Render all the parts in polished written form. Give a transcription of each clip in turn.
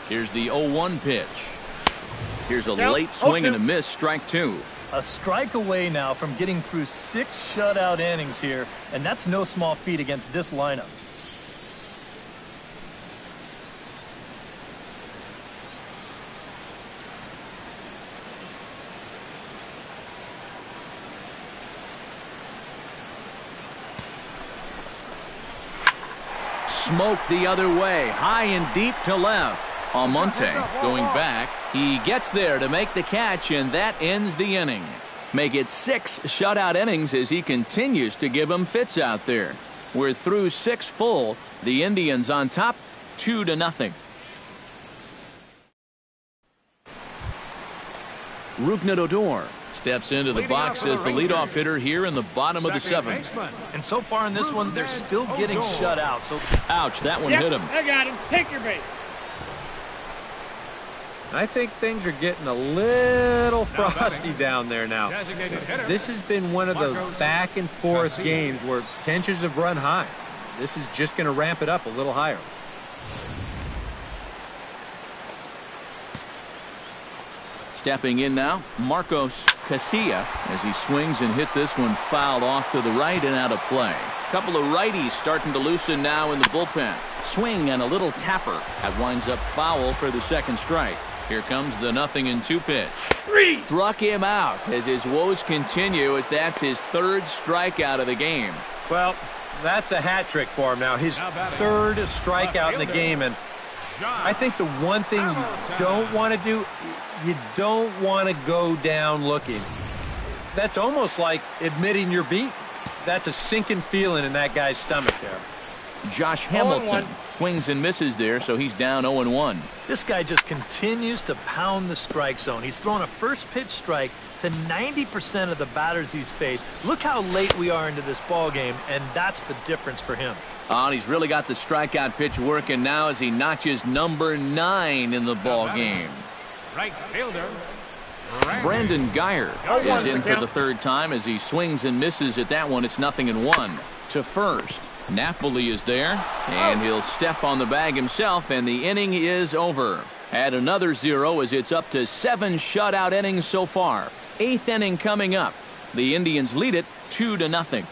Here's the 0-1 pitch. Here's a late swing and a miss, strike two. A strike away now from getting through 6 shutout innings here, and that's no small feat against this lineup. Smoked the other way, high and deep to left. Almonte going back. He gets there to make the catch, and that ends the inning. Make it 6 shutout innings as he continues to give them fits out there. We're through 6 full. The Indians on top, 2-0. Rougned Odor steps into the box as the leadoff hitter here in the bottom of the 7th. And so far in this one, they're still getting shut out. So, ouch, that one hit him. I got him. Take your bait. I think things are getting a little frosty down there now. This has been one of those back and forth games where tensions have run high. This is just going to ramp it up a little higher. Stepping in now, Marcos Casilla as he swings and hits this one fouled off to the right and out of play. Couple of righties starting to loosen now in the bullpen. Swing and a little tapper. That winds up foul for the second strike. Here comes the 0-2 pitch. Struck him out as his woes continue as that's his 3rd strikeout of the game. Well, that's a hat trick for him now. His 3rd strikeout in the game. And I think the one thing you don't want to do, you don't want to go down looking. That's almost like admitting you're beat. That's a sinking feeling in that guy's stomach there. Josh Hamilton swings and misses there, so he's down 0-1. this guy just continues to pound the strike zone. He's thrown a first pitch strike to 90% of the batters he's faced. Look how late we are into this ball game, and that's the difference for him. Oh, and he's really got the strikeout pitch working now as he notches number 9 in the ball game. Right fielder. Brandon Guyer is in for the 3rd time as he swings and misses at that one. It's 0-1 to first. Napoli is there, and he'll step on the bag himself, and the inning is over. Add another 0 as it's up to 7 shutout innings so far. 8th inning coming up. The Indians lead it 2-0.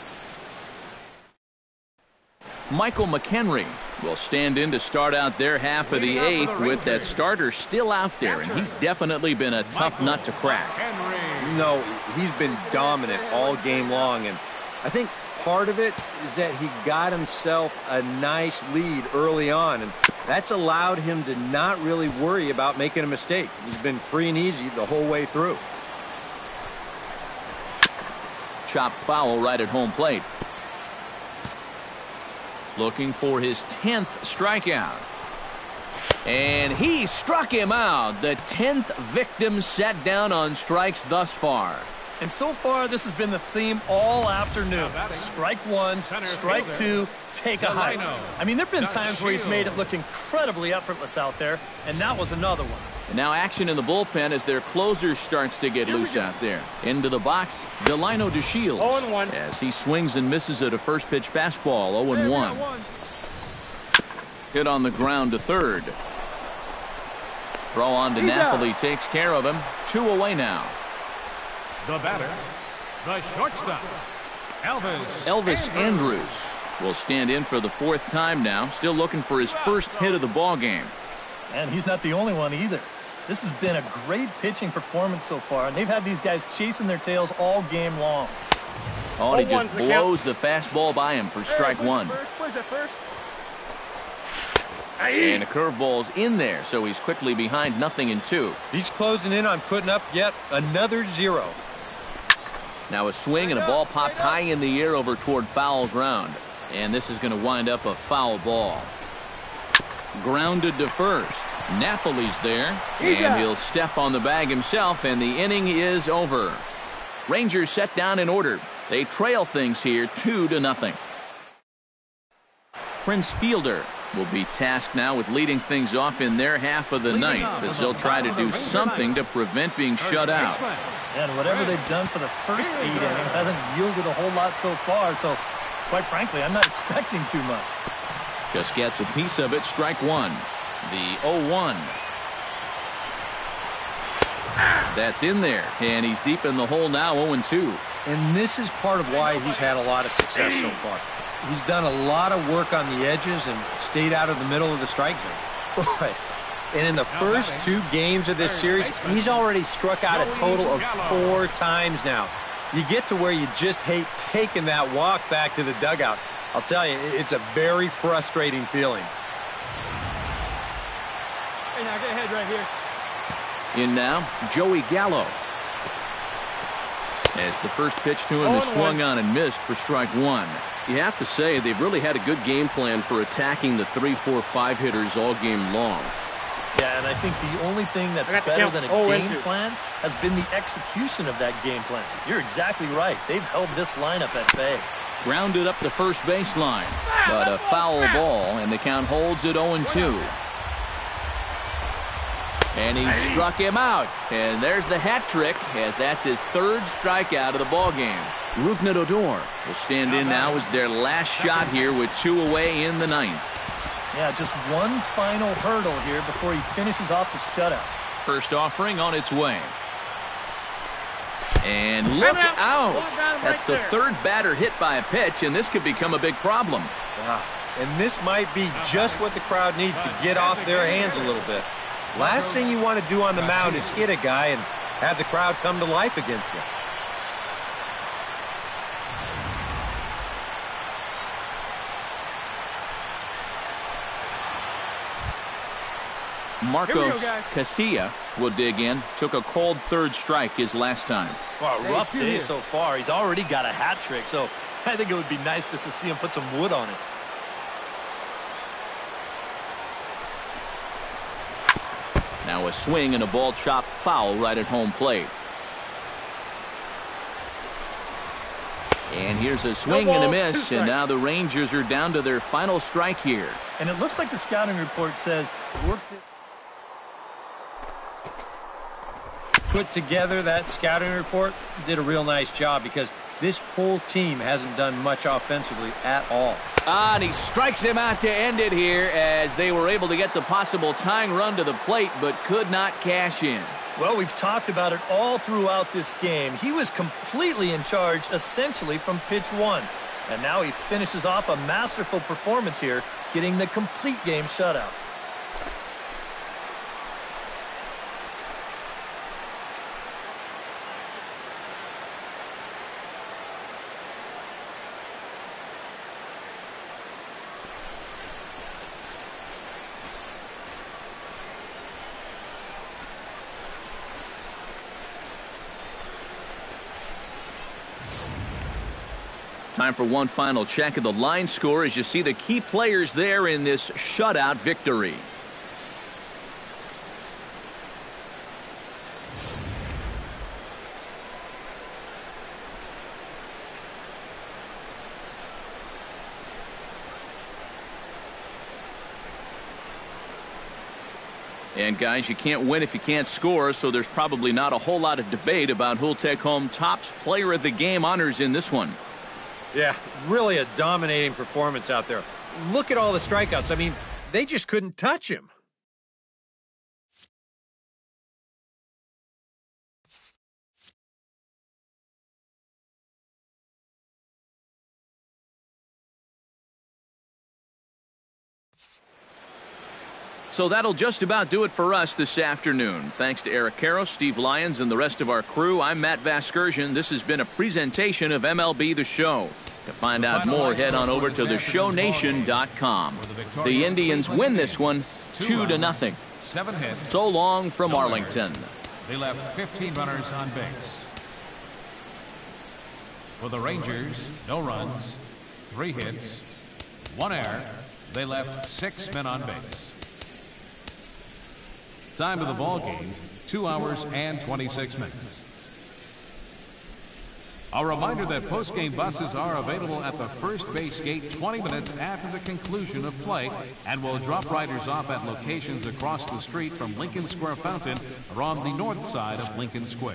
Michael McHenry will stand in to start out their half of the 8th with that starter still out there, and he's definitely been a tough nut to crack. No, he's been dominant all game long, and I think part of it is that he got himself a nice lead early on, and that's allowed him to not really worry about making a mistake. He's been free and easy the whole way through. Chopped foul right at home plate. Looking for his 10th strikeout. And he struck him out. The 10th victim set down on strikes thus far. And so far, this has been the theme all afternoon. Strike 1, strike 2, take a hike. I mean, there have been times where he's made it look incredibly effortless out there, and that was another one. And now action in the bullpen as their closer starts to get loose out there. Into the box, Delino DeShields 0-1. as he swings and misses at a first pitch fastball. 0-1. Hit on the ground to third. Throw on to Napoli takes care of him. 2 away now. The batter, the shortstop, Elvis Andrus will stand in for the 4th time now. Still looking for his first hit of the ball game. And he's not the only one either. This has been a great pitching performance so far, and they've had these guys chasing their tails all game long. Oh, and he just blows the fastball by him for strike 1. And a curveball's in there, so he's quickly behind 0-2. He's closing in on putting up yet another 0. Now a swing and a ball popped high in the air over toward Fowles round. And this is going to wind up a foul ball. Grounded to first. Napoli's there, and he'll step on the bag himself, and the inning is over. Rangers set down in order. They trail things here 2-0. Prince Fielder will be tasked now with leading things off in their half of the 9th as they'll try to do something to prevent being shut out. And whatever they've done for the first 8 innings hasn't yielded a whole lot so far, so quite frankly, I'm not expecting too much. Just gets a piece of it, strike 1. The 0-1. That's in there, and he's deep in the hole now, 0-2. And this is part of why he's had a lot of success so far. He's done a lot of work on the edges and stayed out of the middle of the strike zone. Boy. And in the first 2 games of this series, he's already struck out a total of 4 times now. You get to where you just hate taking that walk back to the dugout. I'll tell you, it's a very frustrating feeling. Hey, now get ahead right here. In now, Joey Gallo. As the first pitch to him is swung on and missed for strike 1. You have to say they've really had a good game plan for attacking the 3, 4, 5 hitters all game long. Yeah, and I think the only thing that's better than a game plan has been the execution of that game plan. You're exactly right. They've held this lineup at bay. Grounded up the first baseline, but a foul ball, and the count holds at 0-2. And he struck him out, and there's the hat trick, as that's his 3rd strikeout of the ballgame. Rougned Odor will stand in now as their last shot here with 2 away in the 9th. Yeah, just one final hurdle here before he finishes off the shutout. First offering on its way. And look out! That's the 3rd batter hit by a pitch, and this could become a big problem. Wow. And this might be just what the crowd needs to get off their hands a little bit. Last thing you want to do on the mound is hit a guy and have the crowd come to life against you. Marcos Casilla will dig in. Took a called 3rd strike his last time. Well, a rough day so far. He's already got a hat trick, so I think it would be nice just to see him put some wood on it. Now a swing and a ball chopped foul right at home plate. And here's a swing and a miss, and now the Rangers are down to their final strike here. And it looks like the scouting report says Put together that scouting report, did a real nice job because this whole team hasn't done much offensively at all. And he strikes him out to end it here as they were able to get the possible tying run to the plate but could not cash in. Well, we've talked about it all throughout this game. He was completely in charge essentially from pitch 1. And now he finishes off a masterful performance here, getting the complete game shutout. Time for one final check of the line score as you see the key players there in this shutout victory. And guys, you can't win if you can't score, so there's probably not a whole lot of debate about who'll take home Topps Player of the Game honors in this one. Yeah, really a dominating performance out there. Look at all the strikeouts. I mean, they just couldn't touch him. So that'll just about do it for us this afternoon. Thanks to Eric Karros, Steve Lyons, and the rest of our crew. I'm Matt Vasgersian. This has been a presentation of MLB The Show. To find out more, head on over to theshownation.com. The Indians win this one 2-0. 7 hits. So long from Arlington. They left 15 runners on base. For the Rangers, no runs, 3 hits, 1 error. They left 6 men on base. Time of the ball game, 2 hours and 26 minutes. A reminder that post-game buses are available at the first base gate 20 minutes after the conclusion of play and will drop riders off at locations across the street from Lincoln Square Fountain or on the north side of Lincoln Square.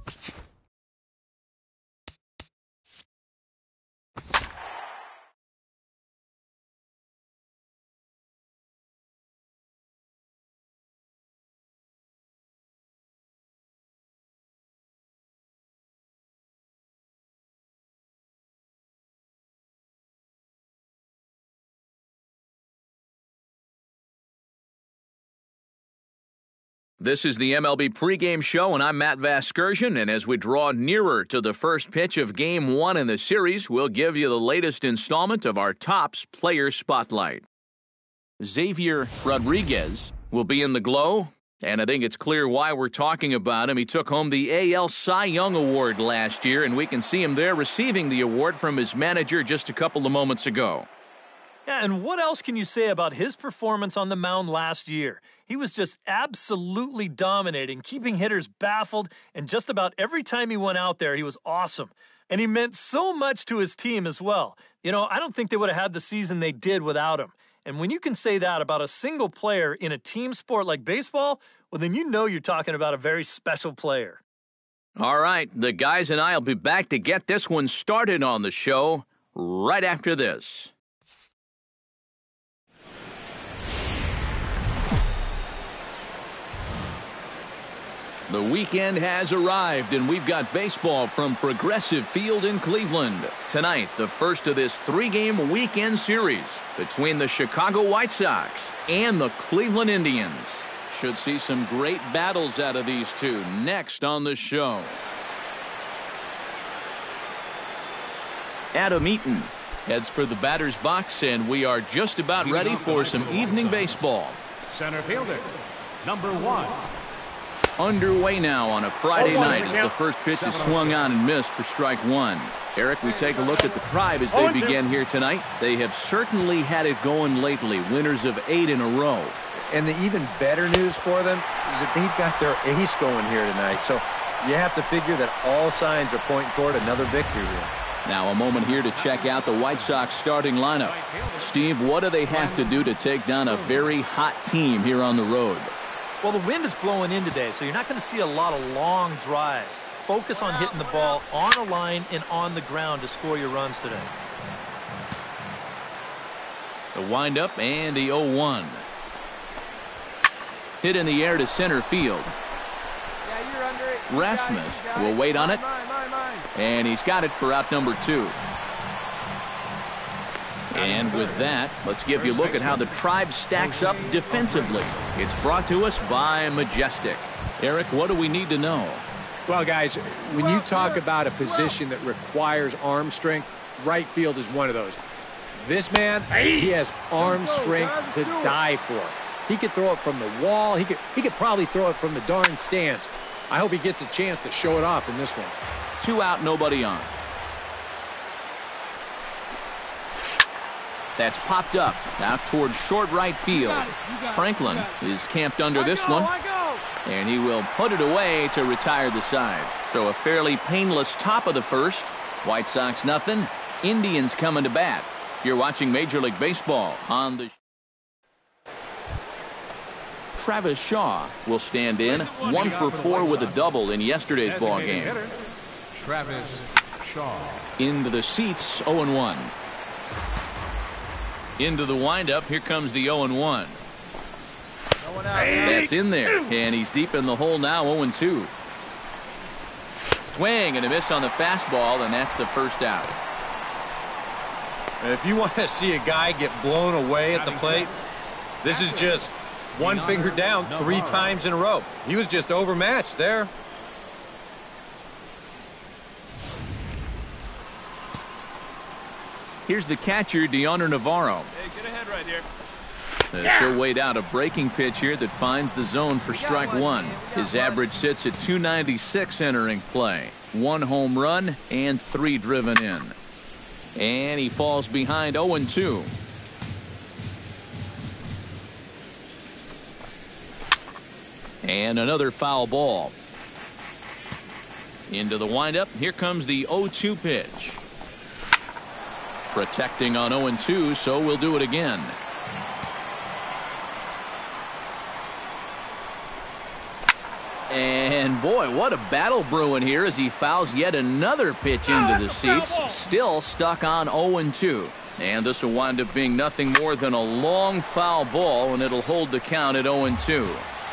This is the MLB pregame show, and I'm Matt Vasgersian, and as we draw nearer to the first pitch of Game 1 in the series, we'll give you the latest installment of our Topps Player Spotlight. Xavier Rodriguez will be in the glow, and I think it's clear why we're talking about him. He took home the AL Cy Young Award last year, and we can see him there receiving the award from his manager just a couple of moments ago. Yeah, and what else can you say about his performance on the mound last year? He was just absolutely dominating, keeping hitters baffled, and just about every time he went out there, he was awesome. And he meant so much to his team as well. You know, I don't think they would have had the season they did without him. And when you can say that about a single player in a team sport like baseball, well, then you know you're talking about a very special player. All right, the guys and I will be back to get this one started on the show right after this. The weekend has arrived, and we've got baseball from Progressive Field in Cleveland. Tonight, the first of this three-game weekend series between the Chicago White Sox and the Cleveland Indians. Should see some great battles out of these two next on the show. Adam Eaton heads for the batter's box, and we are just about ready for some evening baseball. Center fielder, number 1. Underway now on a Friday night as the first pitch is swung on and missed for strike one. Eric, we take a look at the Tribe as they begin here tonight. They have certainly had it going lately, winners of 8 in a row. And the even better news for them is that they've got their ace going here tonight. So you have to figure that all signs are pointing toward another victory here. Now a moment here to check out the White Sox starting lineup. Steve, what do they have to do to take down a very hot team here on the road? Well, the wind is blowing in today, so you're not going to see a lot of long drives. Focus on hitting the ball on a line and on the ground to score your runs today. The windup and the 0-1. Hit in the air to center field. Yeah, you're under it. Rasmus will wait on it. And he's got it for out number 2. And with that, let's give you a look at how the Tribe stacks up defensively. It's brought to us by Majestic. Eric, what do we need to know? Well, guys, when you talk about a position that requires arm strength, right field is one of those. This man, he has arm strength to die for. He could throw it from the wall. He could probably throw it from the darn stands. I hope he gets a chance to show it off in this one. 2 out, nobody on. That's popped up out toward short right field. Franklin is camped under this one, and he will put it away to retire the side. So a fairly painless top of the first. White Sox nothing. Indians coming to bat. You're watching Major League Baseball on the... Travis Shaw will stand in, 1 for 4 with a double in yesterday's ball game. Travis Shaw. Into the seats, 0-1. Into the windup, here comes the 0-1. That's in there, and he's deep in the hole now, 0-2. Swing and a miss on the fastball, and that's the first out. And if you want to see a guy get blown away at the plate, this is just one finger down 3 times in a row. He was just overmatched there. Here's the catcher, Deoner Navarro. Hey, get ahead right here. She'll wait out a breaking pitch here that finds the zone for strike 1. His average sits at 296 entering play. 1 home run and 3 driven in. And he falls behind 0-2. And another foul ball. Into the windup. Here comes the 0-2 pitch. Protecting on 0-2, so we'll do it again. And And boy, what a battle brewing here as he fouls yet another pitch into the seats. Still stuck on 0-2. And this will wind up being nothing more than a long foul ball, and it'll hold the count at 0-2.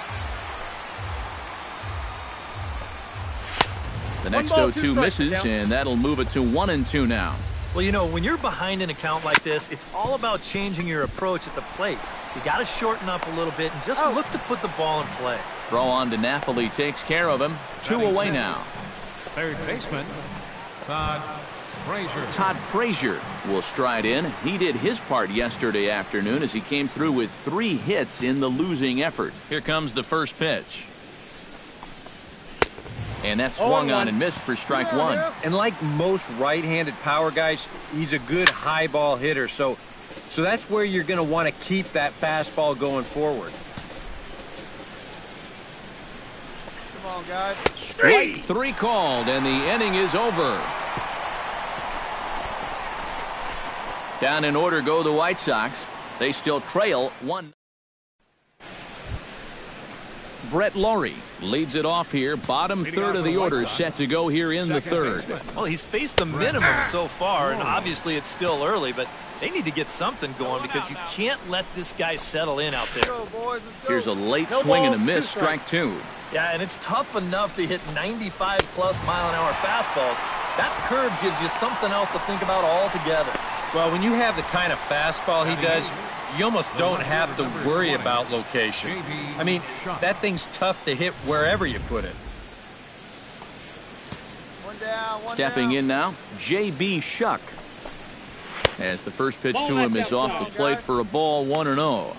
The next 0-2 misses, and that'll move it to 1-2 now. Well, you know, when you're behind in a count like this, it's all about changing your approach at the plate. You got to shorten up a little bit and just look to put the ball in play. Throw on to Napoli takes care of him. 2 away now. Third baseman, Todd Frazier. Todd Frazier will stride in. He did his part yesterday afternoon as he came through with 3 hits in the losing effort. Here comes the first pitch. And that swung on and missed for strike 1. And like most right-handed power guys, he's a good high ball hitter. So that's where you're going to want to keep that fastball going forward. Come on, guys. Strike 3 called, and the inning is over. Down in order go the White Sox. They still trail 1. Brett Lawrie leads it off here. Bottom third of the order set to go here in the third. Well, he's faced the minimum so far, and obviously it's still early, but they need to get something going because you can't let this guy settle in out there. Here's a late swing and a miss, strike 2. Yeah, and it's tough enough to hit 95+ mile-an-hour fastballs. That curve gives you something else to think about altogether. Well, when you have the kind of fastball he does, you almost don't have to worry about location. I mean, that thing's tough to hit wherever you put it. Stepping in now, J.B. Shuck. As the first pitch to him is off the plate for a ball, 1-0.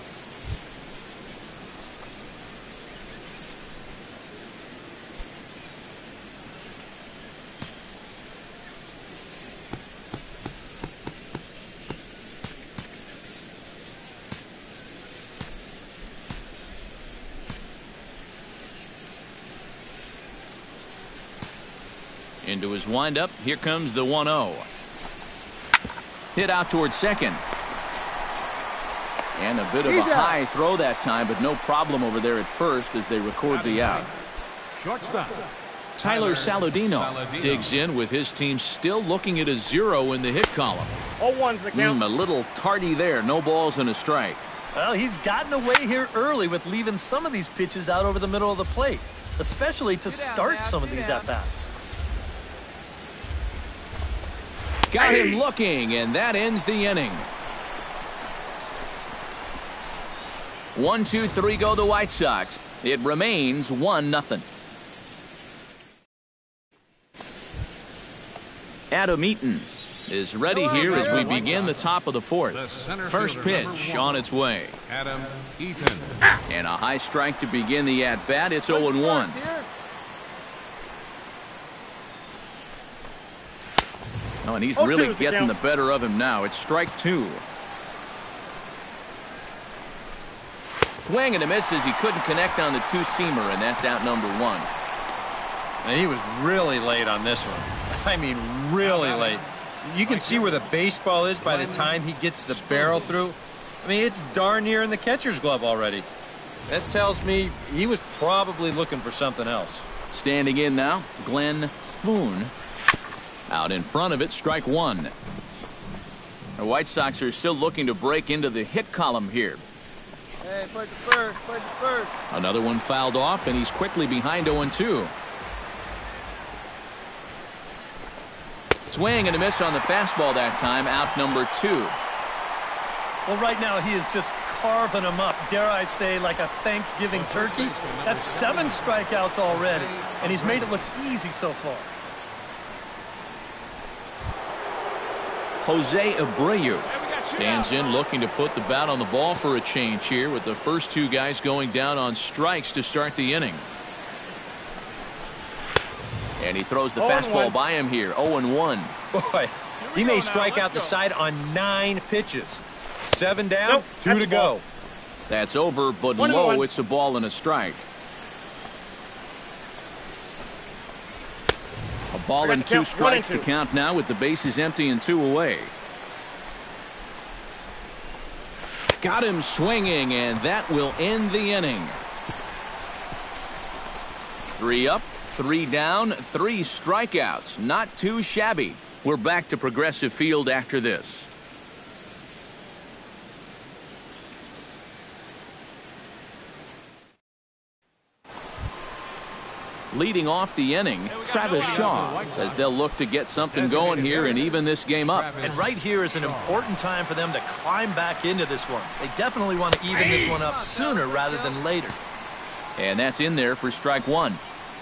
Into his windup. Here comes the 1-0. Hit out towards second. And a bit of a high throw that time, but no problem over there at first as they record the out. Shortstop. Tyler Saladino digs in with his team still looking at a 0 in the hit column. 0-1's the count. A little tardy there. No balls and a strike. Well, he's gotten away here early with leaving some of these pitches out over the middle of the plate, especially to start some of these at-bats. Got him looking, and that ends the inning. 1, 2, 3 go the White Sox. It remains 1-0. Adam Eaton is ready here as we begin the top of the fourth. First pitch on its way. Adam Eaton. And a high strike to begin the at-bat. It's 0-1. Oh, and he's really getting the better of him now. It's strike 2. Swing and a miss as he couldn't connect on the 2-seamer, and that's out number 1. And he was really late on this one. I mean, really late. You can see where the baseball is by the time he gets the barrel through. I mean, it's darn near in the catcher's glove already. That tells me he was probably looking for something else. Standing in now, Glenn Spoon. Out in front of it, strike 1. The White Sox are still looking to break into the hit column here. Hey, play the first. Another one fouled off, and he's quickly behind 0-2. Swing and a miss on the fastball that time, out number 2. Well, right now he is just carving them up, dare I say, like a Thanksgiving turkey. That's 7 strikeouts already, and he's made it look easy so far. Jose Abreu stands in looking to put the bat on the ball for a change here with the first 2 guys going down on strikes to start the inning. And he throws the fastball by him here. 0-1. Boy, he may strike out the side on 9 pitches. 7 down, 2 to go. That's over, but low. It's a ball and a strike. A ball and 2 strikes to count now with the bases empty and 2 away. Got him swinging, and that will end the inning. 3 up, 3 down, 3 strikeouts. Not too shabby. We're back to Progressive Field after this. Leading off the inning, Travis Shaw says they'll look to get something going here and even this game up. And right here is an important time for them to climb back into this one. They definitely want to even this one up sooner rather than later. And that's in there for strike 1.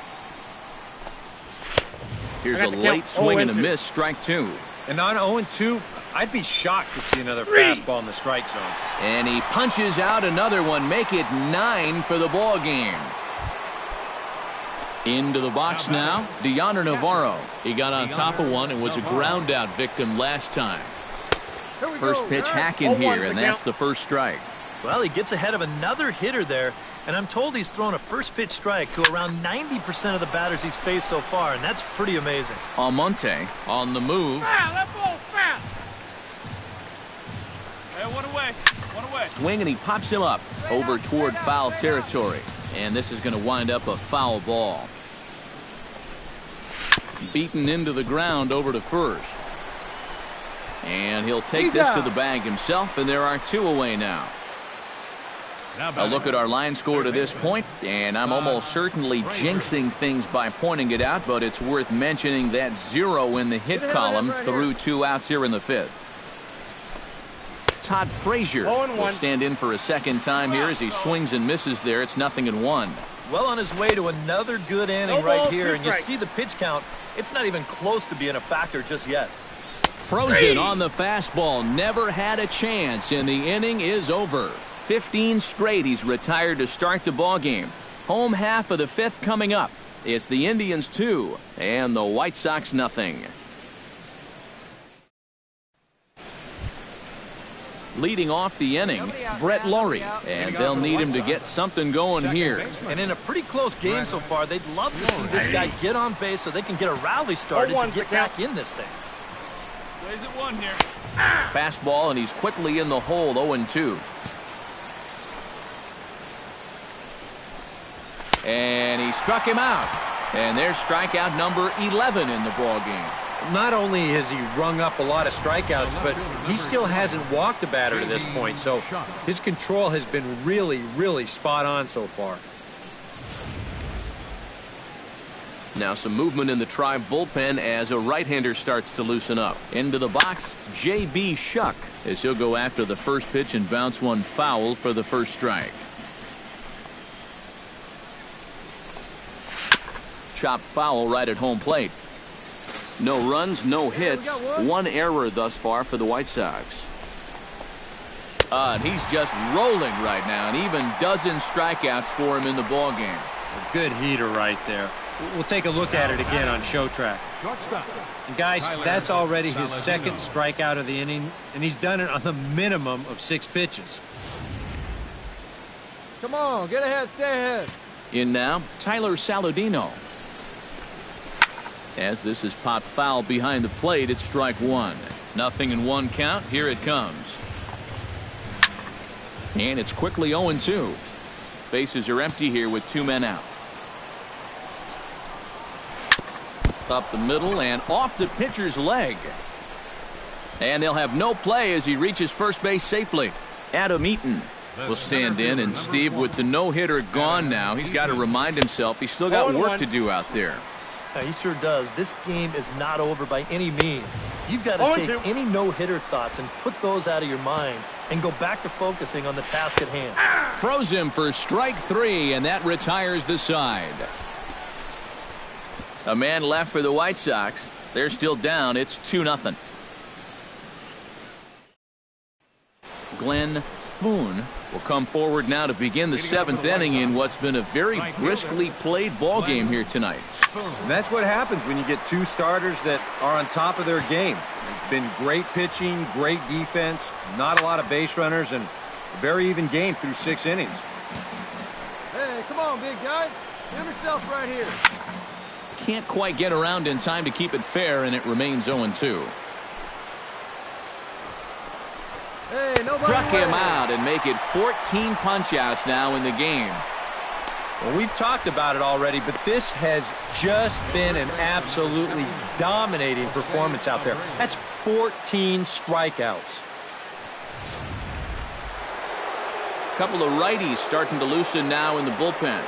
Here's a late swing and a miss, strike 2. And on 0-2, I'd be shocked to see another fastball in the strike zone. And he punches out another one, make it 9 for the ball game. Into the box now, Dioner Navarro. He got on top of one and was a ground out victim last time. First pitch hacking here, and that's the first strike. Well, he gets ahead of another hitter there, and I'm told he's thrown a first pitch strike to around 90% of the batters he's faced so far, and that's pretty amazing. Almonte on the move. That ball's fast. Hey, one away. Swing, and he pops him up over toward foul territory. And this is going to wind up a foul ball. Beaten into the ground over to first. And he'll take this to the bag himself, and there are 2 away now. A look at our line score to this point, and I'm almost certainly jinxing things by pointing it out, but it's worth mentioning that 0 in the hit column through 2 outs here in the 5th. Todd Frazier will stand in for a second time here as he swings and misses there. It's 0-1. Well on his way to another good inning right here, and you see the pitch count. It's not even close to being a factor just yet. Frozen on the fastball, never had a chance, and the inning is over. 15 straight he's retired to start the ball game. Home half of the 5th coming up. It's the Indians 2 and the White Sox nothing. Leading off the inning, Brett Lawrie, and they'll need him to get something going here. And in a pretty close game so far, they'd love to see this guy get on base so they can get a rally started to get back in this thing. Plays it 1 here. Fastball, and he's quickly in the hole, 0-2. And he struck him out. And there's strikeout number 11 in the ball game. Not only has he rung up a lot of strikeouts, but he still hasn't walked a batter to this point. So his control has been really, really spot on so far. Now some movement in the Tribe bullpen as a right-hander starts to loosen up. Into the box, J.B. Shuck, as he'll go after the first pitch and bounce one foul for the first strike. Chopped foul right at home plate. No runs, no hits, 1 error thus far for the White Sox. And he's just rolling right now, and even dozen strikeouts for him in the ball game. A good heater right there. We'll take a look at it again on Show Track. And guys, that's already his 2nd strikeout of the inning, and he's done it on the minimum of 6 pitches. Come on, get ahead, stay ahead. In now, Tyler Saladino. As this is popped foul behind the plate, it's strike 1. 0-1 count. Here it comes. And it's quickly 0-2. Bases are empty here with 2 men out. Up the middle and off the pitcher's leg. And they'll have no play as he reaches first base safely. Adam Eaton will stand in, and Steve, with the no-hitter gone now, he's got to remind himself he's still got work to do out there. Yeah, he sure does. This game is not over by any means. You've got to take any no-hitter thoughts and put those out of your mind and go back to focusing on the task at hand. Froze him for strike 3, and that retires the side. A man left for the White Sox. They're still down. It's 2-0. Glenn Spoon will come forward now to begin the 7th inning in what's been a very briskly played ball game here tonight. And that's what happens when you get 2 starters that are on top of their game. It's been great pitching, great defense, not a lot of base runners, and a very even game through 6 innings. Hey, come on, big guy. Give yourself right here. Can't quite get around in time to keep it fair, and it remains 0-2. Hey, nobody Struck him out and make it 14 punch-outs now in the game. Well, we've talked about it already, but this has just been an absolutely dominating performance out there. That's 14 strikeouts. A couple of righties starting to loosen now in the bullpen.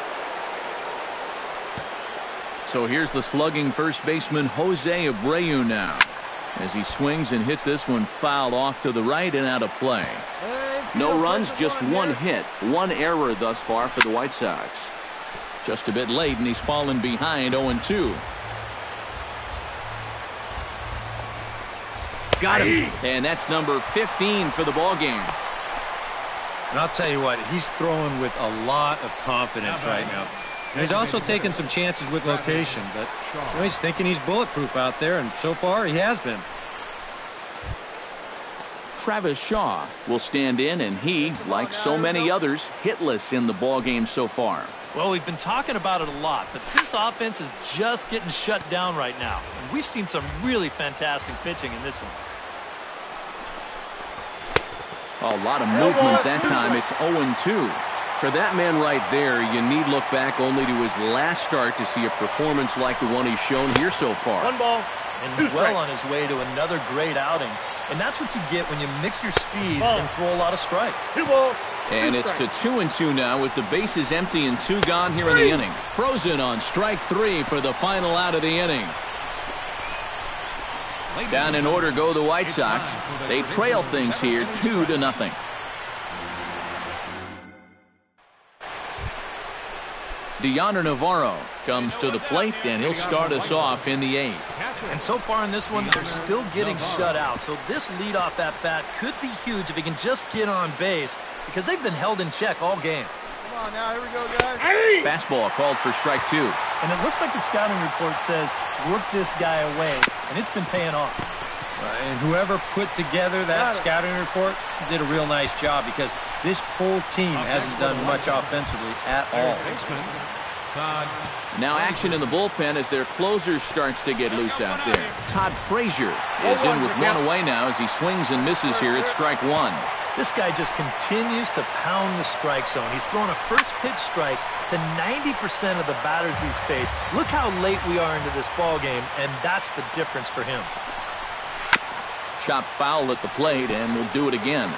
So here's the slugging first baseman Jose Abreu now, as he swings and hits this one fouled off to the right and out of play. No runs, just one hit. One error thus far for the White Sox. Just a bit late, and he's fallen behind 0-2. Got him. And that's number 15 for the ball game. And I'll tell you what, he's throwing with a lot of confidence right now. And he's also taking some chances with location, but he's thinking he's bulletproof out there, and so far he has been. Travis Shaw will stand in, and he, like so many others, hitless in the ball game so far. Well, we've been talking about it a lot, but this offense is just getting shut down right now. And we've seen some really fantastic pitching in this one. A lot of movement that time. It's 0-2. For that man right there, you need look back only to his last start to see a performance like the one he's shown here so far. One ball. And he's well on his way to another great outing. And that's what you get when you mix your speeds and throw a lot of strikes. And it's to 2-2 now with the bases empty and 2 gone here in the inning. Frozen on strike 3 for the final out of the inning. Down in order go the White Sox. They trail things here 2-0. Deoner Navarro comes to the plate, and he'll start us off in the 8th. And so far in this one, they're still getting shut out. So this leadoff at-bat could be huge if he can just get on base, because they've been held in check all game. Come on now, here we go, guys. Fastball called for strike 2. And it looks like the scouting report says, work this guy away, and it's been paying off. And whoever put together that scouting report did a real nice job, because this whole team hasn't done much offensively at all. Now action in the bullpen as their closer starts to get loose out there. Todd Frazier is in with one away now as he swings and misses here at strike 1. This guy just continues to pound the strike zone. He's thrown a first pitch strike to 90% of the batters he's faced. Look how late we are into this ball game, and that's the difference for him. Chop foul at the plate, and we'll do it again.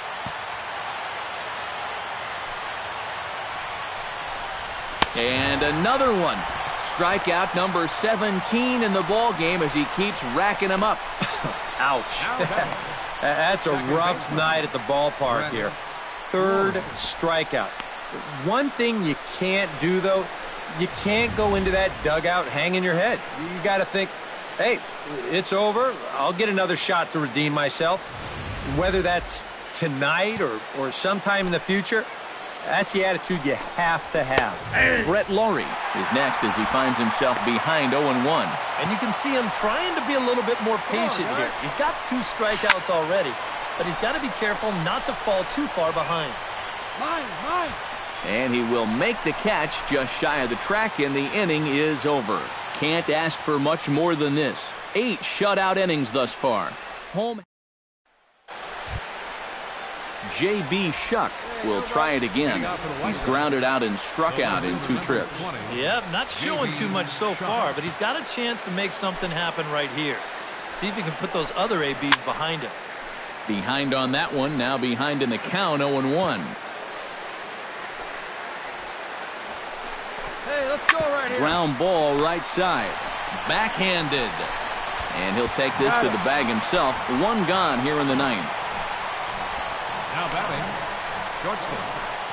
And another one. Strikeout number 17 in the ball game as he keeps racking them up. Ouch. That's a rough night at the ballpark here. 3rd strikeout. One thing you can't do, though, you can't go into that dugout hanging your head. You got to think, hey, it's over. I'll get another shot to redeem myself. Whether that's tonight or sometime in the future, that's the attitude you have to have. Brett Laurie is next as he finds himself behind 0-1. And you can see him trying to be a little bit more patient here. He's got 2 strikeouts already, but he's got to be careful not to fall too far behind. And he will make the catch just shy of the track, and the inning is over. Can't ask for much more than this. 8 shutout innings thus far. Home. J.B. Shuck will try it again. He's grounded out and struck out in 2 trips. Yep, not showing too much so far, but he's got a chance to make something happen right here. See if he can put those other ABs behind him. Behind on that one, now behind in the count, 0-1. Hey, let's go right here. Ground ball right side. Backhanded. And he'll take this to the bag himself. 1 gone here in the 9th. Now batting, shortstop,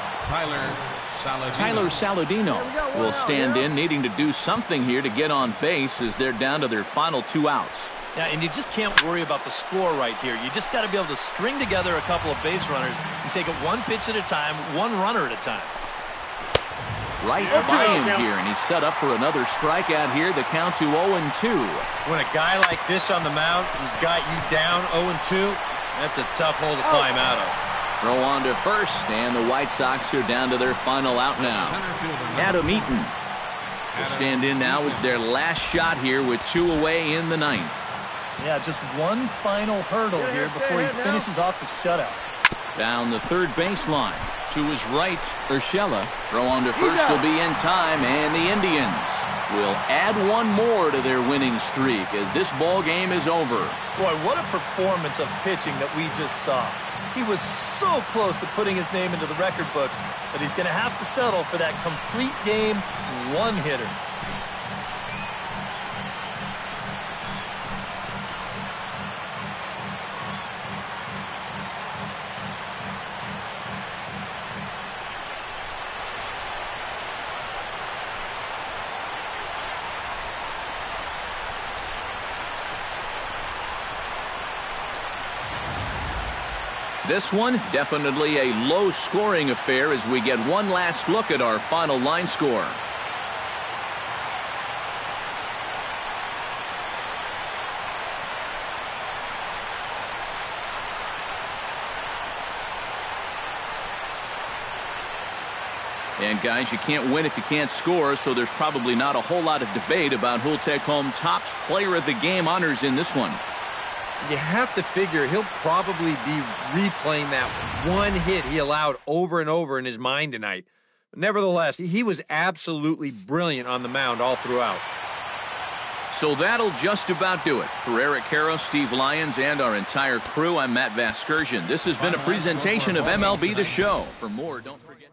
Tyler Saladino will stand in, needing to do something here to get on base as they're down to their final 2 outs. Yeah, and you just can't worry about the score right here. You just got to be able to string together a couple of base runners and take it 1 pitch at a time, 1 runner at a time. Right by him here, and he's set up for another strikeout here. The count to 0-2. When a guy like this on the mound who's got you down 0-2, that's a tough hole to climb out of. Throw on to first, and the White Sox are down to their final out now. Adam Eaton will stand in now as their last shot here with 2 away in the 9th. Yeah, just 1 final hurdle here before he finishes off the shutout. Down the 3rd baseline. To his right, Urshela. Throw on to first will be in time, and the Indians will add one more to their winning streak as this ball game is over. Boy, what a performance of pitching that we just saw. He was so close to putting his name into the record books, but he's going to have to settle for that complete game one-hitter. This one, definitely a low-scoring affair as we get one last look at our final line score. And guys, you can't win if you can't score, so there's probably not a whole lot of debate about who'll take home Topps Player of the Game honors in this one. You have to figure he'll probably be replaying that one hit he allowed over and over in his mind tonight. But nevertheless, he was absolutely brilliant on the mound all throughout. So that'll just about do it. For Eric Karros, Steve Lyons, and our entire crew, I'm Matt Vasgersian. This has been a presentation of MLB The Show. For more, don't forget.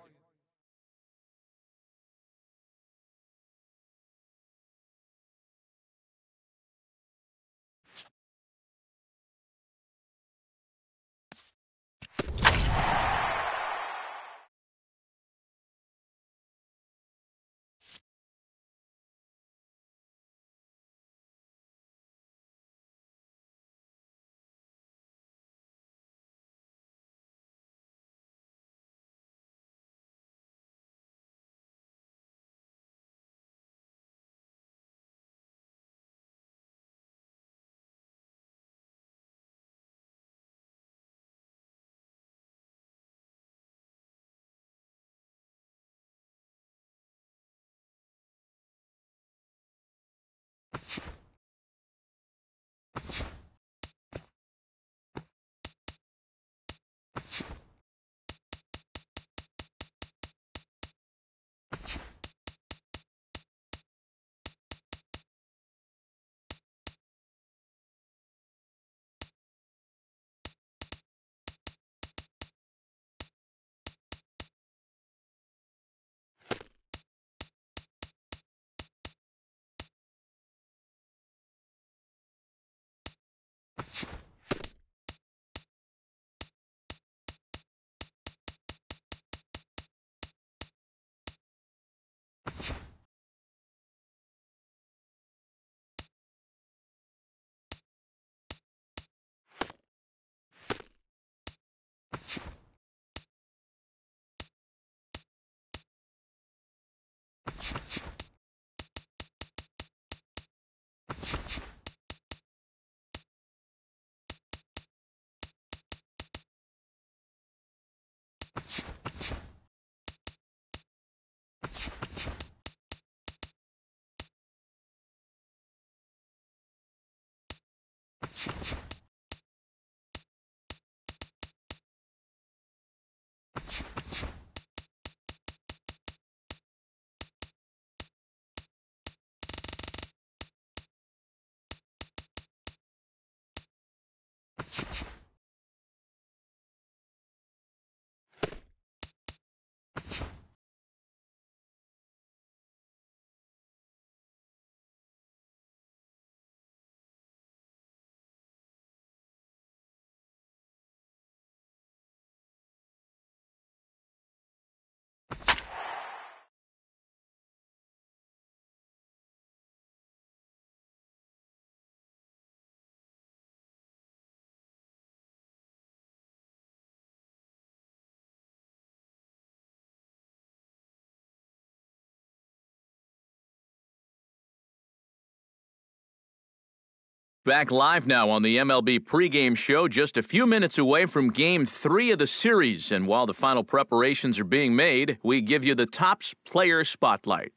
Back live now on the MLB pregame show, just a few minutes away from Game 3 of the series. And while the final preparations are being made, we give you the Topps Player Spotlight.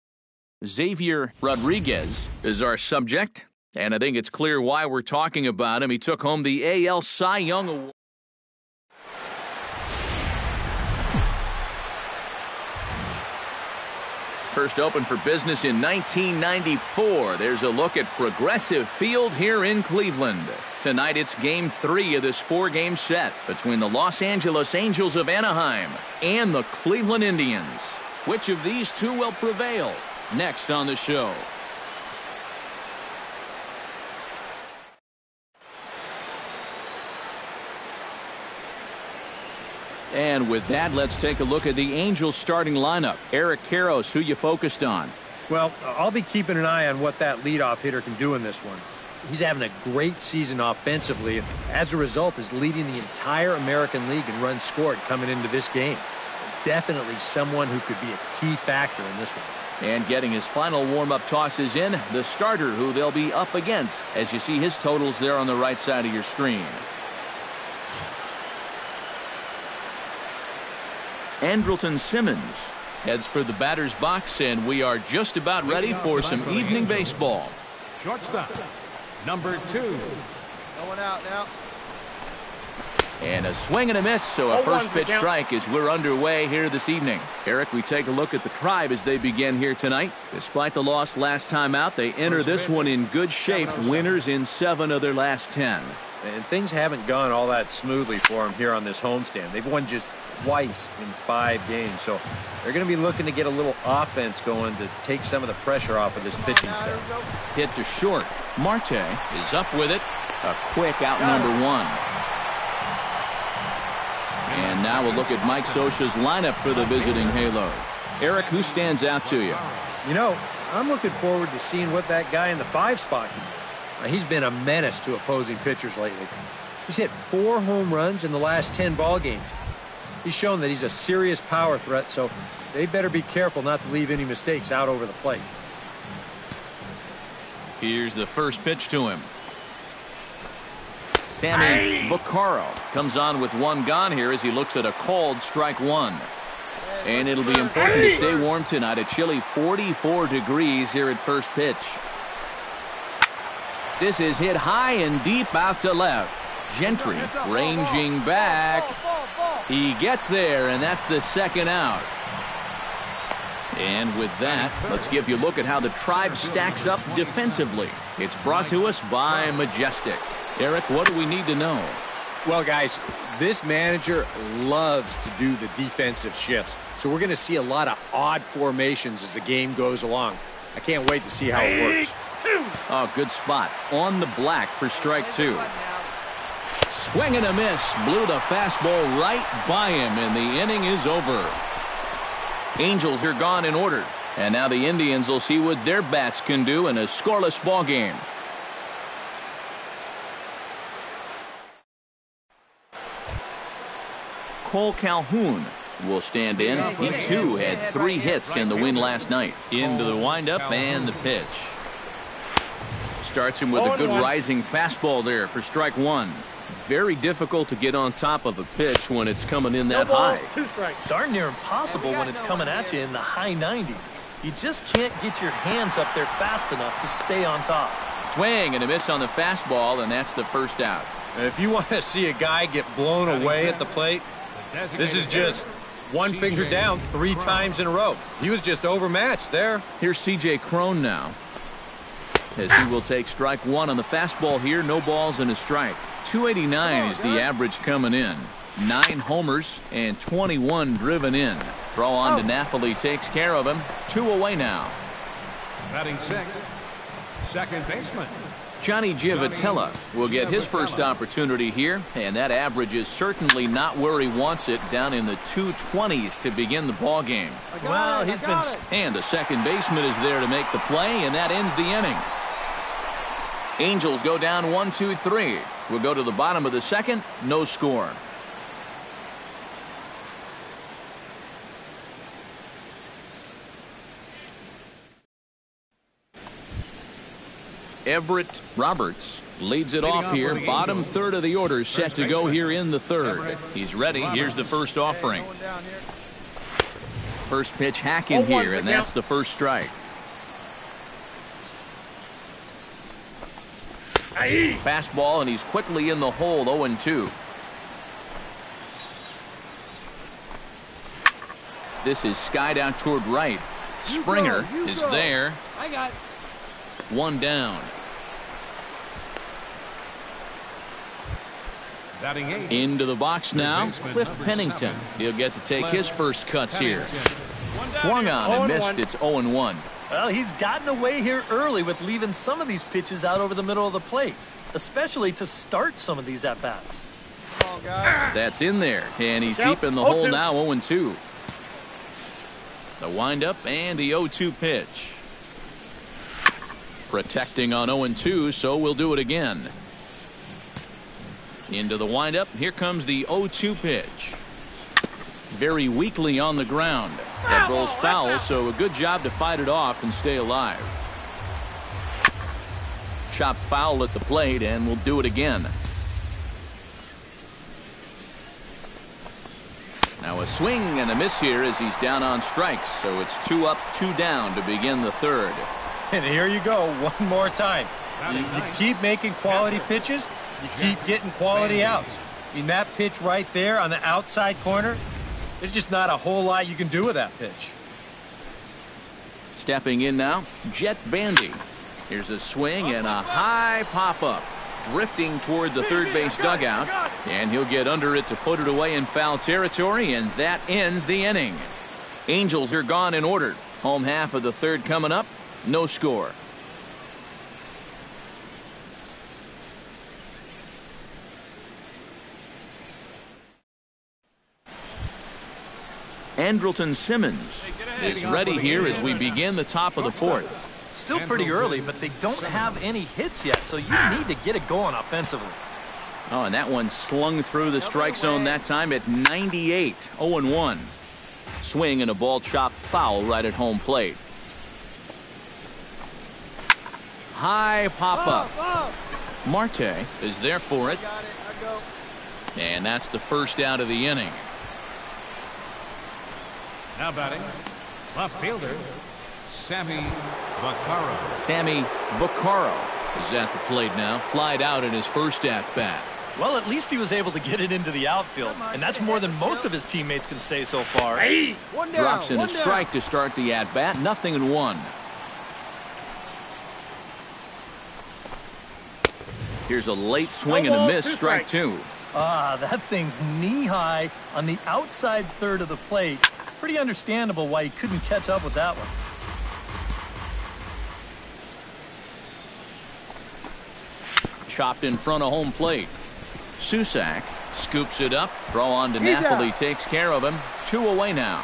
Xavier Rodriguez is our subject, and I think it's clear why we're talking about him. He took home the AL Cy Young Award. First opened for business in 1994. There's a look at Progressive Field here in Cleveland. Tonight it's Game 3 of this 4-game set between the Los Angeles Angels of Anaheim and the Cleveland Indians. Which of these two will prevail? Next on the show. And with that, let's take a look at the Angels starting lineup. Eric Karros, who you focused on? Well, I'll be keeping an eye on what that leadoff hitter can do in this one. He's having a great season offensively, and as a result is leading the entire American League in runs scored coming into this game. Definitely someone who could be a key factor in this one. And getting his final warm-up tosses in, the starter who they'll be up against, as you see his totals there on the right side of your screen. Andrelton Simmons heads for the batter's box, and we are just about ready for some evening baseball. Shortstop, number 2. Going out now. And a swing and a miss, so a first pitch strike as we're underway here this evening. Eric, we take a look at the Tribe as they begin here tonight. Despite the loss last time out, they enter this one in good shape, winners in 7 of their last 10. And things haven't gone all that smoothly for them here on this homestand. They've won just twice in 5 games, so they're going to be looking to get a little offense going to take some of the pressure off of this pitching staff. Hit to short. Marte is up with it. A quick out number 1. And now we'll look at Mike Scioscia's lineup for the visiting Halos. Eric, who stands out to you? You know, I'm looking forward to seeing what that guy in the 5 spot can do. He's been a menace to opposing pitchers lately. He's hit 4 home runs in the last 10 ball games. He's shown that he's a serious power threat, so they better be careful not to leave any mistakes out over the plate. Here's the first pitch to him. Sammy Vaccaro comes on with 1 gone here as he looks at a called strike 1. And it'll be important to stay warm tonight. A chilly 44 degrees here at first pitch. This is hit high and deep out to left. Gentry ranging back. He gets there, and that's the second out. And with that, let's give you a look at how the Tribe stacks up defensively. It's brought to us by Majestic. Eric, what do we need to know? Well, guys, this manager loves to do the defensive shifts. So we're going to see a lot of odd formations as the game goes along. I can't wait to see how it works. Oh, good spot. On the black for strike 2. Swing and a miss. Blew the fastball right by him, and the inning is over. Angels are gone in order. And now the Indians will see what their bats can do in a scoreless ball game. Cole Calhoun will stand in. He too had 3 hits in the win last night. Into the windup and the pitch. Starts him with a good rising fastball there for strike 1. Very difficult to get on top of a pitch when it's coming in that high. 2 strikes. Darn near impossible when it's coming at you in the high 90s. You just can't get your hands up there fast enough to stay on top. Swing and a miss on the fastball, and that's the first out. And if you want to see a guy get blown away at the plate, this is just one finger down 3 times in a row. He was just overmatched there. Here's C.J. Cron now, as he will take strike 1 on the fastball here. No balls and a strike. 289 is the average coming in. 9 homers and 21 driven in. Throw on to Napoli takes care of him. 2 away now. Batting 6th, second baseman Johnny Giavotella will get his first opportunity here, and that average is certainly not where he wants it, down in the 220s to begin the ball game. Well, he's been... And the second baseman is there to make the play, and that ends the inning. Angels go down 1-2-3. We'll go to the bottom of the second. No score. Everett Roberts leads it off here. Bottom third of the order set to go here in the third. He's ready. Here's the first offering. First pitch hack in here, and that's the first strike. Fastball, and he's quickly in the hole. 0-2. This is skied out toward right. Springer is there. I got 1 down. Batting 8. Into the box now, Cliff Pennington. He'll get to take his first cuts here. Swung on and missed. It's 0-1. Well, he's gotten away here early with leaving some of these pitches out over the middle of the plate, especially to start some of these at-bats. That's in there, and he's deep in the hole now, 0-2. The windup and the 0-2 pitch. Protecting on 0-2, so we'll do it again. Into the windup. Here comes the 0-2 pitch. Very weakly on the ground. That rolls foul, so a good job to fight it off and stay alive. Chop foul at the plate, and we'll do it again. Now a swing and a miss here as he's down on strikes, so it's 2 up, 2 down to begin the third. And here you go, one more time. You keep making quality pitches, you keep getting quality outs. I mean, that pitch right there on the outside corner, there's just not a whole lot you can do with that pitch. Stepping in now, Jet Bandy. Here's a swing and a high pop-up. Drifting toward the third base dugout, and he'll get under it to put it away in foul territory, and that ends the inning. Angels are gone in order. Home half of the third coming up. No score. Andrelton Simmons is ready here as we begin the top of the fourth. Still pretty early, but they don't have any hits yet, so you need to get it going offensively. Oh, and that one slung through the strike zone that time at 98, 0-1. Swing and a ball chopped foul right at home plate. High pop-up. Marte is there for it. And that's the first out of the inning. Now batting, left fielder, Sammy Vaccaro. Sammy Vaccaro is at the plate now. Flied out in his first at-bat. Well, at least he was able to get it into the outfield, and that's more than most of his teammates can say so far. Drops in a strike to start the at-bat. 0-1. Here's a late swing and a miss. Strike 2. That thing's knee-high on the outside third of the plate. Pretty understandable why he couldn't catch up with that one. Chopped in front of home plate. Susac scoops it up. Throw on to Napoli. Takes care of him. 2 away now.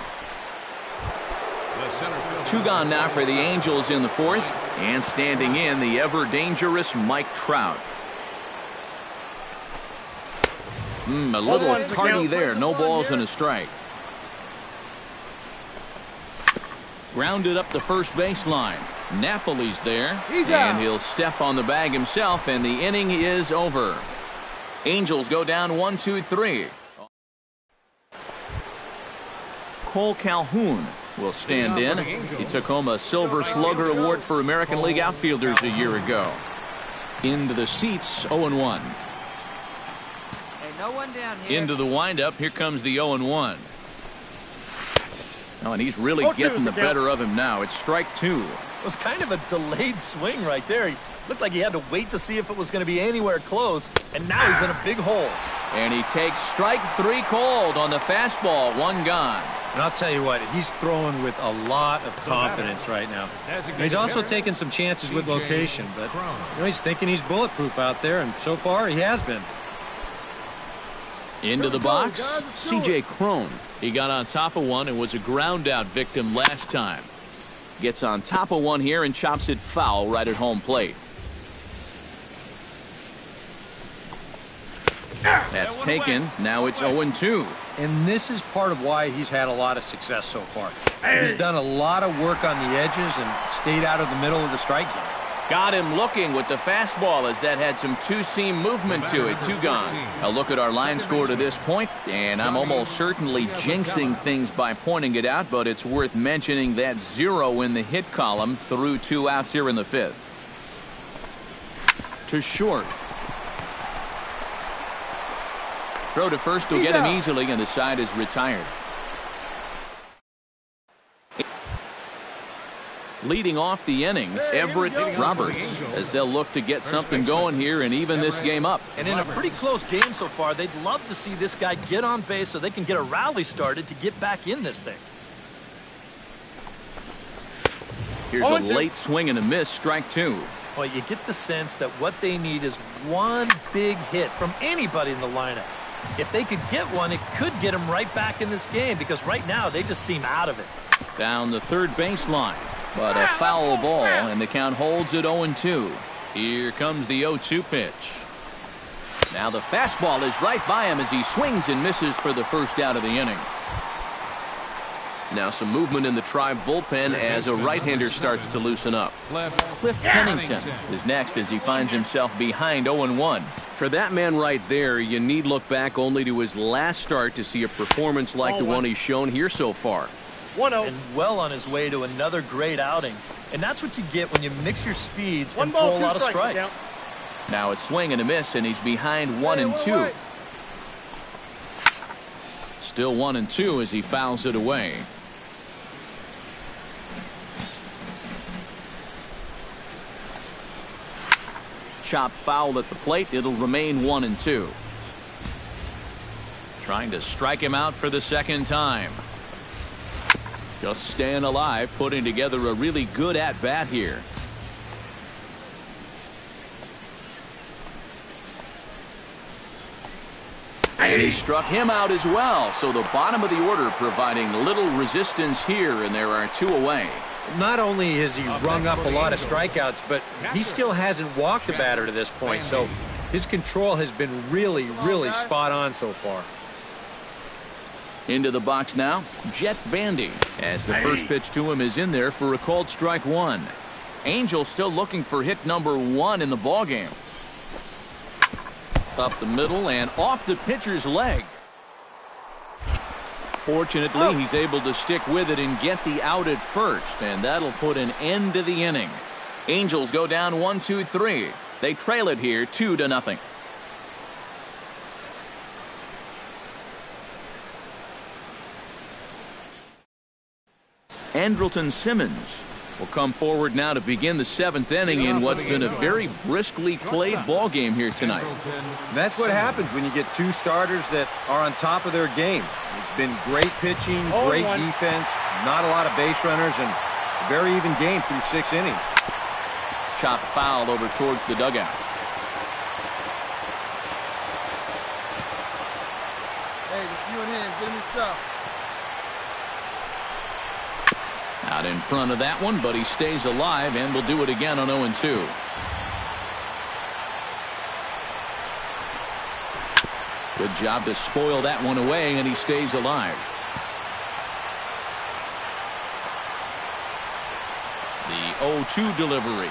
2 gone now for the Angels in the fourth. And standing in, the ever-dangerous Mike Trout. A little tardy there. No balls and a strike. Grounded up the first baseline. Napoli's there, and he'll step on the bag himself, and the inning is over. Angels go down 1-2-3. Cole Calhoun will stand in. He took home a Silver Slugger Award for American League outfielders a year ago. Into the seats, 0-1. No one down here. Into the windup. Here comes the 0-1. Oh, and he's really getting the better of him now. It's strike 2. It was kind of a delayed swing right there. He looked like he had to wait to see if it was going to be anywhere close, and now he's in a big hole. And he takes strike 3 called on the fastball. 1 gone. And I'll tell you what, he's throwing with a lot of confidence right now. He's also taking some chances with location, but he's thinking he's bulletproof out there, and so far he has been. Into the box, C.J. Cron. He got on top of one and was a ground out victim last time. Gets on top of one here and chops it foul right at home plate. That's taken. Now it's 0-2. And this is part of why he's had a lot of success so far. He's done a lot of work on the edges and stayed out of the middle of the strike zone. Got him looking with the fastball as that had some two-seam movement to it. 2 gone. A look at our line score to this point, and I'm almost certainly jinxing things by pointing it out, but it's worth mentioning that 0 in the hit column through 2 outs here in the 5th. To short. Throw to first will get him easily, and the side is retired. Leading off the inning, Everett Roberts, as they'll look to get something going here and even this game up. And in a pretty close game so far, they'd love to see this guy get on base so they can get a rally started to get back in this thing. Here's a late swing and a miss, strike two. Well, you get the sense that what they need is one big hit from anybody in the lineup. If they could get one, it could get them right back in this game because right now they just seem out of it. Down the third baseline, but a foul ball, and the count holds at 0-2. Here comes the 0-2 pitch. Now the fastball is right by him as he swings and misses for the first out of the inning. Now some movement in the Tribe bullpen as a right-hander starts to loosen up. Cliff Pennington is next as he finds himself behind 0-1. For that man right there, you need look back only to his last start to see a performance like the one he's shown here so far. 1-0. And well on his way to another great outing. And that's what you get when you mix your speeds and throw a lot of strikes. Now a swing and a miss, and he's behind 1-2. Still 1-2 as he fouls it away. Chop foul at the plate. It'll remain 1-2. Trying to strike him out for the second time. Just staying alive, putting together a really good at-bat here. And he struck him out as well. So the bottom of the order providing little resistance here, and there are two away. Not only has he rung up a lot of strikeouts, but he still hasn't walked a batter to this point. So his control has been really, really spot on so far. Into the box now, Jet Bandy, as the first pitch to him is in there for a called strike one. Angel still looking for hit number 1 in the ballgame. Up the middle and off the pitcher's leg. Fortunately, he's able to stick with it and get the out at first, and that'll put an end to the inning. Angels go down 1-2-3. They trail it here 2-0. Andrelton Simmons will come forward now to begin the 7th inning in what's been a very briskly played ball game here tonight. And that's what happens when you get two starters that are on top of their game. It's been great pitching, great defense, not a lot of base runners, and a very even game through 6 innings. Chop fouled over towards the dugout. Hey, just you and him. Get him yourself. Out in front of that one, but he stays alive and will do it again on 0-2. Good job to spoil that one away, and he stays alive. The 0-2 delivery.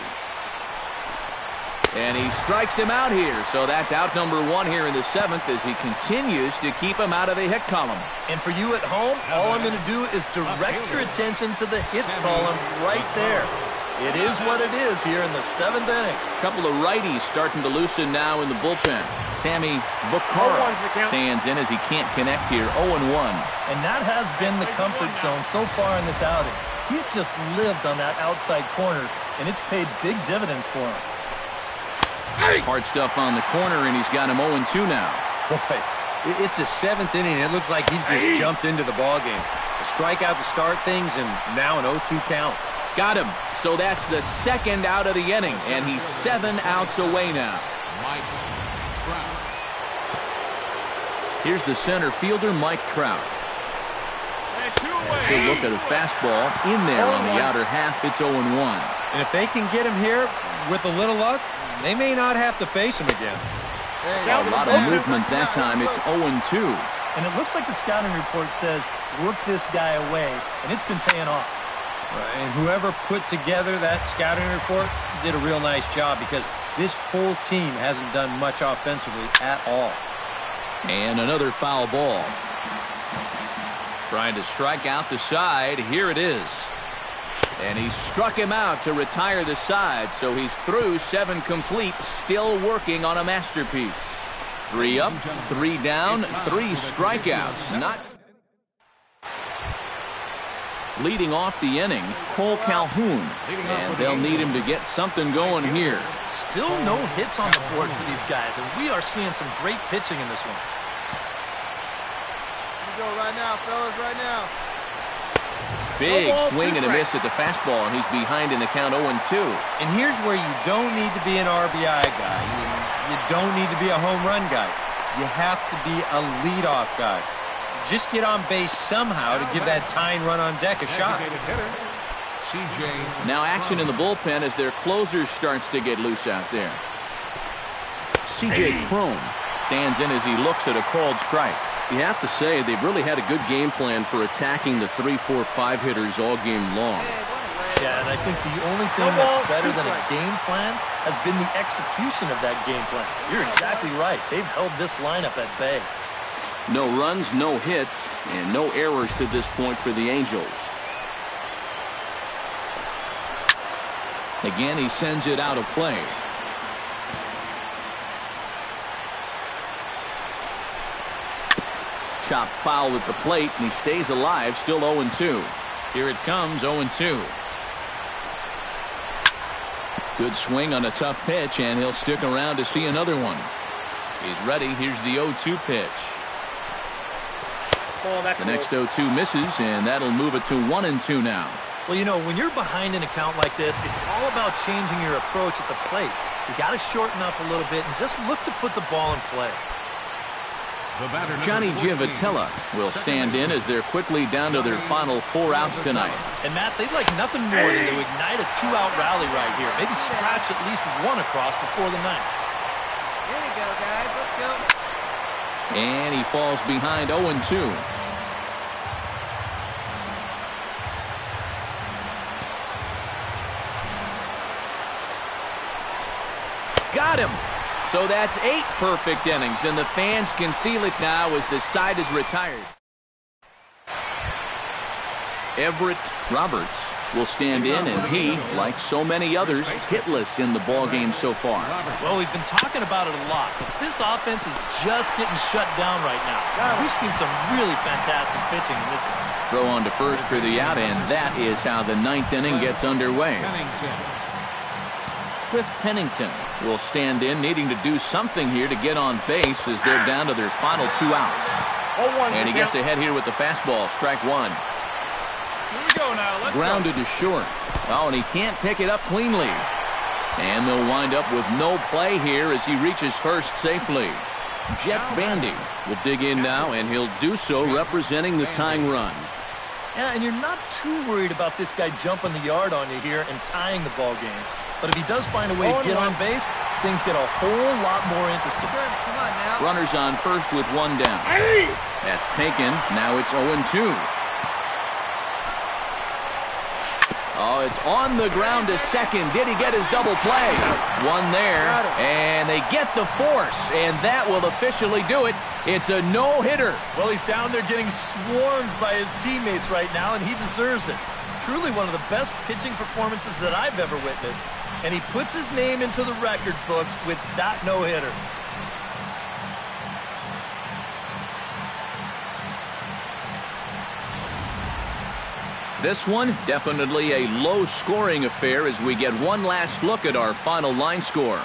And he strikes him out here, so that's out number 1 here in the 7th as he continues to keep him out of the hit column. And for you at home, all I'm going to do is direct your attention to the hits column right there. It is what it is here in the 7th inning. A couple of righties starting to loosen now in the bullpen. Sammy Vaccaro stands in as he can't connect here, 0-1. And that has been the comfort zone so far in this outing. He's just lived on that outside corner, and it's paid big dividends for him. Hard stuff on the corner, and he's got him 0-2 now. Boy, it's the 7th inning. It looks like he's just jumped into the ballgame. A strikeout to start things, and now an 0-2 count. Got him. So that's the 2nd out of the inning, and he's 7 outs away now. Here's the center fielder, Mike Trout. So look at a fastball in there on the outer half. It's 0-1. And if they can get him here with a little luck, they may not have to face him again. A lot of movement that time. It's 0-2. And it looks like the scouting report says, work this guy away, and it's been paying off. And whoever put together that scouting report did a real nice job because this whole team hasn't done much offensively at all. And another foul ball. Trying to strike out the side. Here it is. And he struck him out to retire the side, so he's through 7 complete, still working on a masterpiece. 3 up, 3 down, 3 strikeouts. Not. Leading off the inning, Cole Calhoun. And they'll need him to get something going here. Still no hits on the board for these guys, and we are seeing some great pitching in this one. Here we go right now, fellas, right now. Big swing and a miss at the fastball, and he's behind in the count 0-2. And here's where you don't need to be an RBI guy. You don't need to be a home run guy. You have to be a leadoff guy. Just get on base somehow to give that tying run on deck a shot. Now action in the bullpen as their closer starts to get loose out there. C.J. Cron stands in as he looks at a called strike. You have to say they've really had a good game plan for attacking the 3, 4, 5 hitters all game long. Yeah, and I think the only thing that's better than a game plan has been the execution of that game plan. You're exactly right. They've held this lineup at bay. No runs, no hits, and no errors to this point for the Angels. Again, he sends it out of play. Chopped foul at the plate, and he stays alive, still 0-2. Here it comes, 0-2. Good swing on a tough pitch, and he'll stick around to see another one. He's ready. Here's the 0-2 pitch. The next 0-2 misses, and that'll move it to 1-2 now. Well, you know, when you're behind an account like this, it's all about changing your approach at the plate. You got to shorten up a little bit and just look to put the ball in play. Johnny Giavotella will stand in as they're quickly down to their final 4 outs tonight. And Matt, they'd like nothing more than to ignite a 2-out rally right here. Maybe scratch at least one across before the ninth. Here we go, guys. Let's go. And he falls behind 0-2. Got him. So that's 8 perfect innings, and the fans can feel it now as the side is retired. Everett Roberts will stand in, and he, like so many others, hitless in the ballgame so far. Well, we've been talking about it a lot, but this offense is just getting shut down right now. We've seen some really fantastic pitching in this one. Throw on to first for the out, and that is how the 9th inning gets underway. Cliff Pennington will stand in, needing to do something here to get on base as they're down to their final 2 outs. And he gets ahead here with the fastball, strike 1. Here we go now. Let's Grounded to short. Oh, and he can't pick it up cleanly. And they'll wind up with no play here as he reaches first safely. Jeff Bandy will dig in now, and he'll do so representing the tying run. Yeah, and you're not too worried about this guy jumping the yard on you here and tying the ball game. But if he does find a way to get on base, things get a whole lot more interesting. Come on now. Runners on first with 1 down. That's taken. Now it's 0-2. Oh, it's on the ground to second. Did he get his double play? 1 there, and they get the force, and that will officially do it. It's a no-hitter. Well, he's down there getting swarmed by his teammates right now, and he deserves it. Truly one of the best pitching performances that I've ever witnessed. And he puts his name into the record books with that no-hitter. This one, definitely a low-scoring affair as we get one last look at our final line score.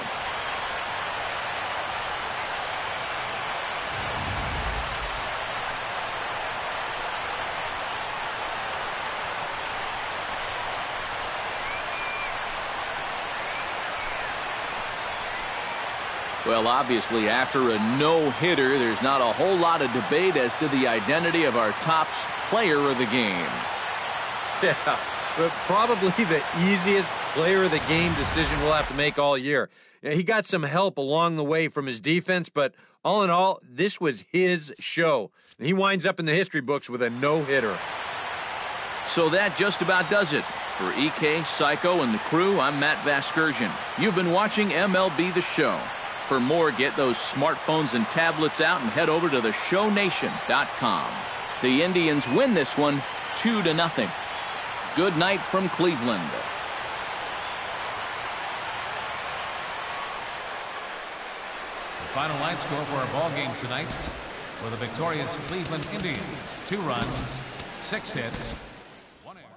Well, obviously, after a no-hitter, there's not a whole lot of debate as to the identity of our top player of the game. Yeah, but probably the easiest player of the game decision we'll have to make all year. He got some help along the way from his defense, but all in all, this was his show. And he winds up in the history books with a no-hitter. So that just about does it. For EK, Psycho, and the crew, I'm Matt Vasgersian. You've been watching MLB The Show. For more, get those smartphones and tablets out and head over to theshownation.com. The Indians win this one 2-0. Good night from Cleveland. The final line score for our ball game tonight for the victorious Cleveland Indians: 2 runs, 6 hits, 1 error.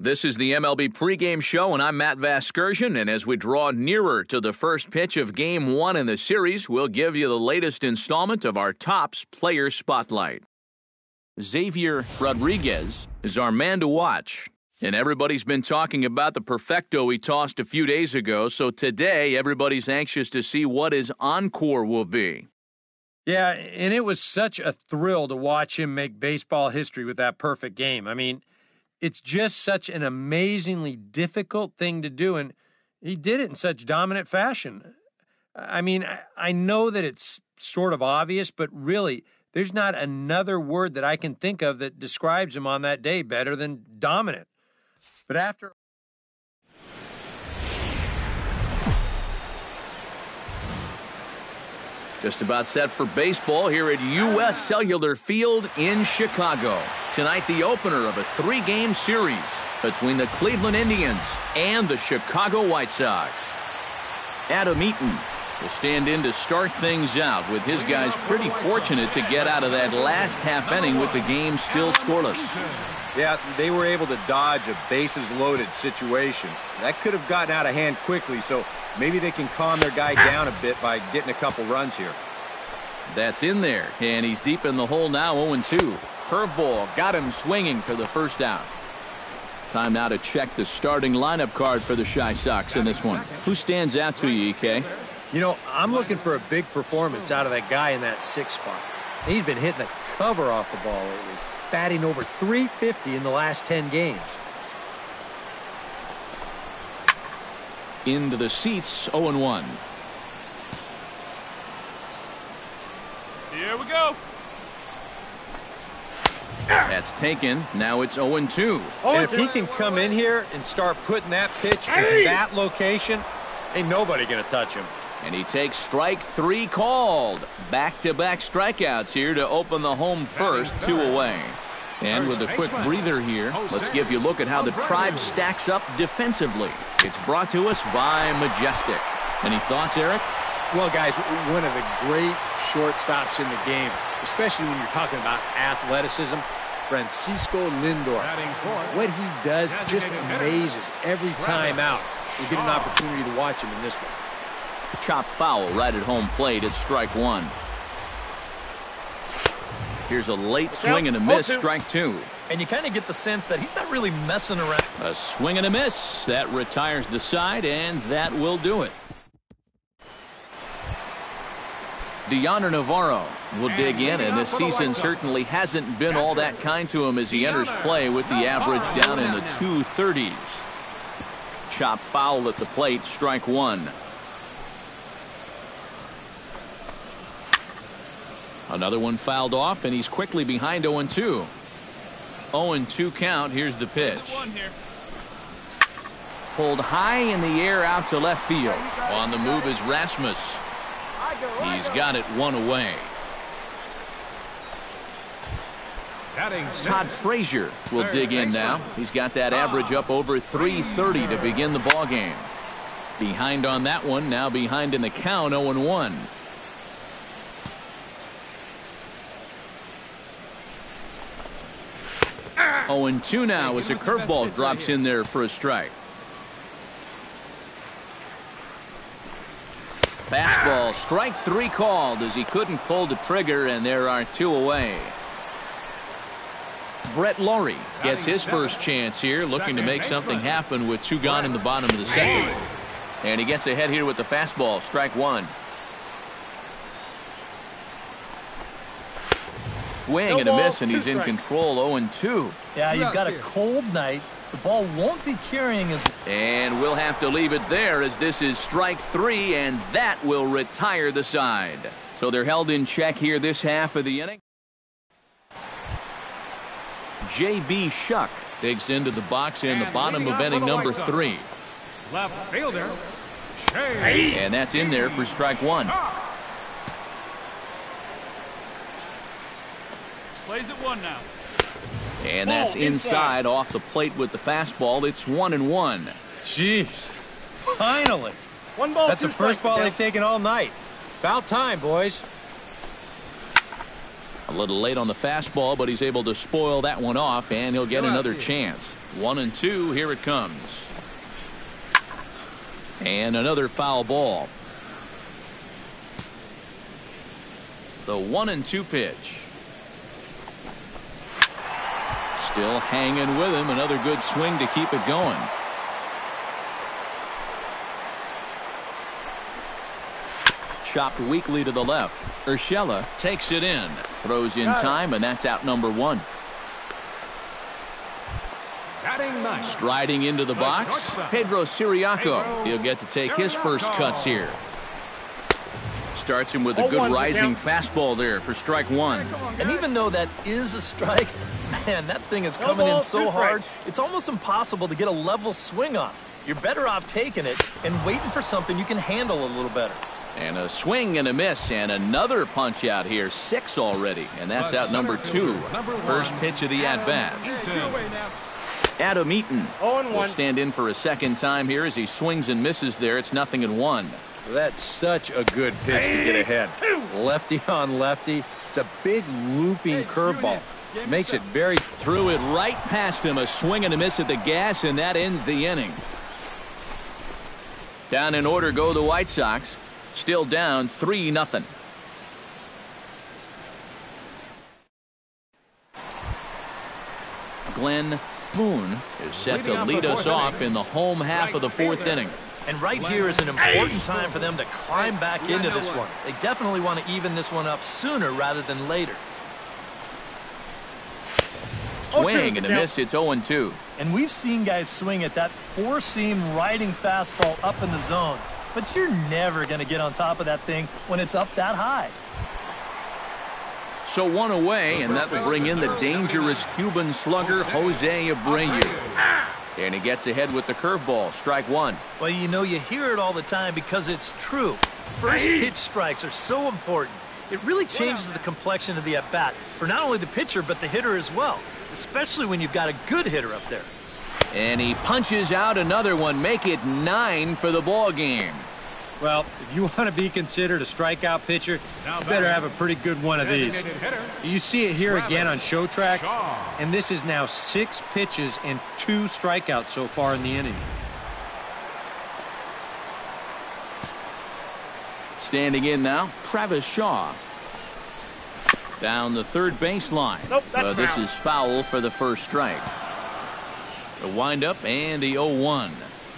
This is the MLB pregame show, and I'm Matt Vasgersian. And as we draw nearer to the first pitch of Game 1 in the series, we'll give you the latest installment of our Topps Player Spotlight. Xavier Rodriguez is our man to watch. And everybody's been talking about the perfecto he tossed a few days ago, so today everybody's anxious to see what his encore will be. Yeah, and it was such a thrill to watch him make baseball history with that perfect game. I mean, it's just such an amazingly difficult thing to do, and he did it in such dominant fashion. I mean, I know that it's sort of obvious, but really, there's not another word that I can think of that describes him on that day better than dominant. But after... Just about set for baseball here at U.S. Cellular Field in Chicago. Tonight, the opener of a 3-game series between the Cleveland Indians and the Chicago White Sox. Adam Eaton will stand in to start things out, with his guys pretty fortunate to get out of that last half inning with the game still scoreless. Yeah, they were able to dodge a bases-loaded situation. That could have gotten out of hand quickly, so maybe they can calm their guy down a bit by getting a couple runs here. That's in there, and he's deep in the hole now, 0-2. Curveball got him swinging for the first out. Time now to check the starting lineup card for the Chi Sox in this one. Who stands out to you, EK? You know, I'm looking for a big performance out of that guy in that 6th spot. He's been hitting the cover off the ball lately, batting over .350 in the last 10 games. Into the seats, 0-1. Here we go. That's taken. Now it's 0-2. And if he can come in here and start putting that pitch in that location, ain't nobody going to touch him. And he takes strike 3 called. Back-to-back strikeouts here to open the home first, 2 away. And with a quick breather here, let's give you a look at how the Tribe stacks up defensively. It's brought to us by Majestic. Any thoughts, Eric? Well, guys, one of the great shortstops in the game, especially when you're talking about athleticism, Francisco Lindor. What he does just amazes every time out. We get an opportunity to watch him in this one. Chop foul right at home plate. It's strike 1. Here's a late swing and a miss, strike 2. And you kind of get the sense that he's not really messing around. A swing and a miss. That retires the side, and that will do it. Deoner Navarro will dig in, and this season certainly hasn't been all that kind to him as he enters play with the average down in the 230s. Chop foul at the plate, strike 1. Another one fouled off, and he's quickly behind 0-2. 0-2 count. Here's the pitch. Pulled high in the air out to left field. On the move is Rasmus. He's got it 1 away. Todd Frazier will dig in now. He's got that average up over 330 to begin the ball game. Behind on that one, now behind in the count, 0-1. 0-2 now as a curveball drops in there for a strike. Fastball, strike 3 called as he couldn't pull the trigger, and there are 2 away. Brett Lawrie gets his first chance here, looking to make something happen with 2 gone in the bottom of the 2nd. And he gets ahead here with the fastball, strike 1. Swing and a miss, and he's in control, 0-2. Yeah, you've got a cold night. The ball won't be carrying as... And we'll have to leave it there as this is strike 3, and that will retire the side. So they're held in check here this half of the inning. J.B. Shuck digs into the box in the bottom of inning number 3. Left fielder, And that's in there for strike 1. Plays at 1 now. And that's inside off the plate with the fastball. It's 1-1. Jeez. Finally. That's the first ball they've taken all night. About time, boys. A little late on the fastball, but he's able to spoil that one off, and he'll get another chance. 1-2, here it comes. And another foul ball. The 1-2 pitch. Still hanging with him. Another good swing to keep it going. Chopped weakly to the left. Urshela takes it in. Throws in time, and that's out number 1. Striding into the box, Pedro Siriaco. He'll get to take his first cuts here. Starts him with a good rising fastball there for strike 1. And even though that is a strike, man, that thing is coming in so hard, it's almost impossible to get a level swing off. You're better off taking it and waiting for something you can handle a little better. And a swing and a miss, and another punch out here. 6 already, and that's out number 2. First pitch of the at-bat. Adam Eaton will stand in for a second time here as he swings and misses there. It's 0-1. That's such a good pitch to get ahead. Lefty on lefty. It's a big looping curveball. Makes it very... Threw it right past him. A swing and a miss at the gas, and that ends the inning. Down in order go the White Sox. Still down 3-0. Glenn Spoon is set to lead us off in the home half of the 4th inning. And right here is an important time for them to climb back into this one. They definitely want to even this one up sooner rather than later. Swing and a miss. It's 0-2. And we've seen guys swing at that 4-seam riding fastball up in the zone. But you're never going to get on top of that thing when it's up that high. So 1 away, and that will bring in the dangerous Cuban slugger, Jose Abreu. And he gets ahead with the curveball, strike 1. Well, you know, you hear it all the time because it's true. First pitch strikes are so important. It really changes the complexion of the at-bat for not only the pitcher but the hitter as well, especially when you've got a good hitter up there. And he punches out another one, make it 9 for the ball game. Well, if you want to be considered a strikeout pitcher, you better have a pretty good one of these. You see it here again on Show Track, and this is now 6 pitches and 2 strikeouts so far in the inning. Standing in now, Travis Shaw. Down the third baseline. This is foul for the first strike. The windup and the 0-1.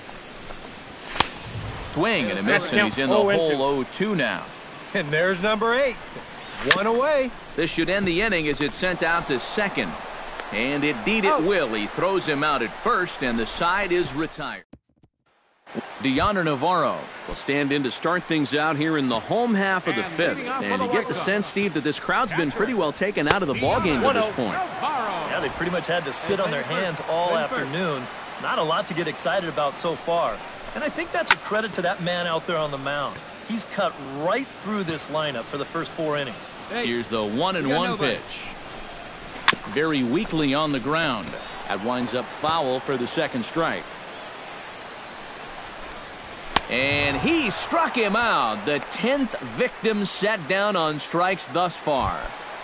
Swing and a miss, and he's in the hole 0-2 now. And there's number 8. 1 away. This should end the inning as it's sent out to second. And indeed it will. He throws him out at first, and the side is retired. Deoner Navarro will stand in to start things out here in the home half of the 5th. And you get the sense, Steve, that this crowd's been pretty well taken out of the ballgame at this point. Yeah, they pretty much had to sit on their hands all afternoon. Not a lot to get excited about so far. And I think that's a credit to that man out there on the mound. He's cut right through this lineup for the first 4 innings. Here's the 1-1 pitch. Very weakly on the ground. That winds up foul for the second strike. And he struck him out. The 10th victim set down on strikes thus far.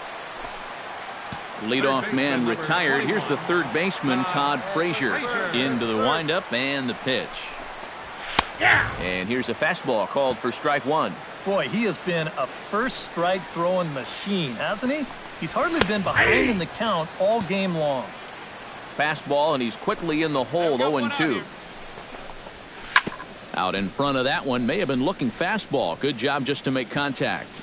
Leadoff man retired. Here's the third baseman, Todd Frazier. Into the windup and the pitch. And here's a fastball called for strike 1. Boy, he has been a first strike throwing machine, hasn't he? He's hardly been behind in the count all game long. Fastball, and he's quickly in the hole, 0-2. Out in front of that one, may have been looking fastball. Good job just to make contact.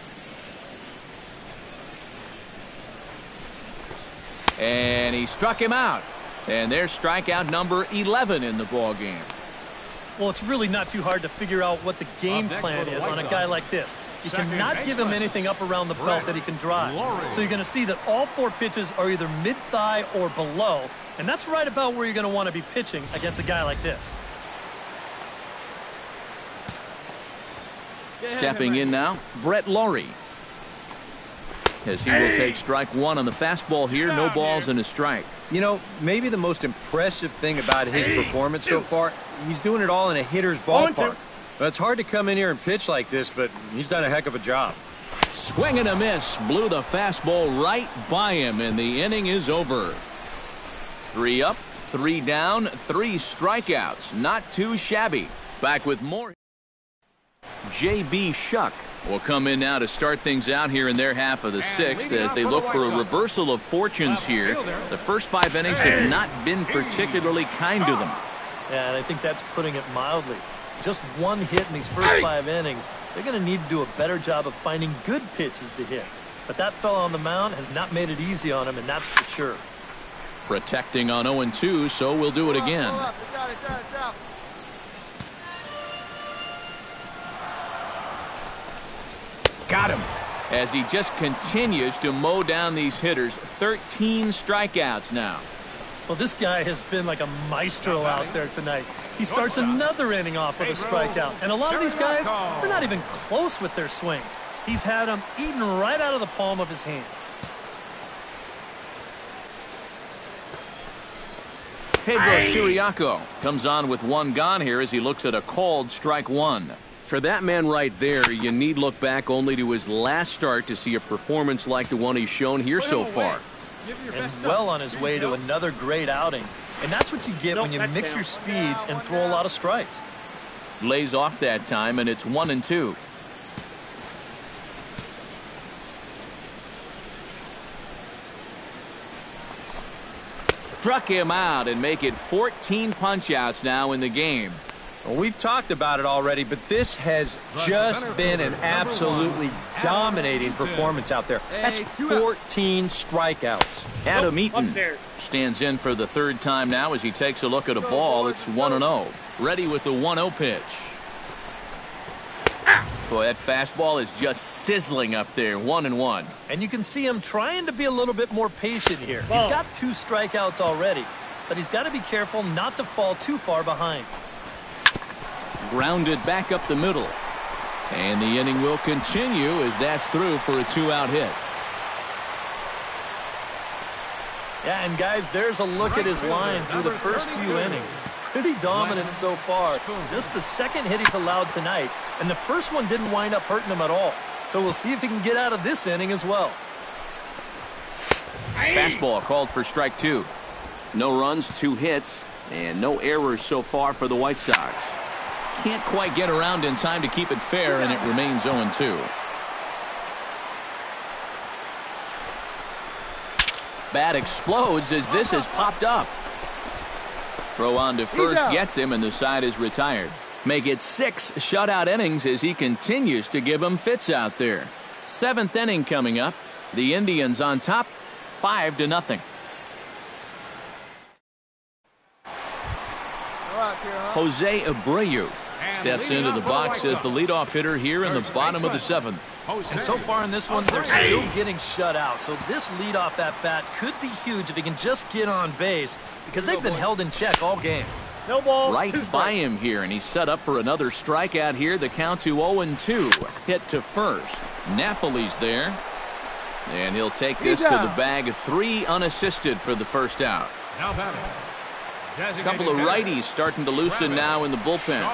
And he struck him out. And there's strikeout number 11 in the ball game. Well, it's really not too hard to figure out what the game plan is on a guy like this. You cannot give him anything up around the belt that he can drive. So you're going to see that all 4 pitches are either mid-thigh or below. And that's right about where you're going to want to be pitching against a guy like this. Stepping in now, Brett Lawrie. As he will take strike 1 on the fastball here. No balls and a strike. You know, maybe the most impressive thing about his performance so far, he's doing it all in a hitter's ballpark. But it's hard to come in here and pitch like this, but he's done a heck of a job. Swing and a miss. Blew the fastball right by him, and the inning is over. 3 up, 3 down, 3 strikeouts. Not too shabby. Back with more. J.B. Shuck will come in now to start things out here in their half of the 6th as they look for a reversal of fortunes here. The first 5 innings have not been particularly kind to them. Yeah, and I think that's putting it mildly. Just 1 hit in these first 5 innings. They're going to need to do a better job of finding good pitches to hit. But that fellow on the mound has not made it easy on him, and that's for sure. Protecting on 0-2, so we'll do it again. Got him. As he just continues to mow down these hitters. 13 strikeouts now. Well, this guy has been like a maestro out there tonight. He starts another inning off with a strikeout. And a lot of these guys, they're not even close with their swings. He's had them eaten right out of the palm of his hand. Pedro Chiriaco comes on with 1 gone here as he looks at a called strike 1. For that man right there, you need look back only to his last start to see a performance like the one he's shown here so far. And well on his way to another great outing. And that's what you get when you mix your speeds and throw a lot of strikes. Lays off that time, and it's 1-2. Struck him out and make it 14 punch-outs now in the game. Well, we've talked about it already, but this has just been an absolutely dominating performance out there. That's 14 strikeouts. Adam Eaton stands in for the 3rd time now as he takes a look at a ball. It's 1-0. Ready with the 1-0 pitch. Boy, that fastball is just sizzling up there. 1-1. And you can see him trying to be a little bit more patient here. He's got 2 strikeouts already, but he's got to be careful not to fall too far behind. Grounded back up the middle. And the inning will continue as that's through for a 2-out hit. Yeah, and guys, there's a look at his line through the first few innings. Pretty dominant so far. Just the 2nd hit he's allowed tonight, and the first one didn't wind up hurting him at all. So we'll see if he can get out of this inning as well. Fastball called for strike 2. No runs, 2 hits, and no errors so far for the White Sox. Can't quite get around in time to keep it fair, and it remains 0-2. Bat explodes as this has popped up. Throw on to first gets him, and the side is retired. Make it 6 shutout innings as he continues to give them fits out there. 7th inning coming up. The Indians on top, 5-0. Jose Abreu steps into the box as the leadoff hitter here in the bottom of the 7th. And so far in this one, they're still getting shut out. So this leadoff at bat could be huge if he can just get on base because they've been held in check all game. No ball. Right by him here, and he's set up for another strikeout here. The count to 0-2. Hit to first. Napoli's there. And he'll take this to the bag. 3 unassisted for the first out. Now batting. A couple of righties starting to loosen now in the bullpen.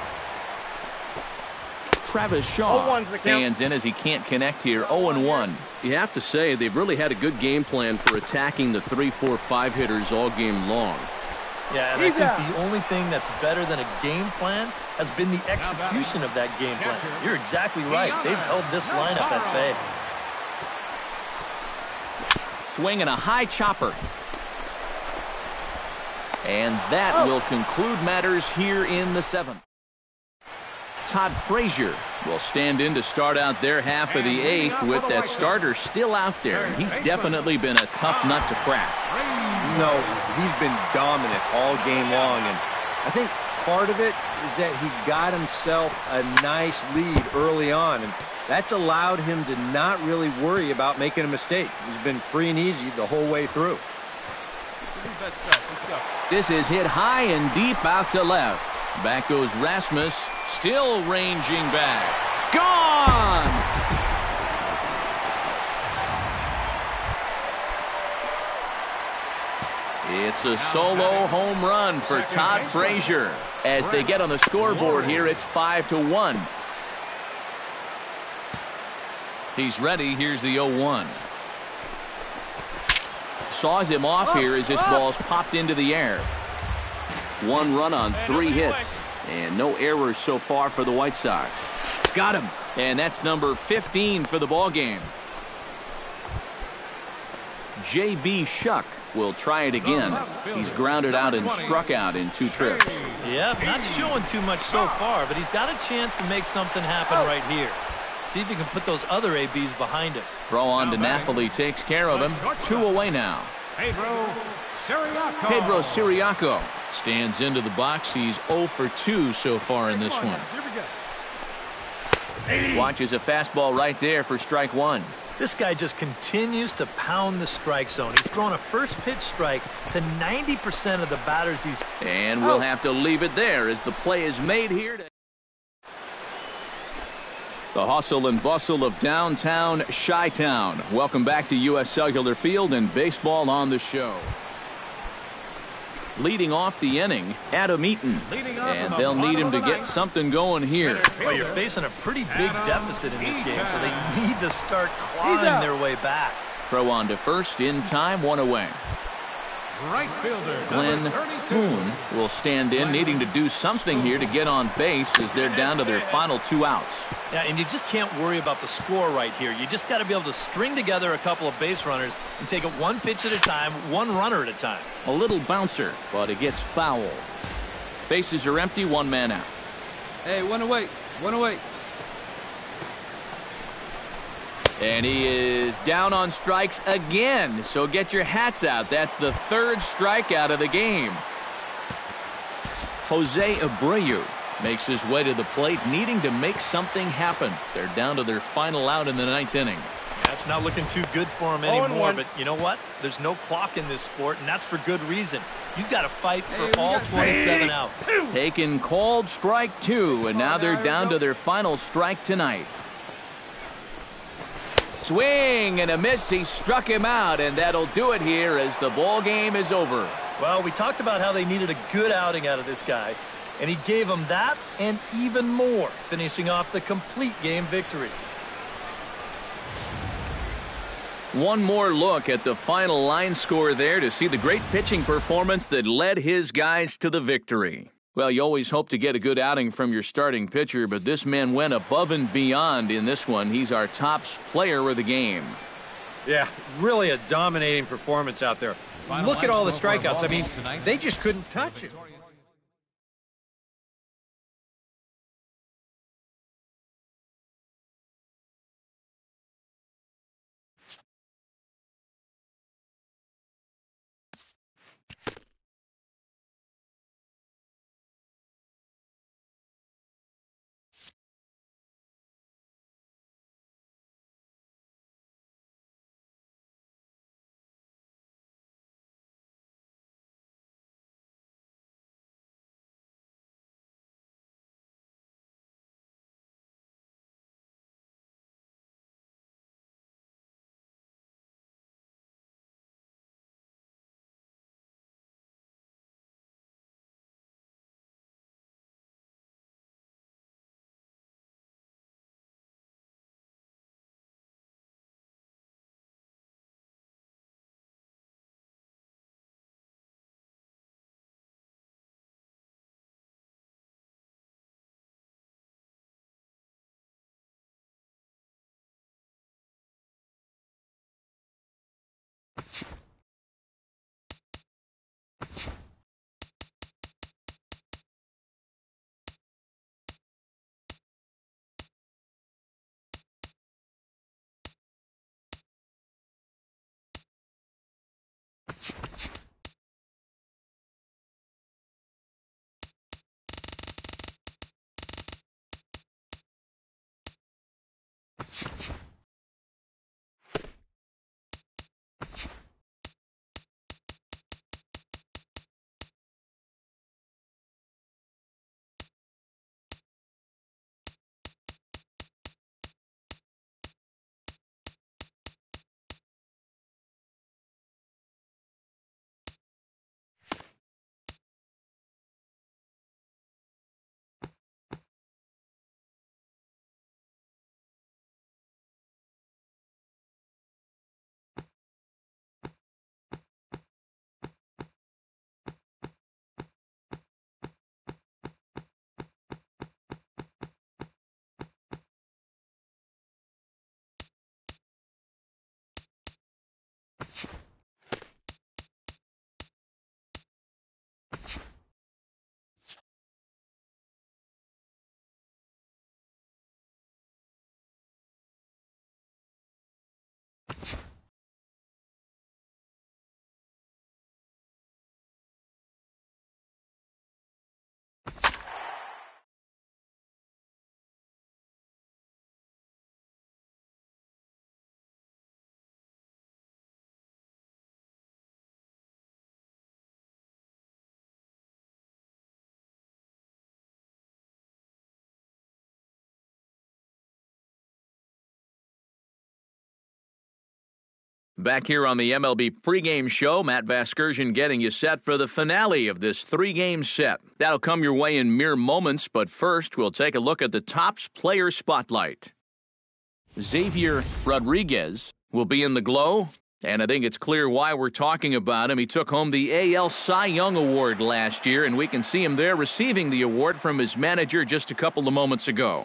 Travis Shaw stands in as he can't connect here. 0-1. You have to say they've really had a good game plan for attacking the 3, 4, 5 hitters all game long. Yeah, and I think the only thing that's better than a game plan has been the execution of that game plan. You're exactly right. They've held this lineup at bay. Swing and a high chopper. And that will conclude matters here in the 7th. Todd Frazier will stand in to start out their half of the 8th with that starter still out there, and he's definitely been a tough nut to crack. No, he's been dominant all game long, and I think part of it is that he got himself a nice lead early on, and that's allowed him to not really worry about making a mistake. He's been free and easy the whole way through. This is hit high and deep out to left. Back goes Rasmus, still ranging back. Gone! It's a solo home run for Todd Frazier. As they get on the scoreboard here, it's 5-1. He's ready. Here's the 0-1. Saws him off here as this ball's popped into the air. 1 run on 3 hits. And no errors so far for the White Sox. Got him. And that's number 15 for the ball game. J.B. Shuck will try it again. He's grounded out and struck out in 2 trips. Yeah, not showing too much so far, but he's got a chance to make something happen right here. See if he can put those other ABs behind him. Throw on to Napoli takes care of him. 2 away now. Pedro Siriaco stands into the box. He's 0 for 2 so far in this one. Watches a fastball right there for strike 1. This guy just continues to pound the strike zone. He's thrown a first pitch strike to 90% of the batters he's... And we'll have to leave it there as the play is made here. The hustle and bustle of downtown Chi-Town. Welcome back to U.S. Cellular Field and baseball on the show. Leading off the inning, Adam Eaton. And they'll need him to get something going here. Well, you're facing a pretty big deficit in this game, so they need to start clawing their way back. Throw on to first in time, 1 away. Right fielder Glenn Spoon will stand in, needing to do something here to get on base as they're down to their final 2 outs. Yeah, and you just can't worry about the score right here. You just got to be able to string together a couple of base runners and take it 1 pitch at a time, 1 runner at a time. A little bouncer, but it gets fouled. Bases are empty, 1 man out. Hey, 1 away. 1 away. And he is down on strikes again. So get your hats out. That's the 3rd strikeout of the game. Jose Abreu makes his way to the plate, needing to make something happen. They're down to their final out in the 9th inning. That's not looking too good for him anymore, but you know what? There's no clock in this sport, and that's for good reason. You've got to fight for all 27 outs. Taken called strike 2, and now they're down to their final strike tonight. Swing and a miss. He struck him out, and that'll do it here as the ball game is over. Well, we talked about how they needed a good outing out of this guy, and he gave them that and even more, finishing off the complete game victory. One more look at the final line score there to see the great pitching performance that led his guys to the victory. Well, you always hope to get a good outing from your starting pitcher, but this man went above and beyond in this one. He's our top player of the game. Yeah, really a dominating performance out there. Look at all the strikeouts. I mean, they just couldn't touch it. Back here on the MLB pregame show, Matt Vasgersian getting you set for the finale of this 3-game set. That'll come your way in mere moments, but first we'll take a look at the Topps Player Spotlight. Xavier Rodriguez will be in the glow, and I think it's clear why we're talking about him. He took home the AL Cy Young Award last year, and we can see him there receiving the award from his manager just a couple of moments ago.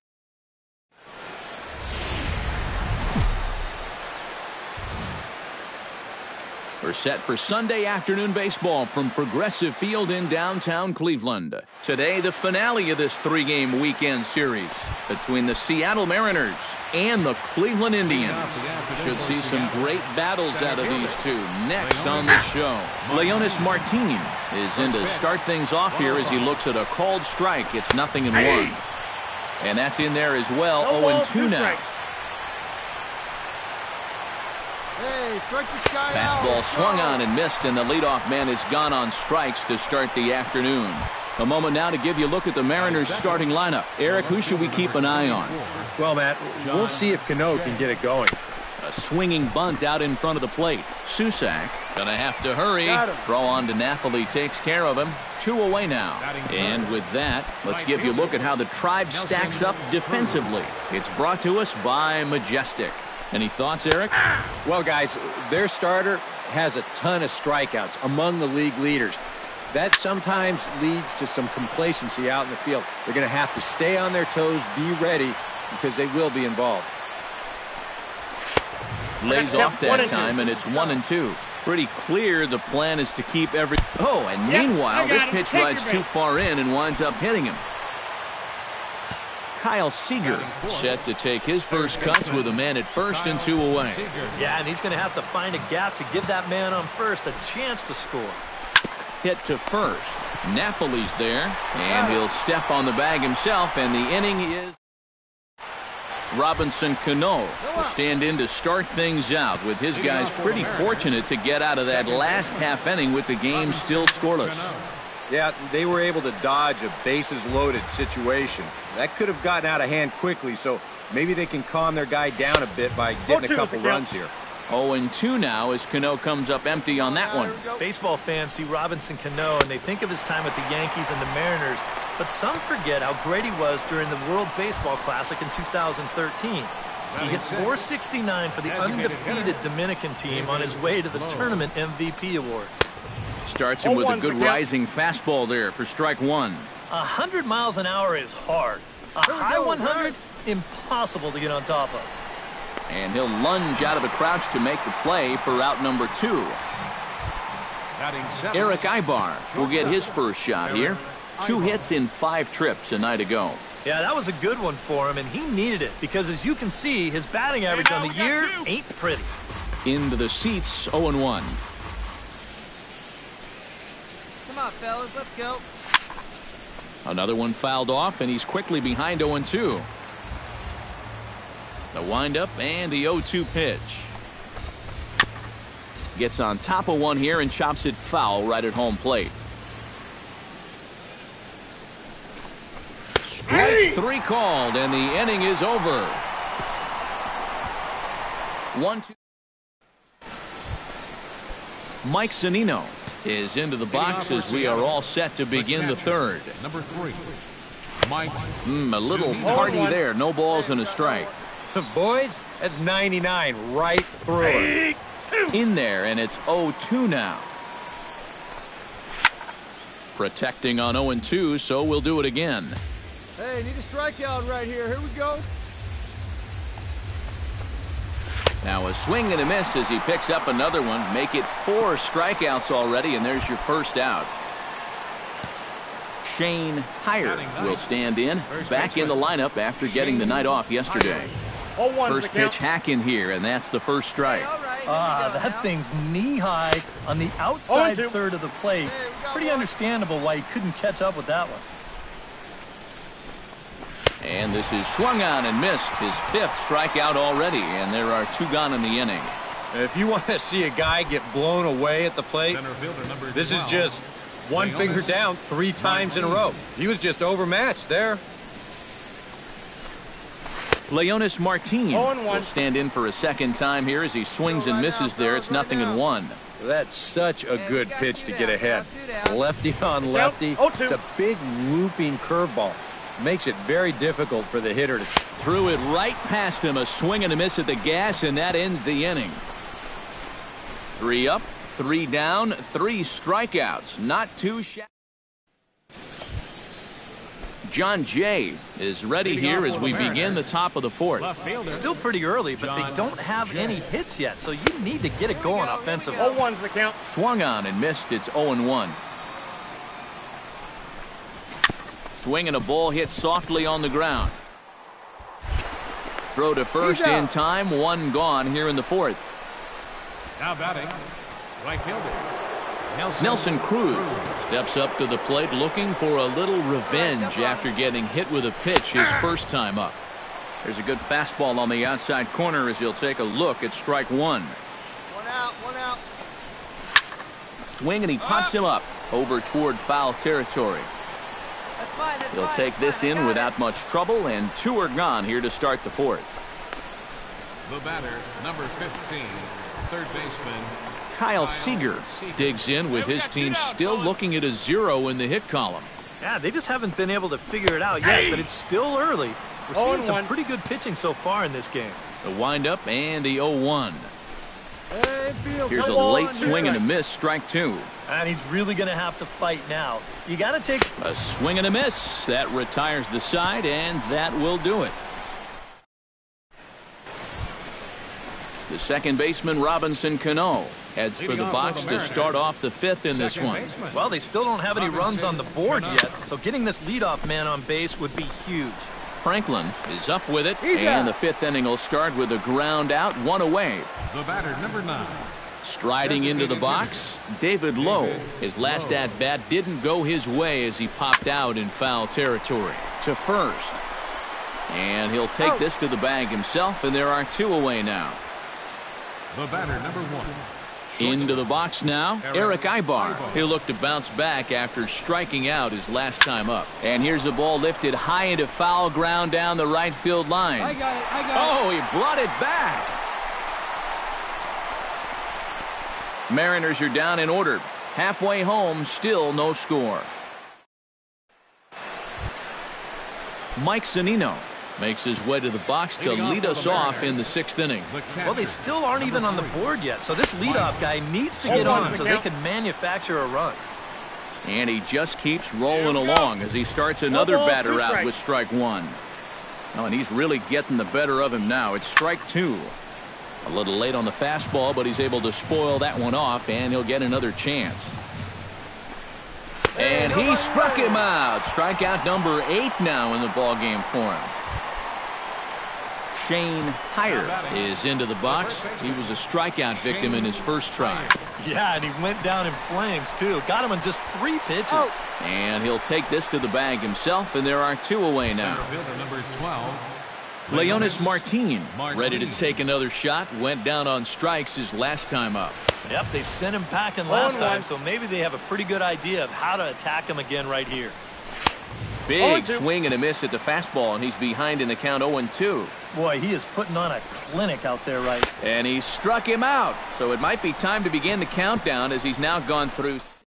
We're set for Sunday afternoon baseball from Progressive Field in downtown Cleveland. Today, the finale of this 3-game weekend series between the Seattle Mariners and the Cleveland Indians. Should see some great battles out of these two next on the show. Leonys Martin is in to start things off here as he looks at a called strike. It's 0-1. And that's in there as well. 0-2 now. Hey, strike this guy Fastball out. swung on and missed, and the leadoff man is gone on strikes to start the afternoon. A moment now to give you a look at the Mariners starting lineup. Eric, who should we keep an eye on? Well, Matt, we'll see if Cano can get it going. A swinging bunt out in front of the plate. Susac gonna have to hurry. Throw on to Napoli takes care of him. 2 away now. And with that, let's give you a look at how the Tribe stacks up defensively. It's brought to us by Majestic. Any thoughts, Eric? Well, guys, their starter has a ton of strikeouts, among the league leaders. That sometimes leads to some complacency out in the field. They're going to have to stay on their toes, be ready, because they will be involved. Lays off that time, and it's 1-2. Pretty clear the plan is to keep every... Oh, and meanwhile, this pitch rides too far in and winds up hitting him. Kyle Seager set to take his first cuts with a man at first and 2 away. Yeah, and he's going to have to find a gap to give that man on first a chance to score. Hit to first. Napoli's there, and he'll step on the bag himself, and the inning is... Robinson Cano will stand in to start things out, with his guys pretty fortunate to get out of that last half inning with the game still scoreless. Yeah, they were able to dodge a bases-loaded situation. That could have gotten out of hand quickly, so maybe they can calm their guy down a bit by getting a couple runs here. 0-2 now as Cano comes up empty on that one. Baseball fans see Robinson Cano, and they think of his time with the Yankees and the Mariners, but some forget how great he was during the World Baseball Classic in 2013. He hit .469 for the undefeated Dominican team on his way to the tournament MVP award. Starts him with a good rising fastball there for strike 1. 100 miles an hour is hard. A high 100, impossible to get on top of. And he'll lunge out of the crouch to make the play for out number 2. Eric Ibar will get his first shot here. 2 hits in 5 trips a night ago. Yeah, that was a good one for him, and he needed it because, as you can see, his batting average on the year ain't pretty. Into the seats, 0-1. Come on, fellas, let's go. Another one fouled off, and he's quickly behind 0-2. The windup and the 0-2 pitch. Gets on top of one here and chops it foul right at home plate. Strike 3 called, and the inning is over. 1-2. Mike Zunino is into the box as we are all set to begin the third. Number 3, Mike. A little tardy there. No balls and a strike. Boys, that's 99 right through it. In there, and it's 0-2 now. Protecting on 0-2, so we'll do it again. Hey, need a strikeout right here. Here we go. Now a swing and a miss as he picks up another one. Make it 4 strikeouts already, and there's your first out. Shane Hyer will stand in, back in the lineup after getting the night off yesterday. First pitch hack in here, and that's the first strike. That thing's knee-high on the outside third of the plate. Pretty understandable why he couldn't catch up with that one. And this is swung on and missed. His 5th strikeout already, and there are 2 gone in the inning. If you want to see a guy get blown away at the plate, this is just one finger down 3 times in a row. He was just overmatched there. Leonis Martin will stand in for a second time here as he swings and misses there. It's 0-1. That's such a good pitch to get ahead. Lefty on lefty. It's a big looping curveball. Makes it very difficult for the hitter to... Threw it right past him. A swing and a miss at the gas, and that ends the inning. 3 up, 3 down, 3 strikeouts. Not too shabby. John Jay is ready here as we begin the top of the 4th. Still pretty early, but they don't have any hits yet, so you need to get it going offensively. 0-1's the count. Swung on and missed. It's 0-1. Swing and a ball hit softly on the ground. Throw to first in time. 1 gone here in the 4th. Now batting, right fielder Nelson Cruz steps up to the plate looking for a little revenge after getting hit with a pitch his first time up. There's a good fastball on the outside corner as he'll take a look at strike 1. 1 out, 1 out. Swing and he pops him up over toward foul territory. That's fine, that's He'll fine, take that's this fine, in without much trouble, and 2 are gone here to start the 4th. The batter, number 15, third baseman Kyle Seager digs in with his team still looking at a 0 in the hit column. Yeah, they just haven't been able to figure it out yet, but it's still early. We're seeing some pretty good pitching so far in this game. The windup and the 0-1. Hey, field, Here's a late swing and a miss, strike 2. And he's really going to have to fight now. You got to take A swing and a miss. That retires the side, and that will do it. The second baseman, Robinson Cano, heads for the box to start off the 5th in this one. Well, they still don't have any runs on the board yet, so getting this leadoff man on base would be huge. Franklin is up with it, and the 5th inning will start with a ground out, 1 away. The batter, number 9. Striding into the box, David Lowe. His last at-bat didn't go his way as he popped out in foul territory. To first. And he'll take this to the bag himself, and there are 2 away now. The batter, number 1. Into the box now, Eric Ibar. He'll look to bounce back after striking out his last time up. And here's a ball lifted high into foul ground down the right field line. I got it, Oh, he brought it back. Mariners are down in order. Halfway home, still no score. Mike Zunino makes his way to the box to lead us off in the 6th inning. Well, they still aren't even on the board yet, so this leadoff guy needs to get on so they can manufacture a run. And he just keeps rolling along as he starts another batter out with strike 1. Oh, and he's really getting the better of him now. It's strike 2. A little late on the fastball, but he's able to spoil that one off, and he'll get another chance. And he struck him out. Strikeout number 8 now in the ballgame for him. Shane Heyer is into the box. He was a strikeout victim in his first try. Yeah, and he went down in flames, too. Got him in just 3 pitches. And he'll take this to the bag himself, and there are 2 away now. Number 12. Leonis Martin, ready to take another shot, went down on strikes his last time up. Yep, they sent him packing last time, so maybe they have a pretty good idea of how to attack him again right here. Big swing and a miss at the fastball, and he's behind in the count 0-2. Boy, he is putting on a clinic out there, right? And he struck him out, so it might be time to begin the countdown as he's now gone through.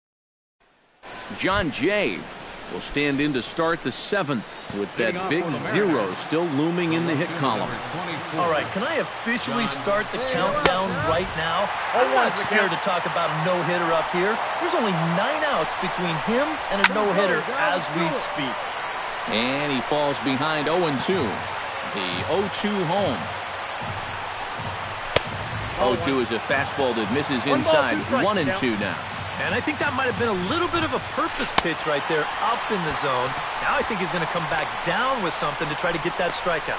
John Jay will stand in to start the 7th with that big 0 still looming in the hit column. All right, can I officially start the countdown right now? I'm not scared to talk about a no-hitter up here. There's only 9 outs between him and a no-hitter as we speak. And he falls behind 0-2. The 0-2 home. 0-2 is a fastball that misses inside. 1-2 now. And I think that might have been a little bit of a purpose pitch right there up in the zone. Now I think he's going to come back down with something to try to get that strikeout.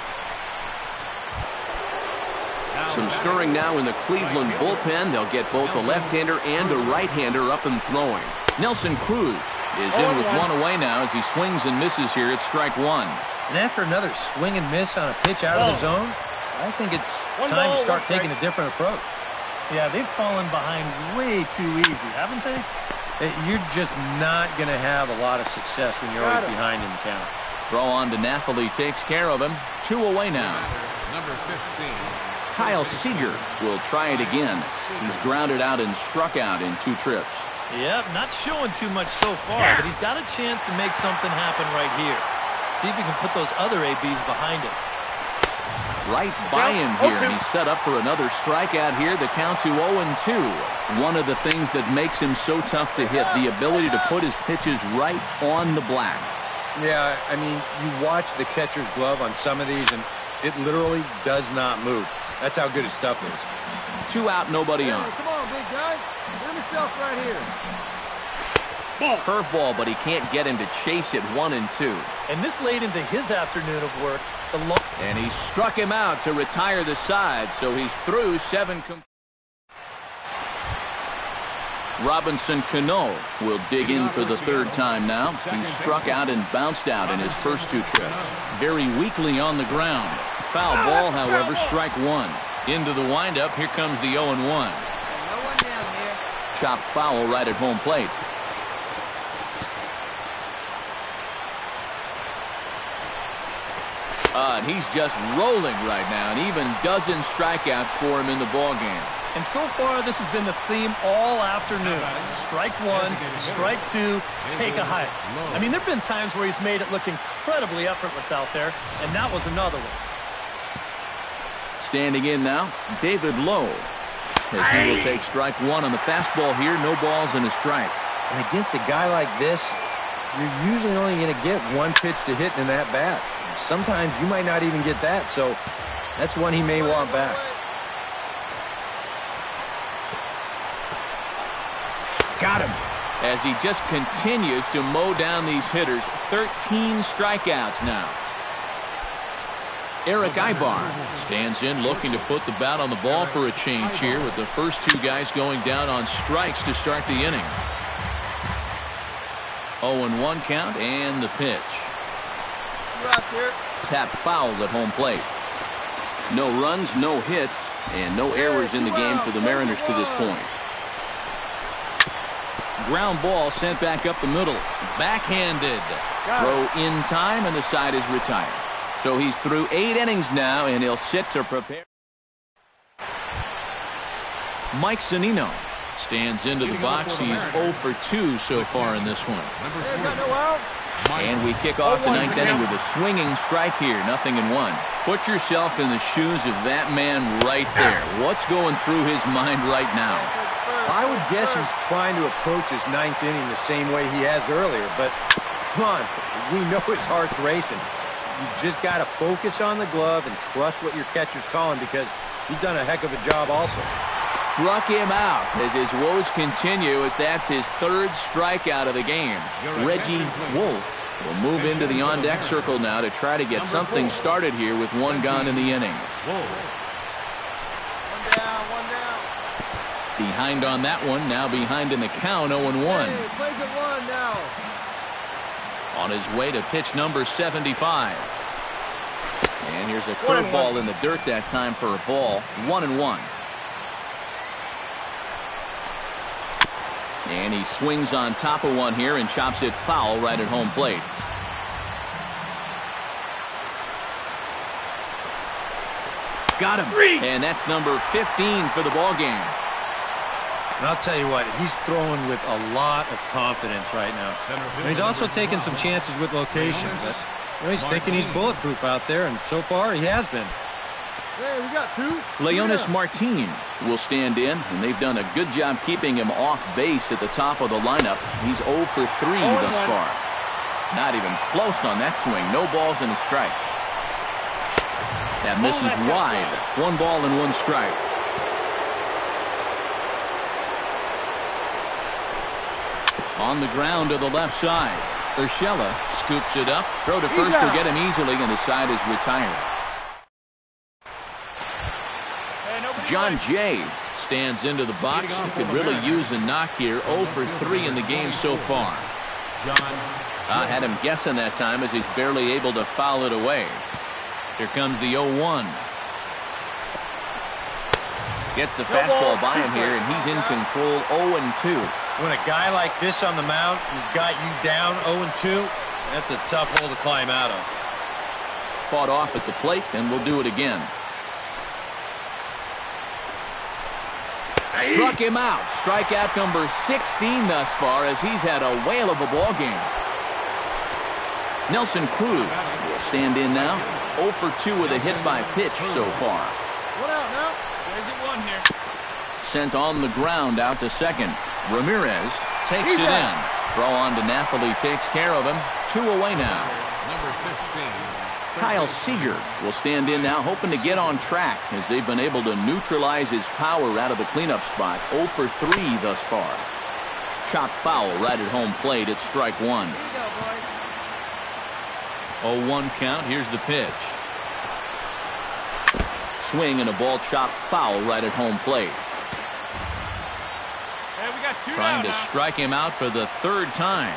Some stirring now in the Cleveland bullpen. They'll get both a left-hander and a right-hander up and throwing. Nelson Cruz is in with 1 away now as he swings and misses here at strike 1. And after another swing and miss on a pitch out of the zone, I think it's time to start taking a different approach. Yeah, they've fallen behind way too easy, haven't they? You're just not going to have a lot of success when you're always behind in the count. Throw on to Napoli takes care of him. 2 away now. Number 15. Kyle Seager will try it again. He's grounded out and struck out in 2 trips. Yep, not showing too much so far, but he's got a chance to make something happen right here. See if he can put those other ABs behind him. Right by him here, and he's set up for another strikeout here. The count to 0-2. One of the things that makes him so tough to hit, the ability to put his pitches right on the black. Yeah, I mean, you watch the catcher's glove on some of these, and it literally does not move. That's how good his stuff is. 2 out, nobody on. Come on, big guy. Get himself right here. Curveball, but he can't get him to chase it. 1-2. And this late into his afternoon of work, and he struck him out to retire the side, so he's through 7. Robinson Cano will dig in for the 3rd time now. He struck out and bounced out in his first 2 trips. Very weakly on the ground. Foul ball, however, strike 1. Into the windup, here comes the 0-1. Chopped foul right at home plate. And he's just rolling right now, and even dozen strikeouts for him in the ball game. And so far, this has been the theme all afternoon. Strike 1, strike 2, take a hike. I mean, there have been times where he's made it look incredibly effortless out there, and that was another one. Standing in now, David Lowe, as he will take strike 1 on the fastball here. No balls and a strike. And against a guy like this, you're usually only going to get 1 pitch to hit in that bat. Sometimes you might not even get that, so that's one he may want back. Got him. As he just continues to mow down these hitters. 13 strikeouts now. Eric Ibar stands in, looking to put the bat on the ball for a change here, with the first 2 guys going down on strikes to start the inning. 0-1 count, and the pitch. Tap foul at home plate. No runs, no hits, and no errors in the game for the Mariners to this point. Ground ball sent back up the middle. Backhanded. Throw in time, and the side is retired. So he's through 8 innings now, and he'll sit to prepare. Mike Zunino stands into the box. He's 0 for 2 so far in this one. And we kick off the 9th inning with a swinging strike here. 0-1. Put yourself in the shoes of that man right there. What's going through his mind right now? I would guess he's trying to approach his 9th inning the same way he has earlier, but come on, we know his heart's racing. You just got to focus on the glove and trust what your catcher's calling, because he's done a heck of a job also. Struck him out as his woes continue, as that's his 3rd strikeout of the game. Reggie Wolf will move into the on-deck circle now to try to get something started here with 1 gone in the inning. Behind on that one, now behind in the count, 0-1. On his way to pitch number 75. And here's a curveball in the dirt that time for a ball. 1-1. And he swings on top of one here and chops it foul right at home plate. Got him. And that's number 15 for the ball game. And I'll tell you what, he's throwing with a lot of confidence right now. And he's also taking some chances with location, but he's thinking he's bulletproof out there, and so far he has been. Hey, we got 2. Leonis Martin will stand in, and they've done a good job keeping him off base at the top of the lineup. He's 0 for 3 thus far. Not even close on that swing. No balls and a strike. That misses wide. 1 ball and 1 strike. On the ground to the left side. Urshela scoops it up. Throw to first will get him easily, and the side is retired. John Jay stands into the box. He could really use a knock here. 0 for 3 in the game so far. I had him guessing that time, as he's barely able to foul it away. Here comes the 0-1. Gets the fastball by him here, and he's in control. 0-2. When a guy like this on the mound, he's got you down 0-2, That's a tough hole to climb out of. Fought off at the plate, and will do it again. Struck him out. Strikeout number 16 thus far, as he's had a whale of a ball game. Nelson Cruz will stand in now. 0 for 2 with a hit by pitch so far. One out now. There's it one here. Sent on the ground out to second. Ramirez takes it in. Throw on to Napoli takes care of him. 2 away now. Number 15. Kyle Seager will stand in now, hoping to get on track, as they've been able to neutralize his power out of the cleanup spot. 0 for 3 thus far. Chopped foul right at home plate. It's strike one. 0-1 count. Here's the pitch. Swing and a ball chopped foul right at home plate. Hey, we got 2 Trying to now. strike him out for the 3rd time.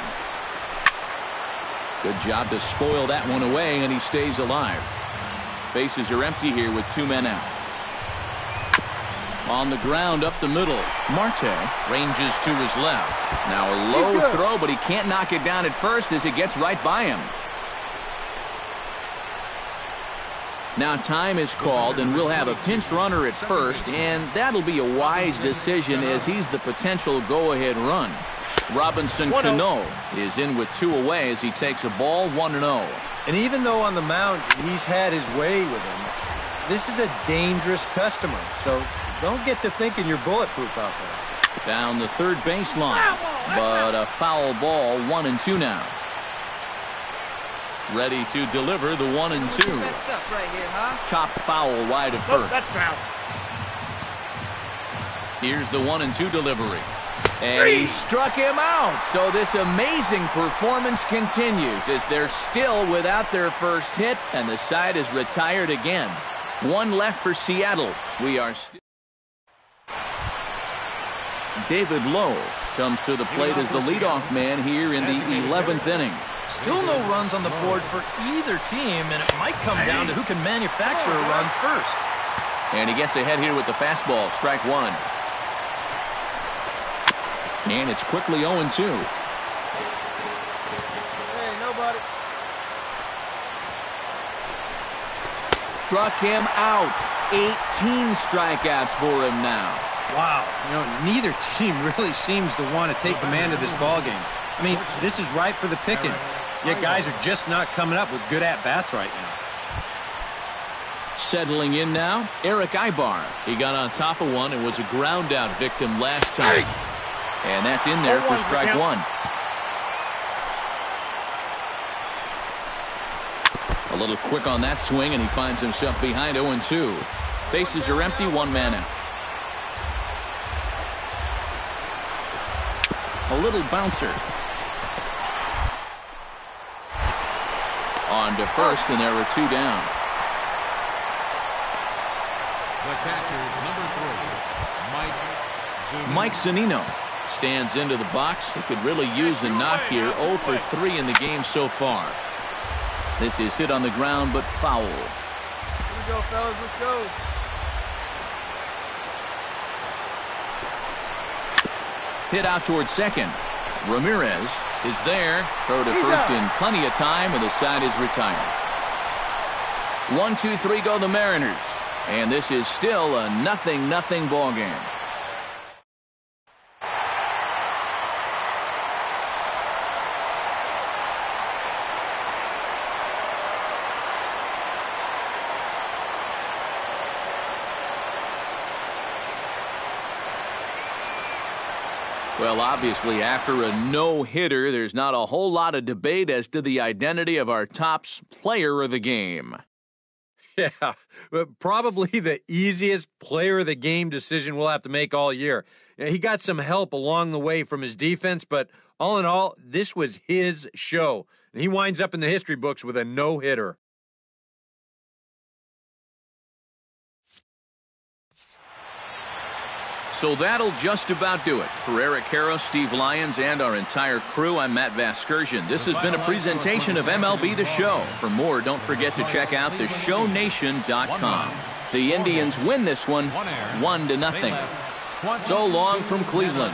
Good job to spoil that one away, and he stays alive. Bases are empty here with 2 men out. On the ground up the middle. Marte ranges to his left. Now a low throw, but he can't knock it down at first as it gets right by him. Now time is called, and we'll have a pinch runner at first, and that'll be a wise decision as he's the potential go-ahead run. Robinson Cano is in with 2 away as he takes a ball 1-0. And even though on the mound he's had his way with him, this is a dangerous customer. So don't get to thinking you're bulletproof out there. Down the third baseline, but a foul ball. 1-2 now. Ready to deliver the 1-2. Chopped foul wide of first. That's foul. Here's the 1-2 delivery. And he struck him out. So this amazing performance continues as they're still without their first hit, and the side is retired again. 1 left for Seattle. We are still. David Lowe comes to the plate as the leadoff man here in the 11th inning. Still no runs on the board for either team, and it might come down to who can manufacture a run first. And he gets ahead here with the fastball. Strike one. And it's quickly 0-2. Hey, nobody. Struck him out. 18 strikeouts for him now. Wow. You know, neither team really seems to want to take command of this ballgame. I mean, this is ripe for the picking. Yet guys are just not coming up with good at-bats right now. Settling in now, Eric Ibar. He got on top of one and was a ground-out victim last time. And that's in there for strike one. A little quick on that swing, and he finds himself behind 0-2. Bases are empty, 1 man out. A little bouncer. On to first, and there were 2 down. The catcher, number 3, Mike Zunino stands into the box. He could really use a knock here. 0 for 3 in the game so far. This is hit on the ground, but foul. Here we go, fellas. Let's go. Hit out towards second. Ramirez is there. Throw to first in plenty of time, and the side is retired. 1-2-3 go the Mariners. And this is still a 0-0 ball game. Well, obviously, after a no-hitter, there's not a whole lot of debate as to the identity of our top player of the game. Yeah, but probably the easiest player of the game decision we'll have to make all year. He got some help along the way from his defense, but all in all, this was his show. And he winds up in the history books with a no-hitter. So that'll just about do it. For Eric Karros, Steve Lyons, and our entire crew, I'm Matt Vasgersian. This has been a presentation of MLB The Show. For more, don't forget to check out theshownation.com. The Indians win this one 1-0. So long from Cleveland.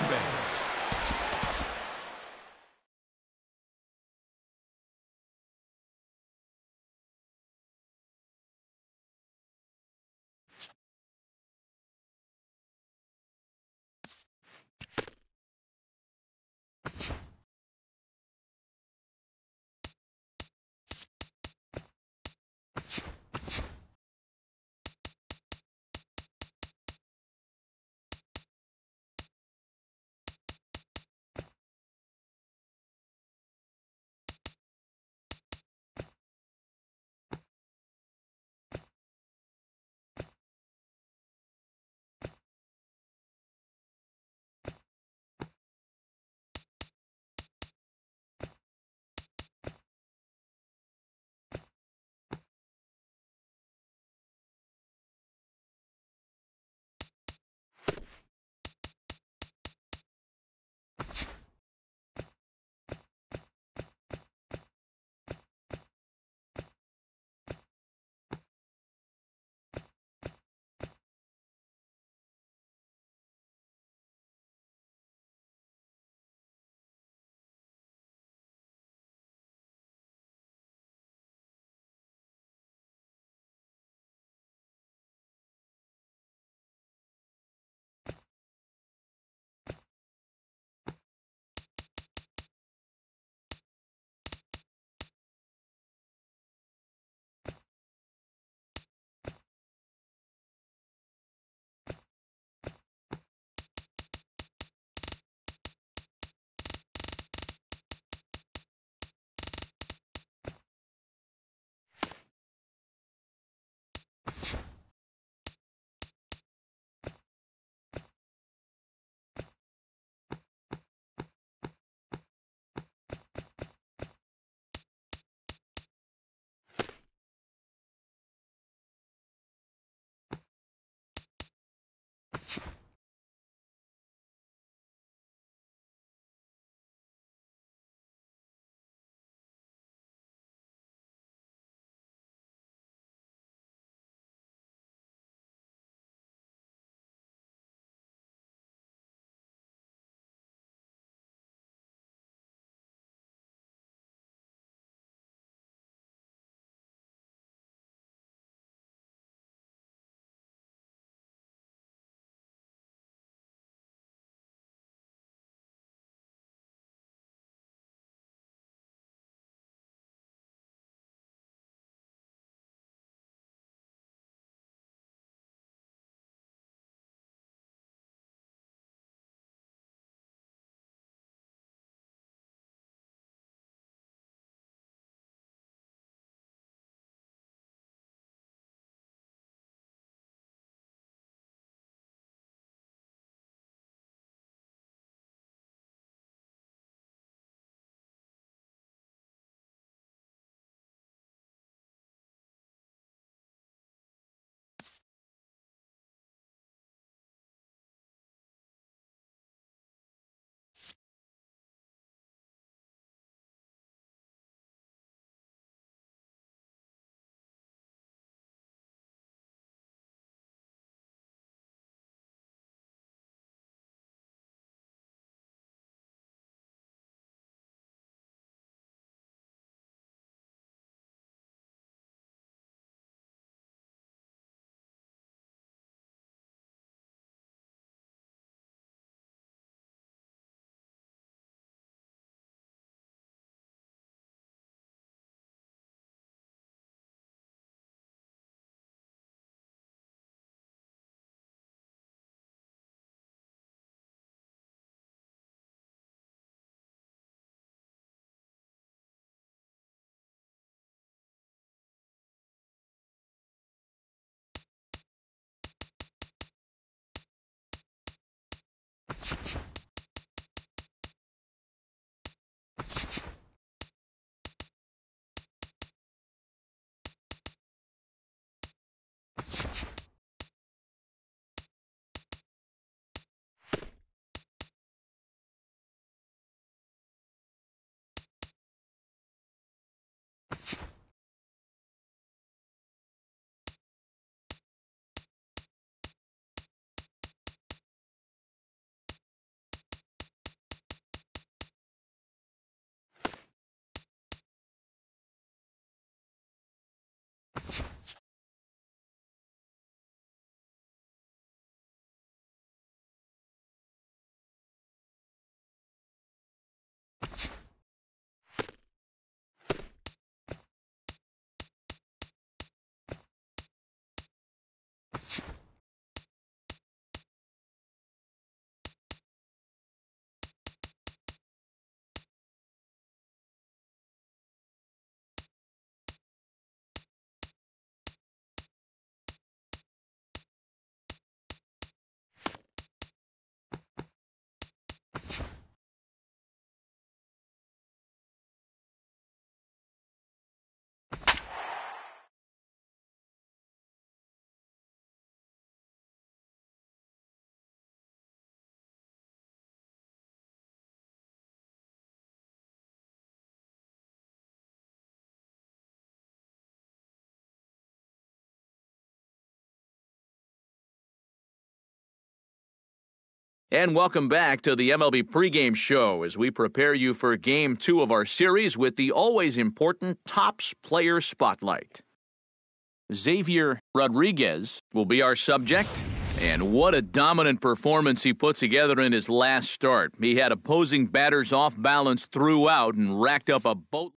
And welcome back to the MLB pregame show as we prepare you for Game 2 of our series with the always important Topps Player Spotlight. Xavier Rodriguez will be our subject, and what a dominant performance he put together in his last start. He had opposing batters off balance throughout and racked up a boat.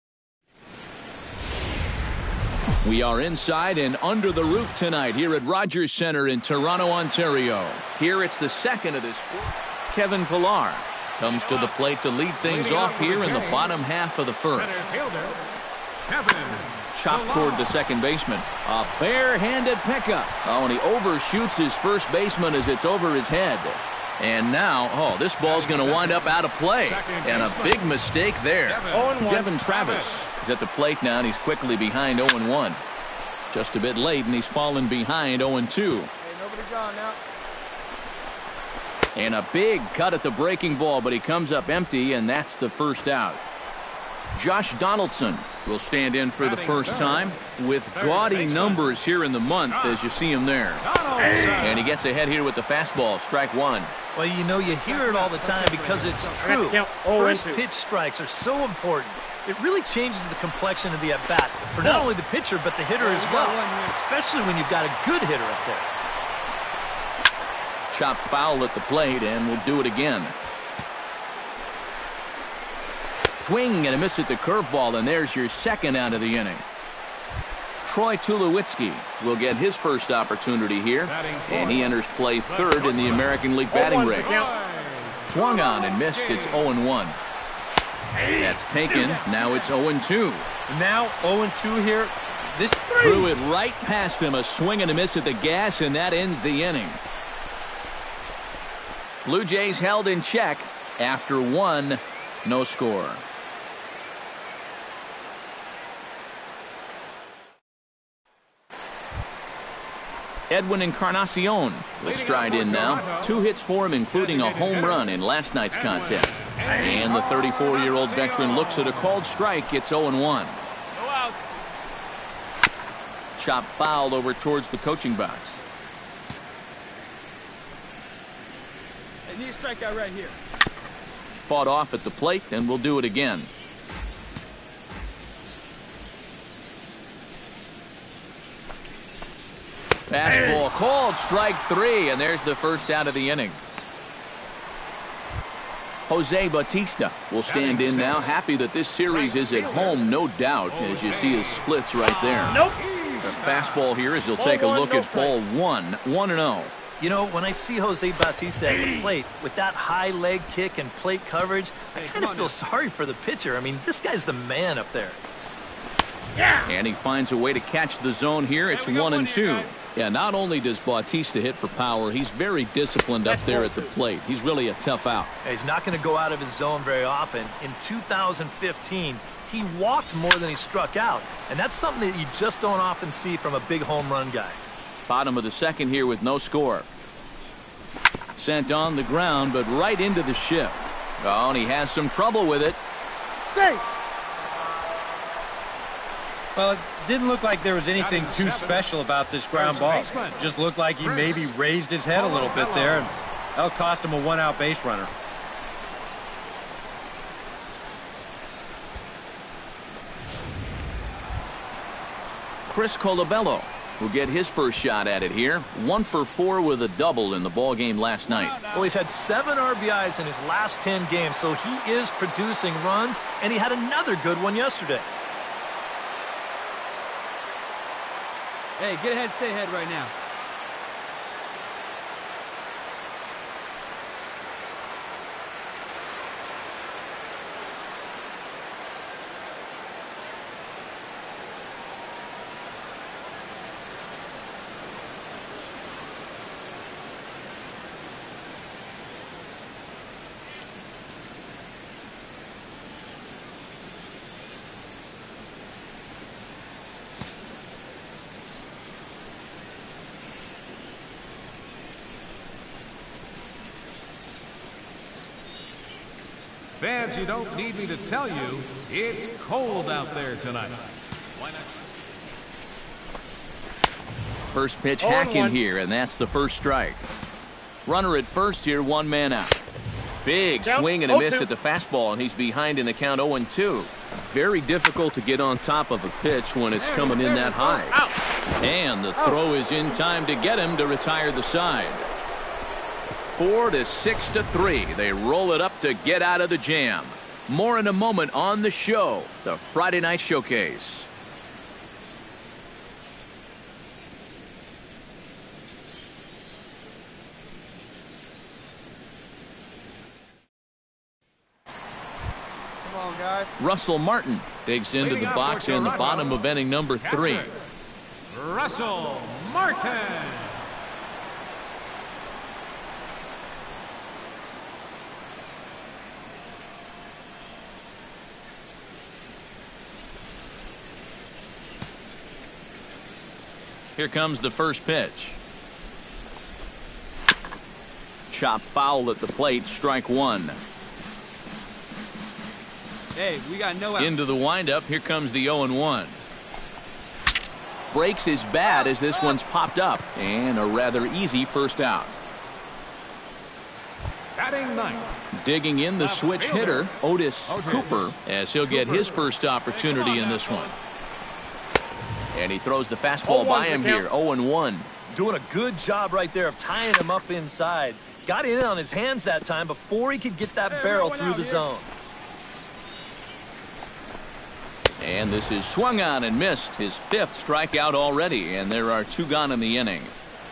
We are inside and under the roof tonight here at Rogers Center in Toronto, Ontario. Here it's the second of this. Kevin Pillar comes to the plate to lead things off here in the bottom half of the first. Chopped toward the second baseman. A bare-handed pickup. Oh, and he overshoots his first baseman as it's over his head. And now, this ball's going to wind up out of play. And a big mistake there. Devin Travis is at the plate now, and he's quickly behind 0-1. Just a bit late, and he's fallen behind 0-2. And a big cut at the breaking ball, but he comes up empty, and that's the first out. Josh Donaldson will stand in for the first time with gaudy numbers here in the month, as you see him there. And he gets ahead here with the fastball, strike one. Well, you know, you hear it all the time because it's true. First pitch strikes are so important. It really changes the complexion of the at-bat for not only the pitcher, but the hitter as well, especially when you've got a good hitter up there. Chopped foul at the plate, and we'll do it again. Swing and a miss at the curveball, and there's your second out of the inning. Troy Tulowitzki will get his first opportunity here, and he enters play third in the American League batting race. Swung on and missed. It's 0-1. That's taken. Now it's 0-2. Now 0-2 here. This threw it right past him. A swing and a miss at the gas, and that ends the inning. Blue Jays held in check after one, no score. Edwin Encarnacion will stride in now. 2 hits for him, including a home run in last night's contest. And the 34-year-old veteran looks at a called strike. It's 0-1. Chop foul over towards the coaching box. I need a strikeout right here. Fought off at the plate, and we'll do it again. Fastball called, strike 3, and there's the first out of the inning. Jose Bautista will stand in now, happy that this series is at home, no doubt, as you see his splits right there. The fastball here as he'll take a look at ball 1, 1-0. You know, when I see Jose Bautista at the plate with that high leg kick and plate coverage, I kind of feel sorry for the pitcher. I mean, this guy's the man up there. And he finds a way to catch the zone here. It's 1-2. Yeah, not only does Bautista hit for power, he's very disciplined up there at the plate. He's really a tough out. He's not going to go out of his zone very often. In 2015, he walked more than he struck out, and that's something that you just don't often see from a big home run guy. Bottom of the second here with no score. Sent on the ground, but right into the shift. Oh, and he has some trouble with it. Well, it didn't look like there was anything too special about this ground ball. It just looked like he maybe raised his head a little bit there, and that'll cost him a 1-out base runner. Chris Colabello will get his first shot at it here. 1 for 4 with a double in the ball game last night. Well, he's had 7 RBIs in his last 10 games, so he is producing runs, and he had another good one yesterday. Hey, get ahead, stay ahead right now. Fans, you don't need me to tell you, it's cold out there tonight. First pitch hacking here, and that's the first strike. Runner at first here, one man out. Big swing and a miss at the fastball, and he's behind in the count 0-2. Very difficult to get on top of a pitch when it's coming in that high. And the throw is in time to get him to retire the side. 4-6-3. They roll it up to get out of the jam. More in a moment on the show, the Friday Night Showcase. Guys. Russell Martin digs into the box in the bottom of inning number 3. Russell Martin. Here comes the first pitch. Chop foul at the plate, strike one. Hey, we got no out. Into the windup, here comes the 0-1. Breaks his bat as this one's popped up, and a rather easy first out. Batting ninth. Digging in the switch hitter, Otis Cooper, as he'll get his first opportunity in this one. And he throws the fastball by him here, 0-1. Doing a good job right there of tying him up inside. Got in on his hands that time before he could get that barrel through the zone. And this is swung on and missed, his 5th strikeout already, and there are 2 gone in the inning.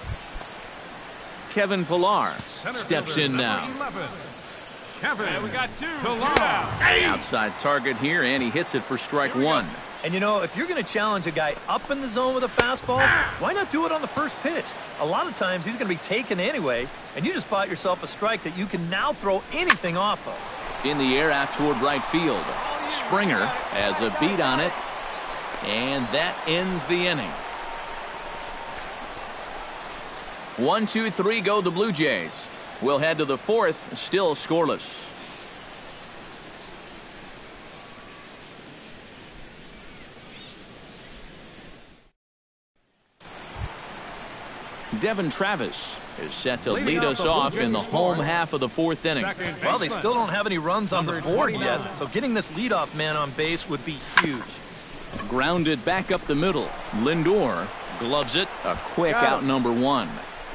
Kevin Pillar steps in now. Kevin, we got 2 Pillar. Outside target here, and he hits it for strike 1. And you know, if you're going to challenge a guy up in the zone with a fastball, why not do it on the first pitch? A lot of times he's going to be taken anyway, and you just bought yourself a strike that you can now throw anything off of. In the air out toward right field. Springer has a beat on it, and that ends the inning. 1, 2, 3 go the Blue Jays. We'll head to the 4th, still scoreless. Devin Travis is set to lead us off in the home half of the 4th inning. Well, they still don't have any runs on the board yet, so getting this leadoff man on base would be huge. Grounded back up the middle. Lindor gloves it. A quick out number 1.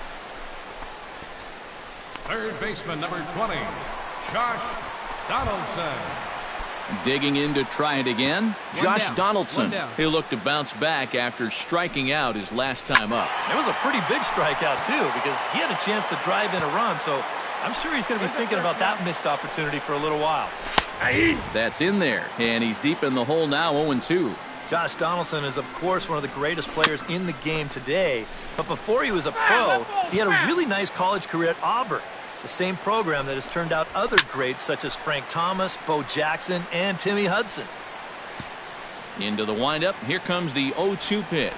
Third baseman number 20, Josh Donaldson. Digging in to try it again. Josh Donaldson. He'll look to bounce back after striking out his last time up. It was a pretty big strikeout, too, because he had a chance to drive in a run, so I'm sure he's going to be thinking about that missed opportunity for a little while. That's in there, and he's deep in the hole now, 0-2. Josh Donaldson is, of course, one of the greatest players in the game today, but before he was a pro, he had a really nice college career at Auburn. The same program that has turned out other greats such as Frank Thomas, Bo Jackson, and Timmy Hudson. Into the windup. Here comes the 0-2 pitch.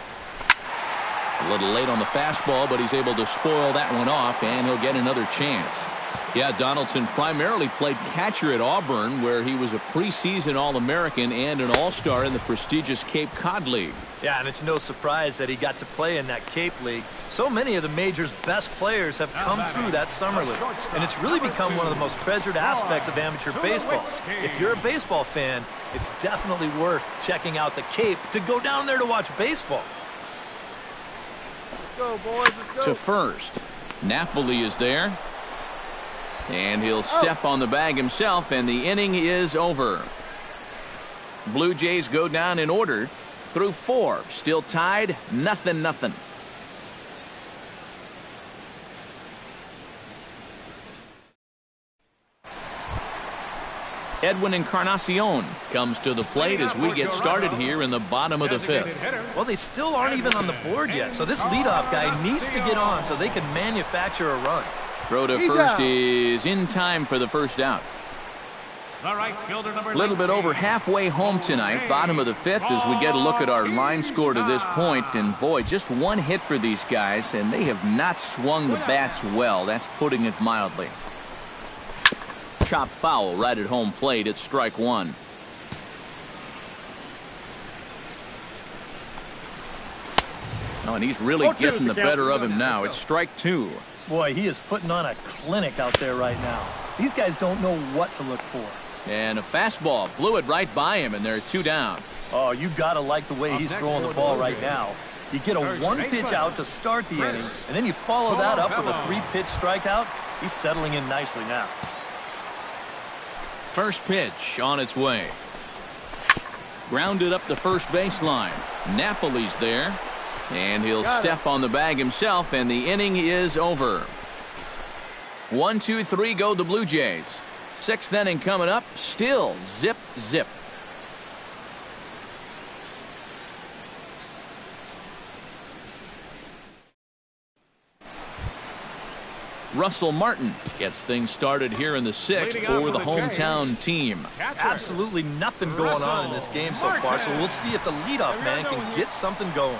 A little late on the fastball, but he's able to spoil that one off, and he'll get another chance. Yeah, Donaldson primarily played catcher at Auburn, where he was a preseason All-American and an All-Star in the prestigious Cape Cod League. Yeah, and it's no surprise that he got to play in that Cape League. So many of the major's best players have come through that summer league, and it's really become one of the most treasured aspects of amateur baseball. If you're a baseball fan, it's definitely worth checking out the Cape to go down there to watch baseball. Let's go, boys. Let's go. To first. Napoli is there. And he'll step on the bag himself, and the inning is over. Blue Jays go down in order through 4. Still tied, 0-0. Edwin Encarnacion comes to the plate as we get started here in the bottom of the 5th. Well, they still aren't even on the board yet, so this leadoff guy needs to get on so they can manufacture a run. Throw to first is in time for the first out. A little bit over halfway home tonight, bottom of the 5th, as we get a look at our line score to this point. And boy, just one hit for these guys, and they have not swung the bats well. That's putting it mildly. Chop foul right at home plate. It's strike 1. Oh, and he's really getting the better of him now. It's strike 2. Boy, he is putting on a clinic out there right now. These guys don't know what to look for. And a fastball blew it right by him, and there are 2 down. Oh, you got to like the way he's throwing the ball right now. You get a 1-pitch out to start the inning, and then you follow that up with a 3-pitch strikeout. He's settling in nicely now. First pitch on its way. Grounded up the first baseline. Napoli's there. And he'll step on the bag himself, and the inning is over. 1, 2, 3 go the Blue Jays. 6th inning coming up. Still zip, zip. Russell Martin gets things started here in the 6th for the hometown team. Absolutely nothing going on in this game so far, so we'll see if the leadoff man can get something going.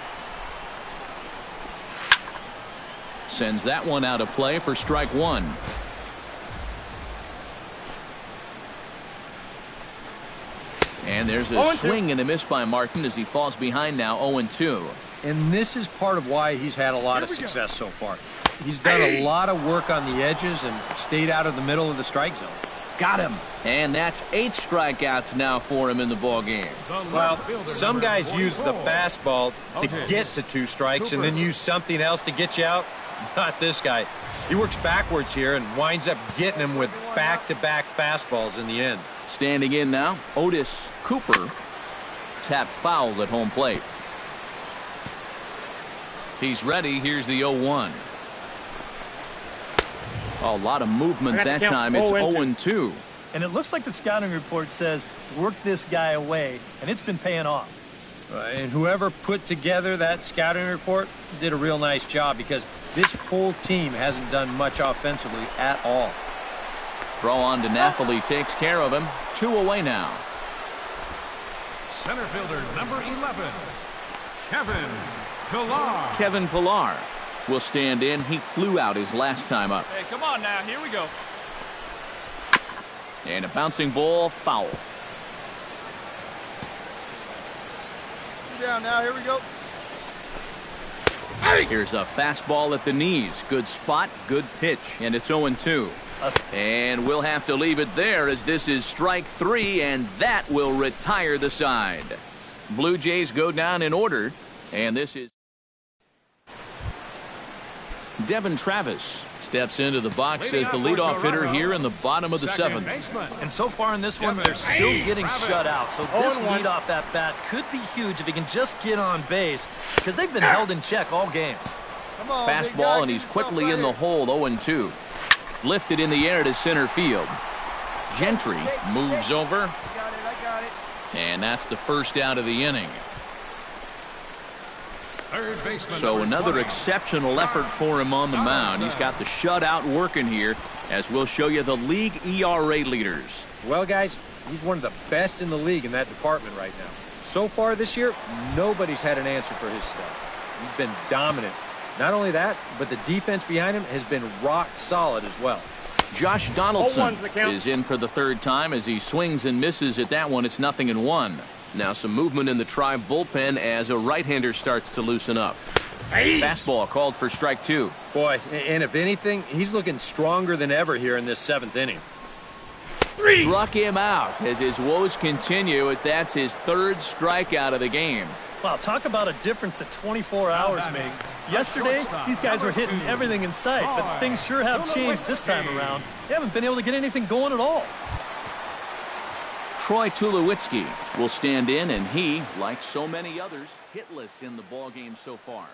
Sends that one out of play for strike 1. And there's a swing and a miss by Martin as he falls behind now 0-2. And this is part of why he's had a lot of success so far. He's done a lot of work on the edges and stayed out of the middle of the strike zone. Got him. And that's 8 strikeouts now for him in the ball game. Well, some guys use the fastball to get to 2 strikes and then use something else to get you out. Not this guy. He works backwards here and winds up getting him with back-to-back fastballs in the end. Standing in now, Otis Cooper. Tap fouled at home plate. He's ready. Here's the 0-1. A lot of movement that time. It's 0-2. And it looks like the scouting report says work this guy away, and it's been paying off. And whoever put together that scouting report did a real nice job because this whole team hasn't done much offensively at all. Throw on to Napoli takes care of him. 2 away now. Center fielder number 11, Kevin Pillar. Kevin Pillar will stand in. He flew out his last time up. Hey, come on now. Here we go. And a bouncing ball, foul. Down now. Here we go. Here's a fastball at the knees. Good spot, good pitch, and it's 0-2. And we'll have to leave it there as this is strike 3, and that will retire the side. Blue Jays go down in order, and this is Devin Travis steps into the box as the leadoff hitter here in the bottom of the 7th. And so far in this one, they're still getting shut out. So this leadoff at bat could be huge if he can just get on base because they've been held in check all game. Fastball, and he's quickly in the hole, 0-2. Lifted in the air to center field. Gentry moves over. And that's the first out of the inning. So another exceptional effort for him on the mound. He's got the shutout working here, as we'll show you the league ERA leaders. Well, guys, he's one of the best in the league in that department right now. So far this year, nobody's had an answer for his stuff. He's been dominant. Not only that, but the defense behind him has been rock solid as well. Josh Donaldson is in for the 3rd time as he swings and misses at that one. It's 0-1. Now some movement in the Tribe bullpen as a right-hander starts to loosen up. Fastball called for strike 2. Boy, and if anything, he's looking stronger than ever here in this 7th inning. Struck him out as his woes continue as that's his 3rd strikeout of the game. Wow, talk about a difference that 24 hours makes. Yesterday, these guys were hitting everything in sight, but things sure have changed this time around. They haven't been able to get anything going at all. Troy Tulowitzki will stand in, and he, like so many others, hitless in the ballgame so far.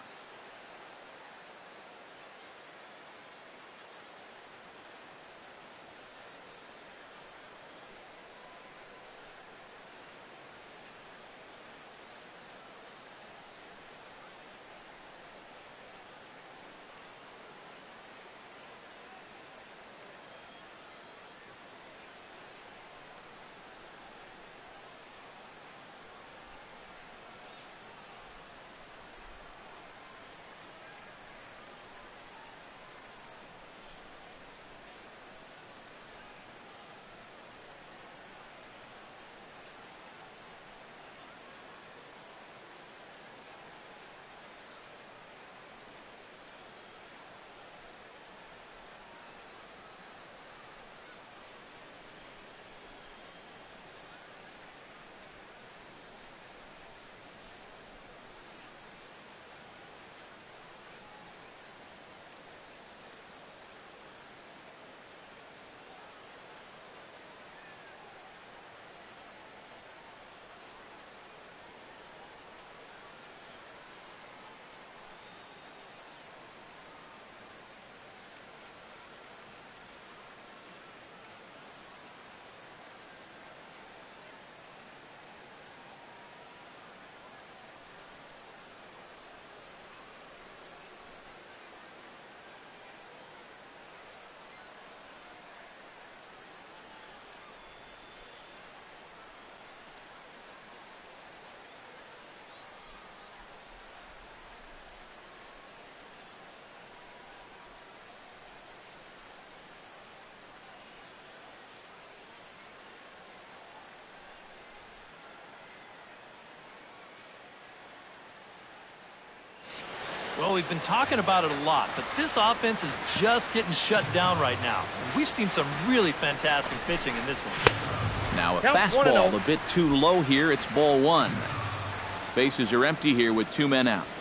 Well, we've been talking about it a lot, but this offense is just getting shut down right now. We've seen some really fantastic pitching in this one. Now a fastball a bit too low here. It's ball one. Bases are empty here with 2 men out.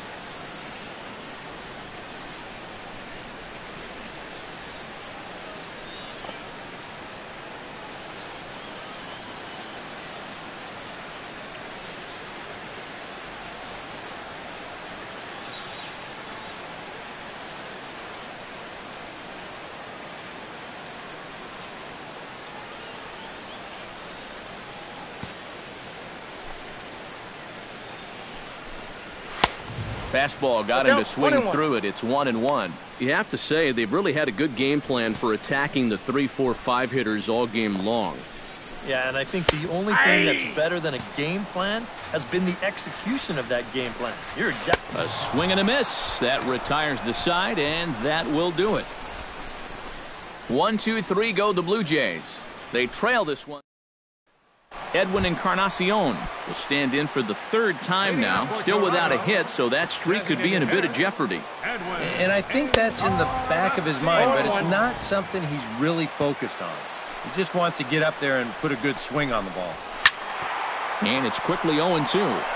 Fastball got him to swing through it. It's 1-1. You have to say they've really had a good game plan for attacking the 3, 4, 5 hitters all game long. Yeah, and I think the only thing that's better than a game plan has been the execution of that game plan. You're exactly. A swing and a miss. That retires the side, and that will do it. 1, 2, 3 go the Blue Jays. They trail this one. Edwin Encarnacion will stand in for the 3rd time now, still without a hit, so that streak could be in a bit of jeopardy. And I think that's in the back of his mind, but it's not something he's really focused on. He just wants to get up there and put a good swing on the ball. And it's quickly 0-2.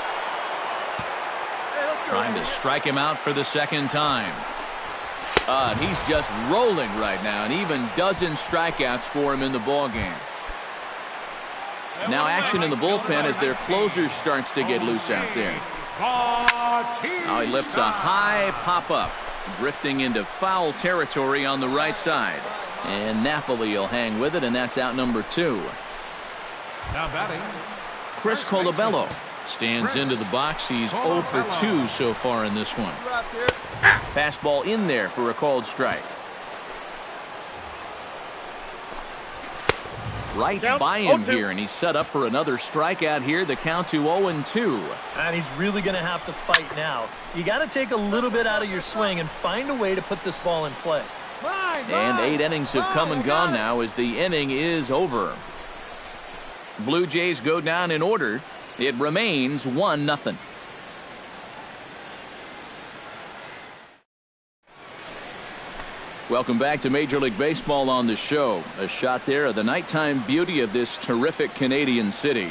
Trying to strike him out for the 2nd time. He's just rolling right now, and even dozen strikeouts for him in the ballgame. Now action in the bullpen as their closer starts to get loose out there. Now he lifts a high pop-up, drifting into foul territory on the right side. And Napoli will hang with it, and that's out number 2. Now batting, Chris Colabello stands into the box. He's 0 for 2 so far in this one. Fastball in there for a called strike. Right by him here, and he's set up for another strikeout here. The count to 0-2. And he's really going to have to fight now. You got to take a little bit out of your swing and find a way to put this ball in play. And 8 innings have come and gone now as the inning is over. Blue Jays go down in order. It remains 1-0. Welcome back to Major League Baseball on the show. A shot there of the nighttime beauty of this terrific Canadian city.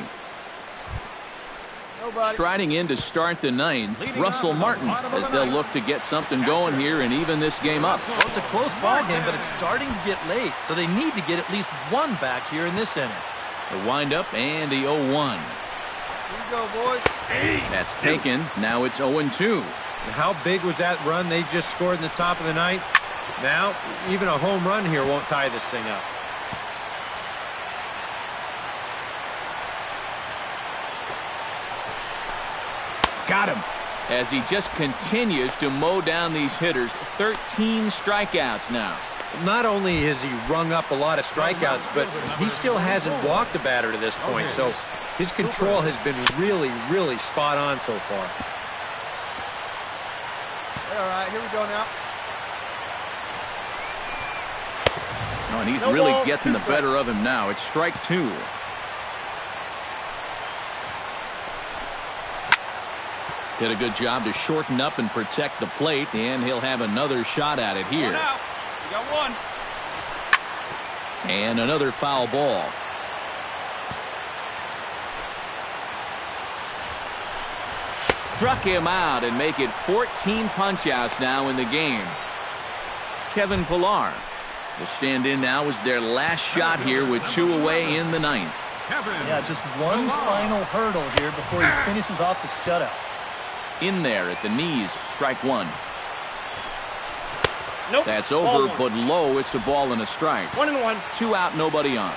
Striding in to start the 9th, Russell Martin, as they'll look to get something going here and even this game up. Well, it's a close ball game, but it's starting to get late, so they need to get at least 1 back here in this inning. The windup and the 0-1. Here you go, boys. That's taken. Now it's 0-2. How big was that run they just scored in the top of the 9th? Now, even a home run here won't tie this thing up. Got him. As he just continues to mow down these hitters. 13 strikeouts now. Not only has he rung up a lot of strikeouts, but he still hasn't walked a batter to this point. So his control has been really, really spot on so far. All right, here we go now. Oh, and he's really getting the better of him now. It's strike 2. Did a good job to shorten up and protect the plate, and he'll have another shot at it here. You got 1. And another foul ball. Struck him out and make it 14 punch-outs now in the game. Kevin Pillar will stand in now as their last shot here with 2 away in the 9th. Yeah, just one final hurdle here before he finishes off the shutout. In there at the knees, strike 1. Nope. That's over, but low. It's a ball and a strike. 1-1. 2 out, nobody on.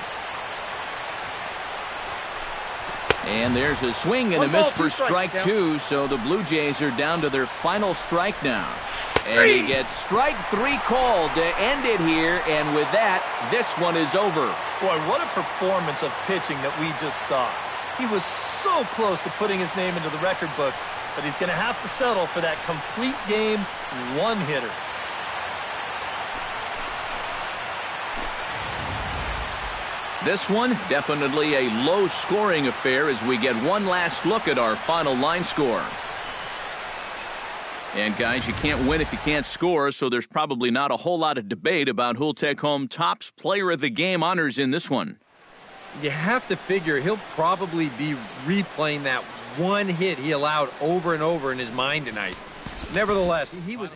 And there's a swing and a miss for strike 2, so the Blue Jays are down to their final strike now. And he gets strike 3 called to end it here, and with that, this one is over. Boy, what a performance of pitching that we just saw. He was so close to putting his name into the record books, but he's going to have to settle for that complete game 1-hitter. This one, definitely a low-scoring affair as we get one last look at our final line score. And, guys, you can't win if you can't score, so there's probably not a whole lot of debate about who'll take home Topps Player of the Game honors in this one. You have to figure he'll probably be replaying that one hit he allowed over and over in his mind tonight. Nevertheless, he was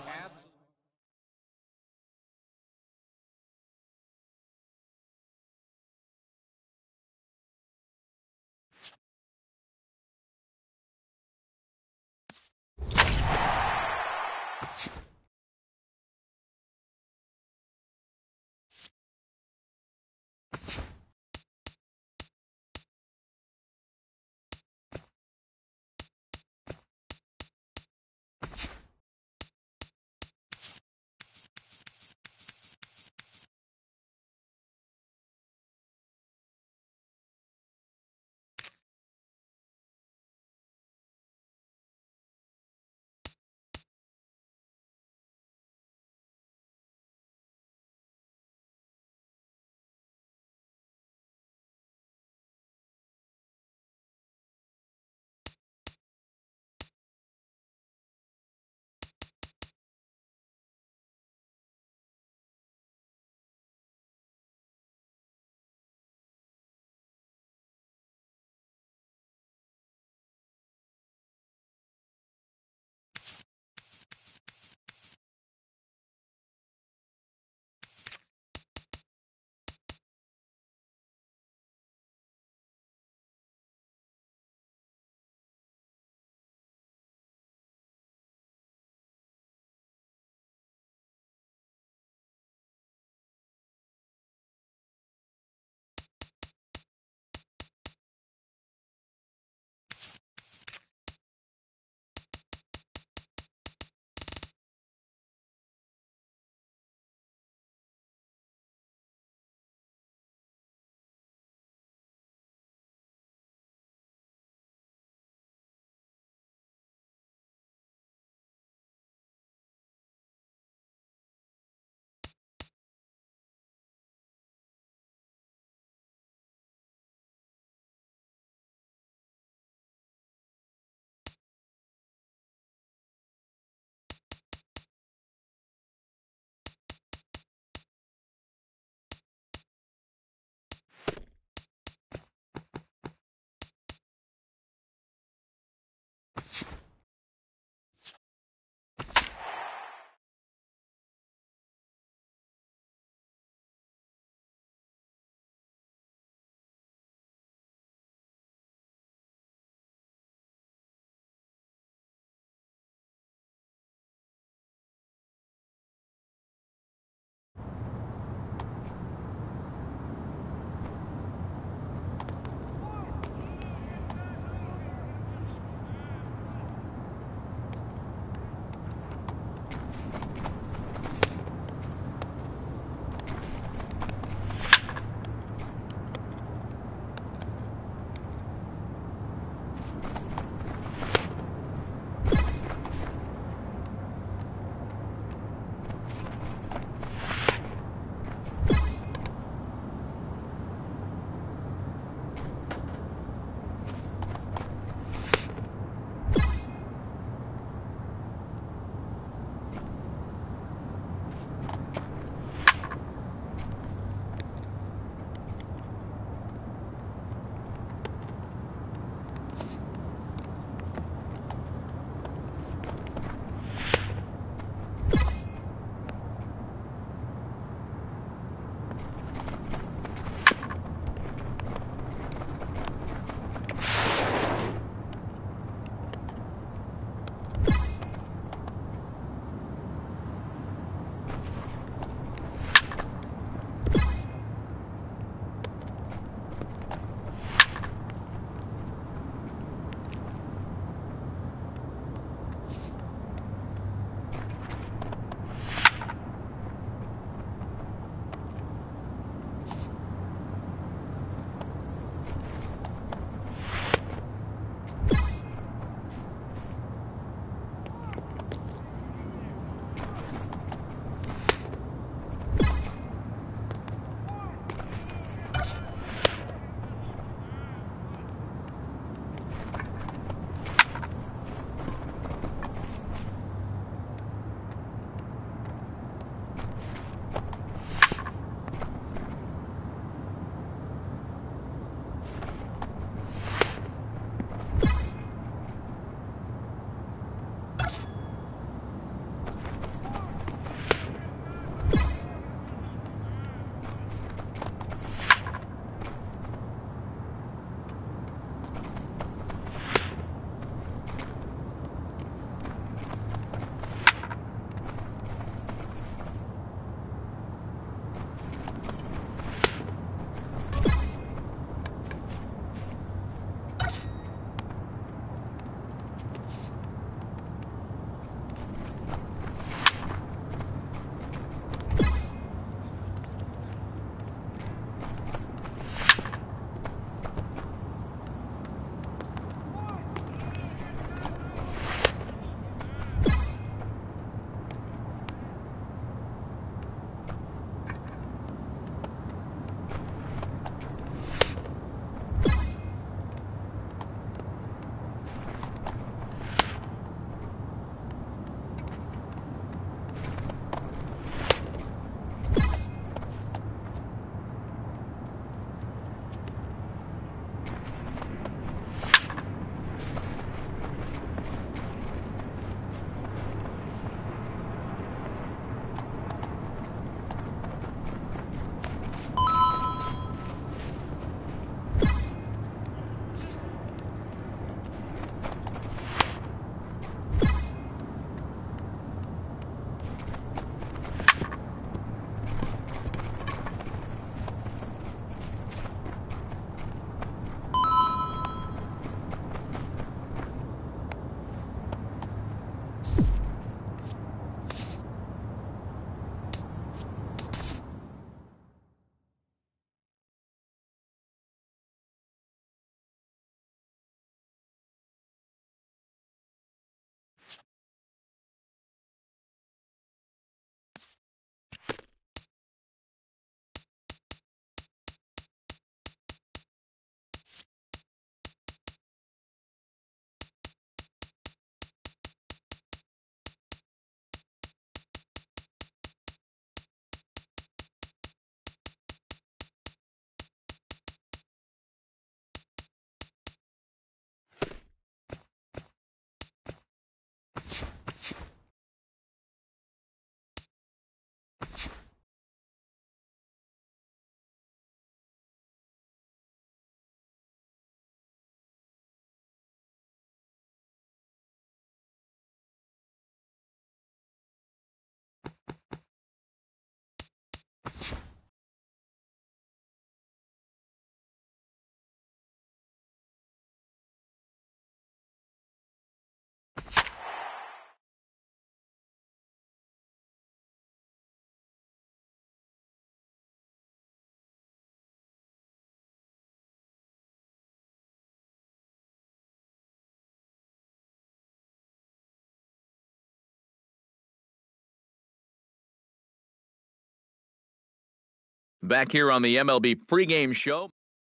Back here on the MLB pregame show.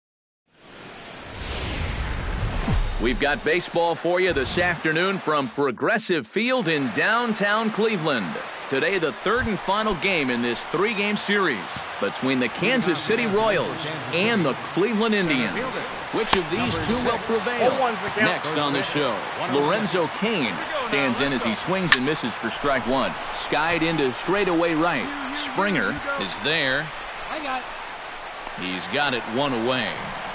We've got baseball for you this afternoon from Progressive Field in downtown Cleveland. Today, the third and final game in this three-game series between the Kansas City Royals and the Cleveland Indians. Which of these two will prevail? Next on the show, Lorenzo Cain stands in as he swings and misses for strike one. Skied into straightaway right. Springer is there. He's got it one away.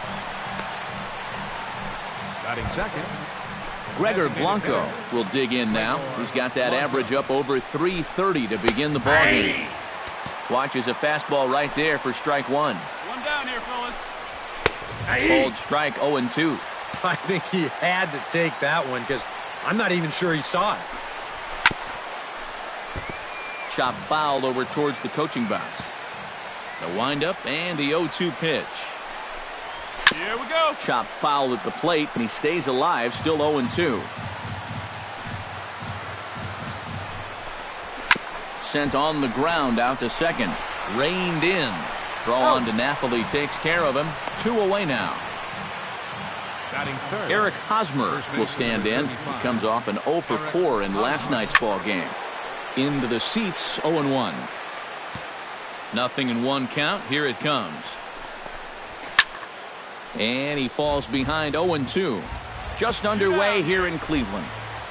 Batting second. Gregor Blanco will dig in now. He's got that average up over 330 to begin the ballgame. Watches a fastball right there for strike one. One down here, fellas. Called strike 0-2. I think he had to take that one because I'm not even sure he saw it. Chop foul over towards the coaching box. The windup and the 0-2 pitch. Here we go. Chop foul at the plate, and he stays alive, still 0-2. Sent on the ground out to second. Reined in. Throw on to Napoli takes care of him. 2 away now. Batting third. Eric Hosmer will stand in. He comes off an 0 for 4 in last night's ball game. Into the seats, 0-1. 0-1 count. Here it comes. And he falls behind 0-2. Just underway here in Cleveland.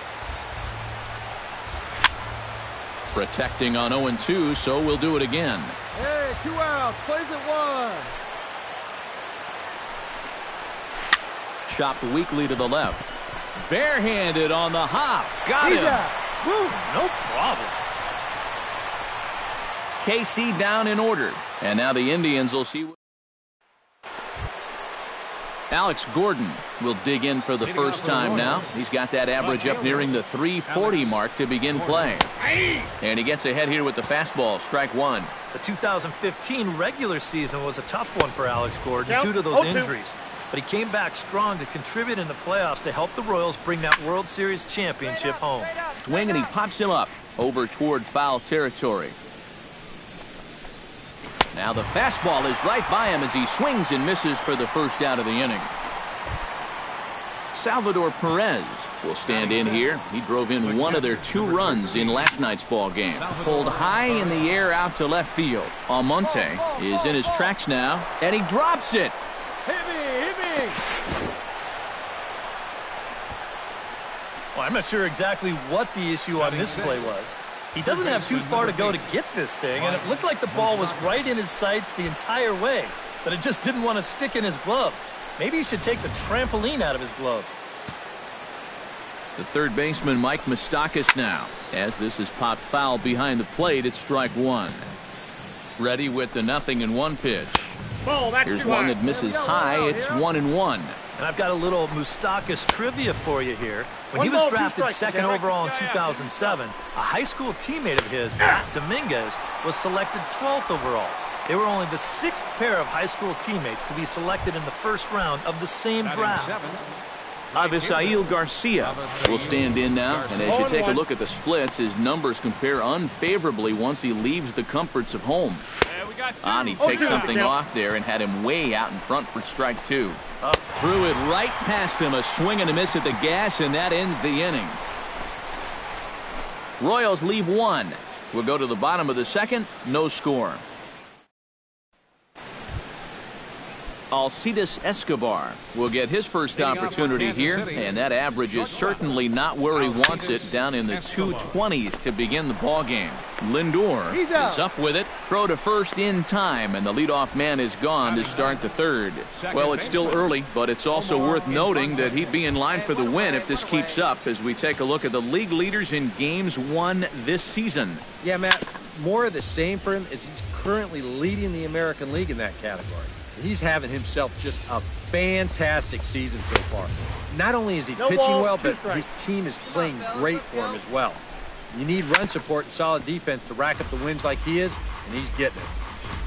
Protecting on 0-2, so we'll do it again. Hey, 2 outs. Plays at 1. Chopped weakly to the left. Barehanded on the hop. Got him. Woo, no problem. KC down in order. And now the Indians will see. Alex Gordon will dig in for the first time now. He's got that average up nearing the 340 mark to begin play. And he gets ahead here with the fastball, strike one. The 2015 regular season was a tough one for Alex Gordon due to those injuries. But he came back strong to contribute in the playoffs to help the Royals bring that World Series championship home. Swing, and he pops him up over toward foul territory. Now the fastball is right by him as he swings and misses for the first out of the inning. Salvador Perez will stand in here. He drove in one of their 2 runs in last night's ball game. Pulled high in the air out to left field. Almonte is in his tracks now, and he drops it. Hit me. Well, I'm not sure exactly what the issue on this play was. He doesn't have too far to go to get this thing, and it looked like the ball was right in his sights the entire way, but it just didn't want to stick in his glove. Maybe he should take the trampoline out of his glove. The third baseman, Mike Moustakas, now. As this is popped foul behind the plate, it's strike one. Ready with the 0-1 pitch. Here's one that misses high. It's 1-1. And I've got a little Moustakas trivia for you here. When he was drafted second overall in 2007, a high school teammate of his, Matt Dominguez, was selected 12th overall. They were only the 6th pair of high school teammates to be selected in the first round of the same draft. Avisail Garcia will stand in now, and as you take a look at the splits, his numbers compare unfavorably once he leaves the comforts of home. He takes something off there and had him way out in front for strike two. Threw it right past him, a swing and a miss at the gas, and that ends the inning. Royals leave one. We'll go to the bottom of the second, no score. Alcides Escobar will get his first opportunity here, and that average is certainly not where he wants it, down in the 220s to begin the ball game. Lindor is up with it. Throw to first in time, and the leadoff man is gone to start the third. Well, it's still early, but it's also worth noting that he'd be in line for the win if this keeps up as we take a look at the league leaders in games won this season. Yeah, Matt, more of the same for him as he's currently leading the American League in that category. He's having himself just a fantastic season so far. Not only is he pitching well, but his team is playing great for him as well. You need run support and solid defense to rack up the wins like he is, and he's getting it.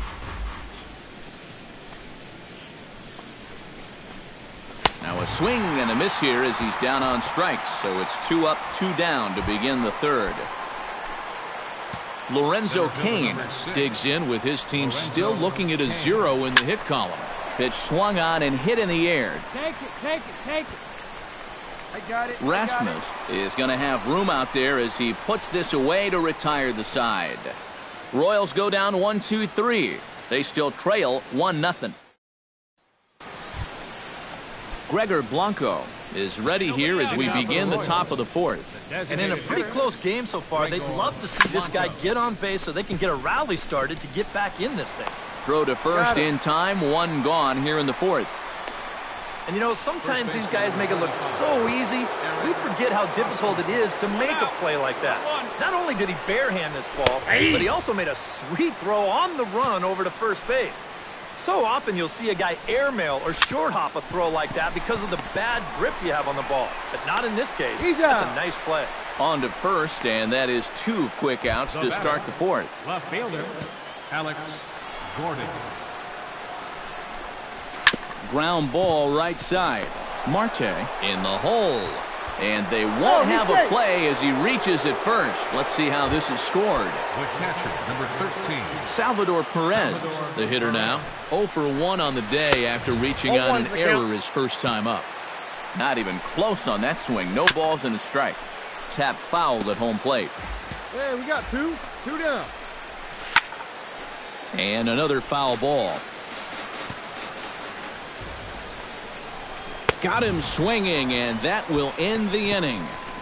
Now a swing and a miss here as he's down on strikes, so it's 2 up, 2 down to begin the third. Lorenzo Cain digs in with his team still looking at a 0 in the hit column. Pitch swung on and hit in the air. Take it. I got it. Rasmus is going to have room out there as he puts this away to retire the side. Royals go down 1-2-3. They still trail 1-0. Gregor Blanco is ready here as we begin the top of the fourth. And in a pretty close game so far, they'd love to see this guy get on base so they can get a rally started to get back in this thing. Throw to first in time, 1 gone here in the fourth. And you know, sometimes these guys make it look so easy, we forget how difficult it is to make a play like that. Not only did he barehand this ball, but he also made a sweet throw on the run over to first base. So often you'll see a guy airmail or short hop a throw like that because of the bad grip you have on the ball. But not in this case. That's a nice play. On to first, and that is 2 quick outs to start the fourth. Left fielder, Alex Gordon. Ground ball right side. Marte in the hole. And they won't have a play as he reaches at first. Let's see how this is scored. The catcher, number 13. Salvador Perez, the hitter now. 0 for 1 on the day after reaching on an error his first time up. Not even close on that swing. No balls and a strike. Tap fouled at home plate. Hey, we got 2 down. And another foul ball. Got him swinging, and that will end the inning.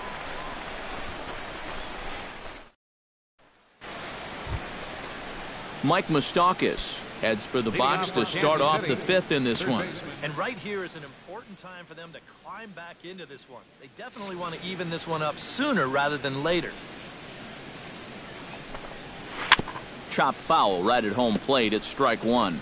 Mike Moustakas heads for the box to start off the fifth in this one. And right here is an important time for them to climb back into this one. They definitely want to even this one up sooner rather than later. Chop foul right at home plate. It's strike 1.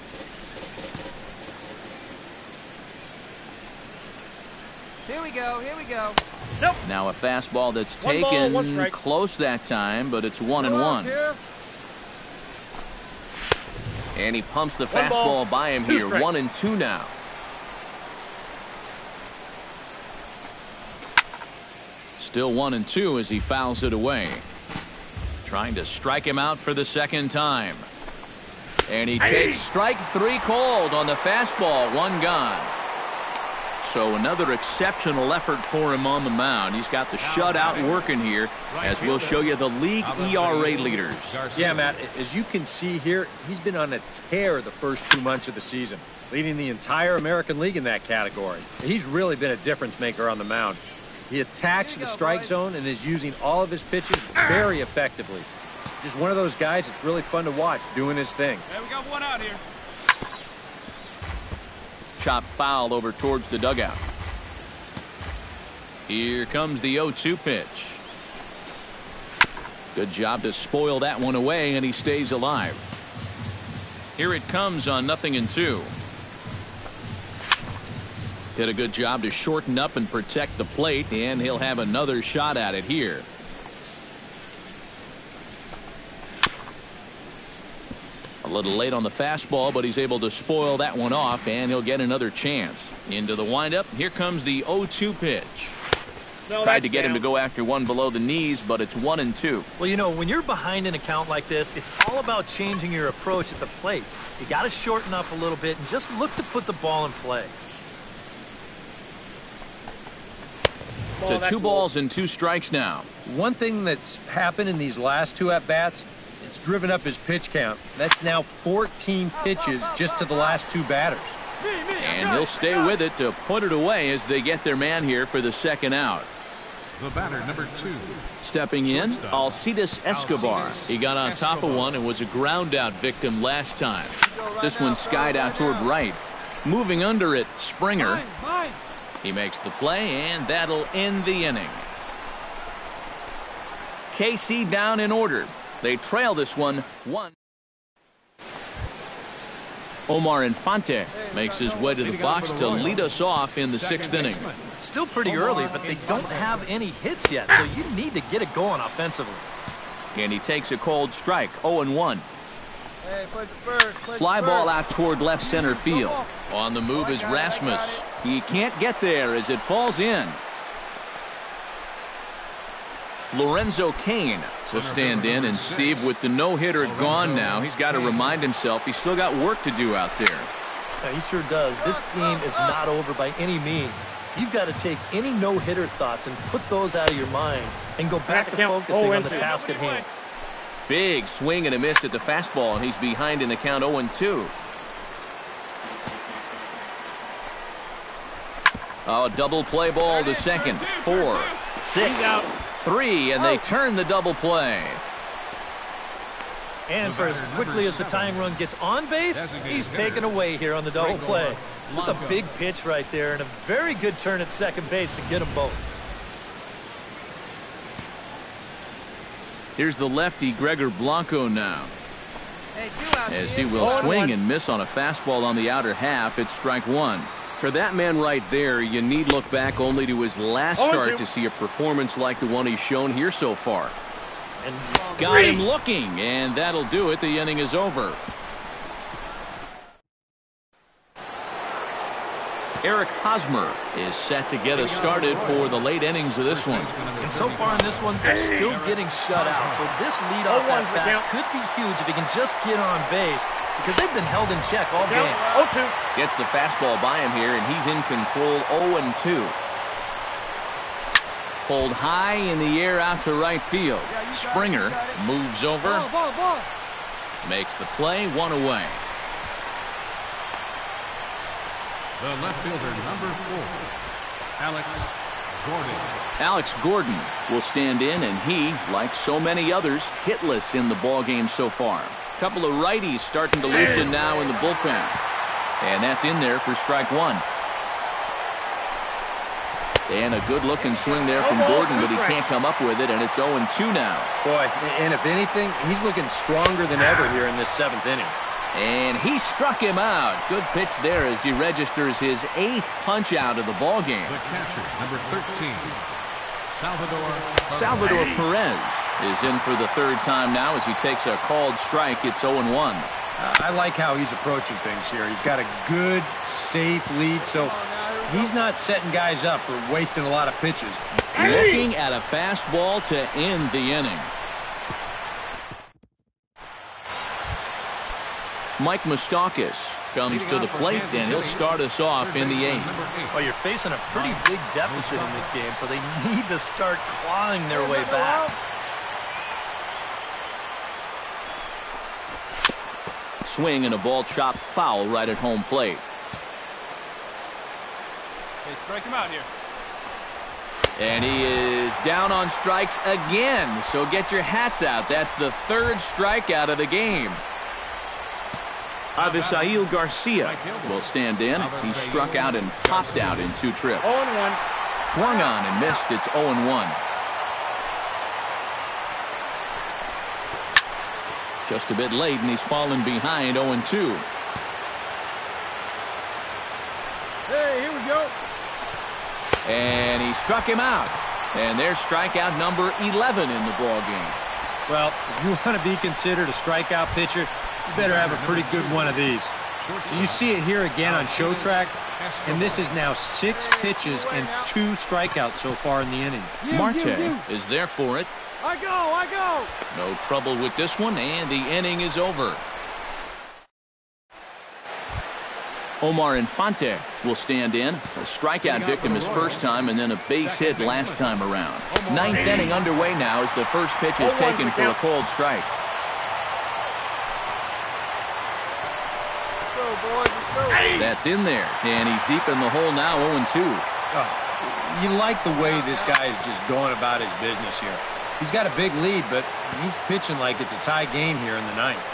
Here we go. Nope. Now a fastball that's One ball, taken one strike. close that time, but it's 1-1. And he pumps the One fastball ball, by him 2 here. strikes. 1-2 now. Still 1-2 as he fouls it away. Trying to strike him out for the second time. And he takes strike 3 cold on the fastball. 1 gone. So another exceptional effort for him on the mound. He's got the shutout working here, as we'll show you the league ERA leaders. Yeah, Matt, as you can see here, he's been on a tear the first 2 months of the season, leading the entire American League in that category. He's really been a difference maker on the mound. He attacks the strike zone and is using all of his pitches very effectively. Just one of those guys that's really fun to watch doing his thing. Hey, we got 1 out here. Chop foul over towards the dugout. Here comes the 0-2 pitch. Good job to spoil that one away, and he stays alive. Here it comes on 0-2. Did a good job to shorten up and protect the plate, and he'll have another shot at it here. A little late on the fastball, but he's able to spoil that one off, and he'll get another chance. Into the windup. Here comes the 0-2 pitch. Tried to get him to go after one below the knees, but it's 1-2. Well, you know, when you're behind an account like this, it's all about changing your approach at the plate. You got to shorten up a little bit and just look to put the ball in play. To 2 balls and 2 strikes now. One thing that's happened in these last 2 at-bats, it's driven up his pitch count. That's now 14 pitches just to the last 2 batters. And he'll stay with it to put it away as they get their man here for the second out. The batter, number 2. Stepping in, Alcides Escobar. He got on top of one and was a ground out victim last time. This one skied out toward right. Moving under it, Springer. He makes the play, and that'll end the inning. KC down in order. They trail this one 1. Omar Infante makes his way to the box to lead us off in the 6th inning. Still pretty early, but they don't have any hits yet, so you need to get it going offensively. And he takes a cold strike, 0-1. Hey, play the first. Fly ball out toward left center field. On the move is Rasmus. He can't get there as it falls in. Lorenzo Cain will stand in. And Steve, with the no-hitter gone now, he's got to remind himself he's still got work to do out there. Yeah, he sure does. This game is not over by any means. You've got to take any no-hitter thoughts and put those out of your mind and go back to focusing on the task at hand. Big swing and a miss at the fastball, and he's behind in the count 0-2. Oh, double play ball to second. 4, 6, 3, and they turn the double play. And for as quickly as the tying run gets on base, he's taken away here on the double play. Just a big pitch right there and a very good turn at second base to get them both. Here's the lefty, Gregor Blanco now. As he will swing and miss on a fastball on the outer half, it's strike one. For that man right there, you need look back only to his last start to see a performance like the one he's shown here so far. And got him looking, and that'll do it. The inning is over. Eric Hosmer is set to get us started for the late innings of this one. And so far in this one, they're still getting shut out. So this leadoff at bat could be huge if he can just get on base, because they've been held in check all game. 0-2. Gets the fastball by him here, and he's in control. 0-2. Pulled high in the air out to right field. Springer moves over. Makes the play, one away. The left fielder, number 4, Alex Gordon. Alex Gordon will stand in, and he, like so many others, hitless in the ballgame so far. A couple of righties starting to loosen now in the bullpen. And that's in there for strike one. And a good-looking swing there from Gordon, but he can't come up with it, and it's 0-2 now. Boy, and if anything, he's looking stronger than ever here in this 7th inning. And he struck him out. Good pitch there as he registers his 8th punch out of the ballgame. The catcher, number 13, Salvador Perez is in for the 3rd time now as he takes a called strike. It's 0-1. I like how he's approaching things here. He's got a good, safe lead, so he's not setting guys up or wasting a lot of pitches. Looking at a fastball to end the inning. Mike Moustakas comes to the plate, and he'll start us off in the 8th. Well, you're facing a pretty big deficit in this game, so they need to start clawing their way back. Swing and a ball chopped foul right at home plate. Hey, strike him out here. And he is down on strikes again, so get your hats out. That's the 3rd strikeout of the game. Avisail Garcia will stand in. He struck out and popped out in 2 trips. 0-1. Swung on and missed. It's 0-1. Just a bit late, and he's fallen behind 0-2. Hey, here we go. And he struck him out. And there's strikeout number 11 in the ballgame. Well, if you want to be considered a strikeout pitcher, you better have a pretty good one of these. So you see it here again on Show Track, and this is now 6 pitches and 2 strikeouts so far in the inning. Marte is there for it. I go. No trouble with this one, and the inning is over. Omar Infante will stand in. A strikeout victim his first time, and then a base hit last time around. 9th inning underway now as the first pitch is taken for a called strike. That's in there, and he's deep in the hole now, 0-2. Oh, you like the way this guy is just going about his business here. He's got a big lead, but he's pitching like it's a tie game here in the 9th.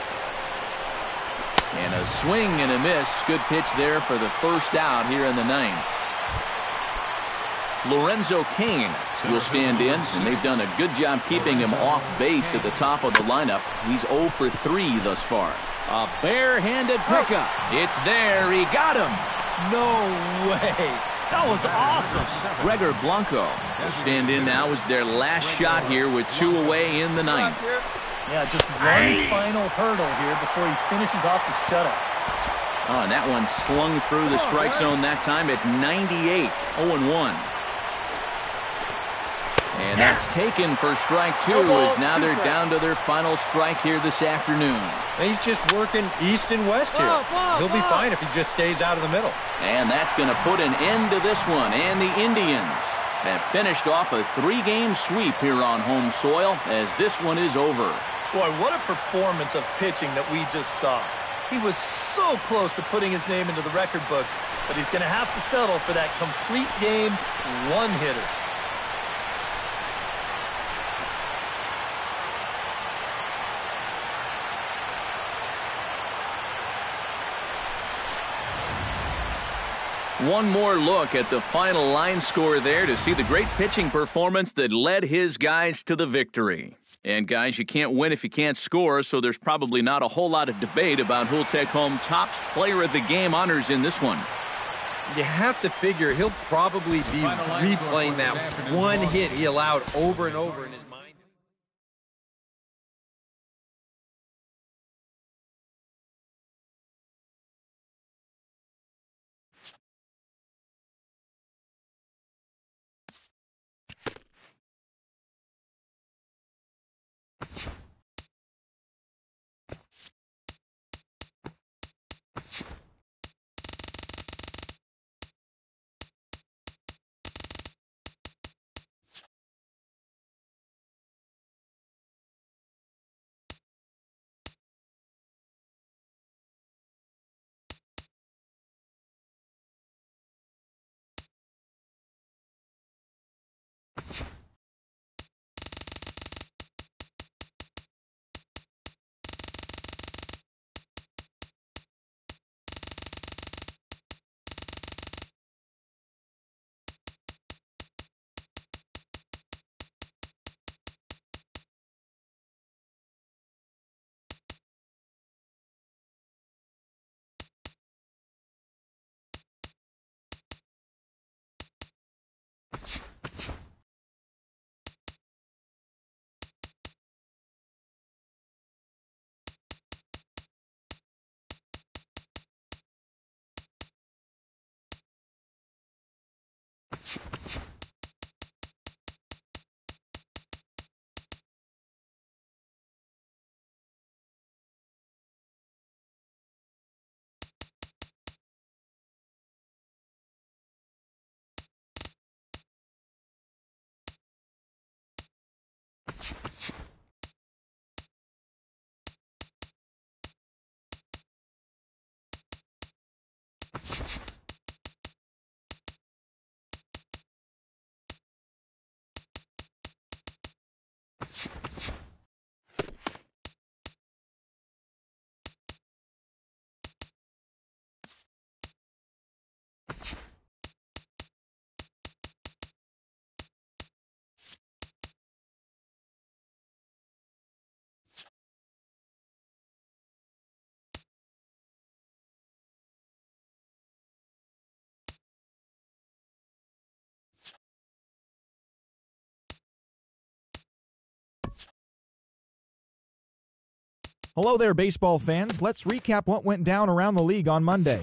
And a swing and a miss. Good pitch there for the first out here in the 9th. Lorenzo Cain will stand in, and they've done a good job keeping him off base at the top of the lineup. He's 0 for 3 thus far. A barehanded pickup. It's there. He got him. No way. That was awesome. Gregor Blanco will stand in now as their last shot here with 2 away in the 9th. Yeah, just one final hurdle here before he finishes off the shutout. Oh, and that one slung through the strike zone that time at 98. 0-1. And that's taken for strike two, as now they're down to their final strike here this afternoon. And he's just working east and west here. He'll be fine if he just stays out of the middle. And that's going to put an end to this one. And the Indians have finished off a 3-game sweep here on home soil as this one is over. Boy, what a performance of pitching that we just saw. He was so close to putting his name into the record books, but he's going to have to settle for that complete game one-hitter. One more look at the final line score there to see the great pitching performance that led his guys to the victory. And guys, you can't win if you can't score, so there's probably not a whole lot of debate about who'll take home Topps Player of the Game honors in this one. You have to figure he'll probably be replaying that one hit he allowed over and over in his mind. Hello there, baseball fans. Let's recap what went down around the league on Monday.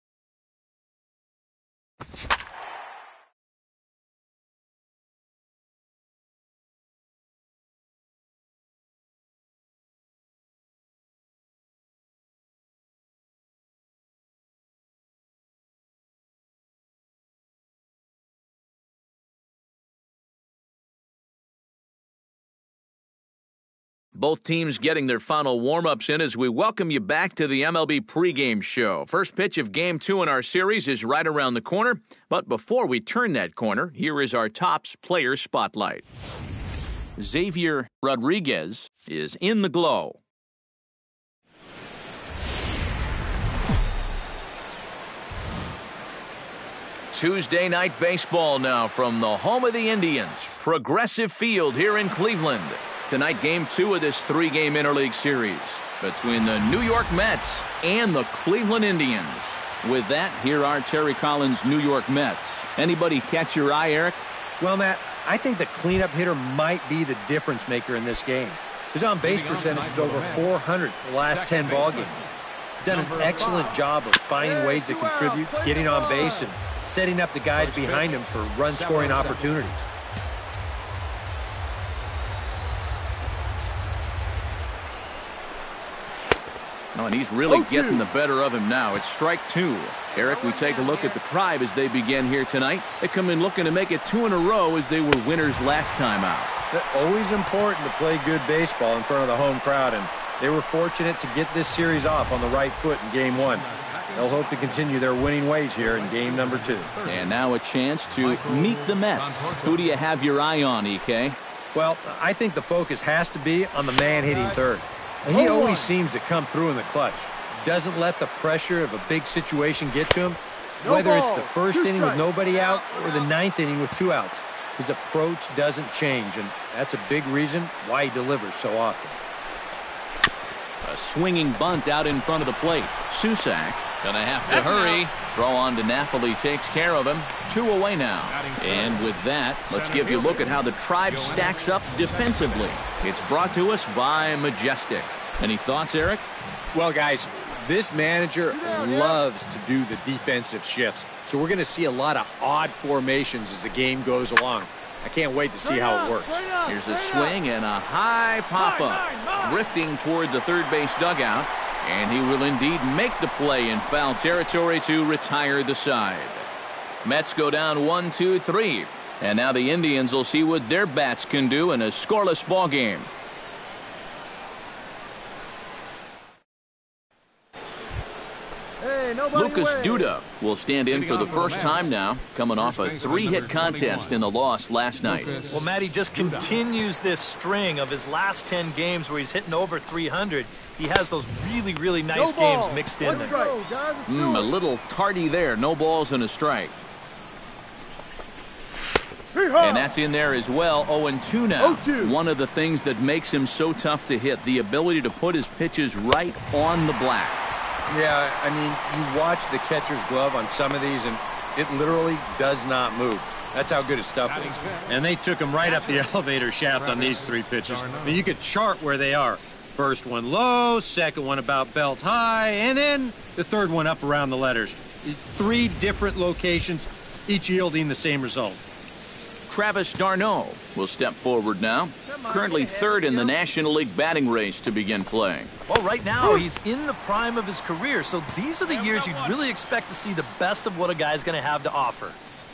Both teams getting their final warm-ups in as we welcome you back to the MLB pregame show. First pitch of Game 2 in our series is right around the corner. But before we turn that corner, here is our Topps Player Spotlight. Xavier Rodriguez is in the glow. Tuesday night baseball now from the home of the Indians, Progressive Field here in Cleveland. Tonight, Game 2 of this 3-game interleague series between the New York Mets and the Cleveland Indians. With that, here are Terry Collins' New York Mets. Anybody catch your eye, Eric? Well, Matt, I think the cleanup hitter might be the difference maker in this game. His on-base percentage is over 400 the last 10 ball games. He's done an excellent job of finding ways to contribute, getting on base, and setting up the guys behind him for run-scoring opportunities. Oh, and he's really getting the better of him now. It's strike 2. Eric, we take a look at the Tribe as they begin here tonight. They come in looking to make it 2 in a row as they were winners last time out. It's always important to play good baseball in front of the home crowd, and they were fortunate to get this series off on the right foot in Game 1. They'll hope to continue their winning ways here in game number 2. And now a chance to meet the Mets. Who do you have your eye on, EK? Well, I think the focus has to be on the man hitting third. And he always seems to come through in the clutch. Doesn't let the pressure of a big situation get to him. Whether it's the first inning with nobody out or the 9th inning with 2 outs, his approach doesn't change, and that's a big reason why he delivers so often. A swinging bunt out in front of the plate. Susac gonna have to hurry. Throw on to Napoli takes care of him. 2 away now. And with that, let's give you a look at how the Tribe stacks up defensively. It's brought to us by Majestic. Any thoughts, Eric? Well, guys, this manager loves to do the defensive shifts. So we're going to see a lot of odd formations as the game goes along. I can't wait to see how it works. Here's a swing and a high pop-up. Drifting toward the third base dugout. And he will indeed make the play in foul territory to retire the side. Mets go down 1-2-3. And now the Indians will see what their bats can do in a scoreless ball game. Lucas Duda will stand in for the first time now, coming off a 3-hit contest in the loss last night. Well, Matty just continues this string of his last 10 games where he's hitting over 300. He has those really, really nice games mixed in there. A little tardy there. No balls and a strike. And that's in there as well. 0-2 now. One of the things that makes him so tough to hit, the ability to put his pitches right on the black. Yeah, I mean, you watch the catcher's glove on some of these, and it literally does not move. That's how good his stuff is. And they took him right up the elevator shaft on these 3 pitches. I mean, you could chart where they are. First one low, second one about belt high, and then the third one up around the letters. 3 different locations, each yielding the same result. Travis d'Arnaud will step forward now. Currently 3rd in the National League batting race to begin playing. Well, right now he's in the prime of his career, so these are the years you'd really expect to see the best of what a guy's going to have to offer.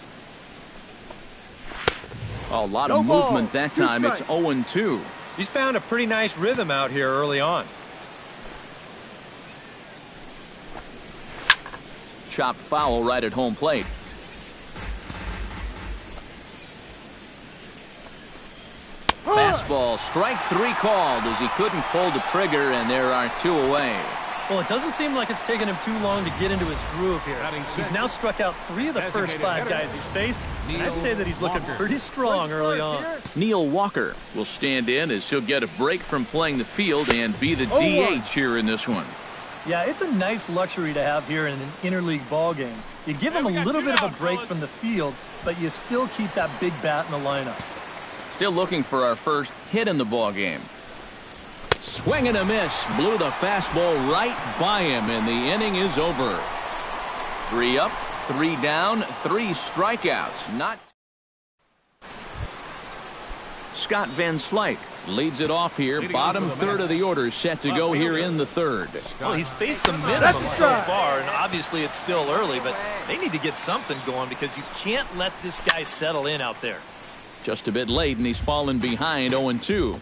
A lot of movement that time. It's 0-2. He's found a pretty nice rhythm out here early on. Chopped foul right at home plate. Fastball, strike 3 called as he couldn't pull the trigger, and there are 2 away. Well, it doesn't seem like it's taken him too long to get into his groove here. He's now struck out 3 of the first 5 guys he's faced. I'd say that he's looking pretty strong early on. Neil Walker will stand in as he'll get a break from playing the field and be the DH here in this one. Yeah, it's a nice luxury to have here in an interleague ball game. You give him a little bit of a break from the field, but you still keep that big bat in the lineup. Still looking for our first hit in the ball game. Swing and a miss. Blew the fastball right by him, and the inning is over. 3 up, 3 down, 3 strikeouts. Not. Scott Van Slyke leads it off here. Bottom third of the order set to go here in the 3rd. Well, he's faced the minimum so far, and obviously it's still early, but they need to get something going because you can't let this guy settle in out there. Just a bit late, and he's fallen behind 0-2.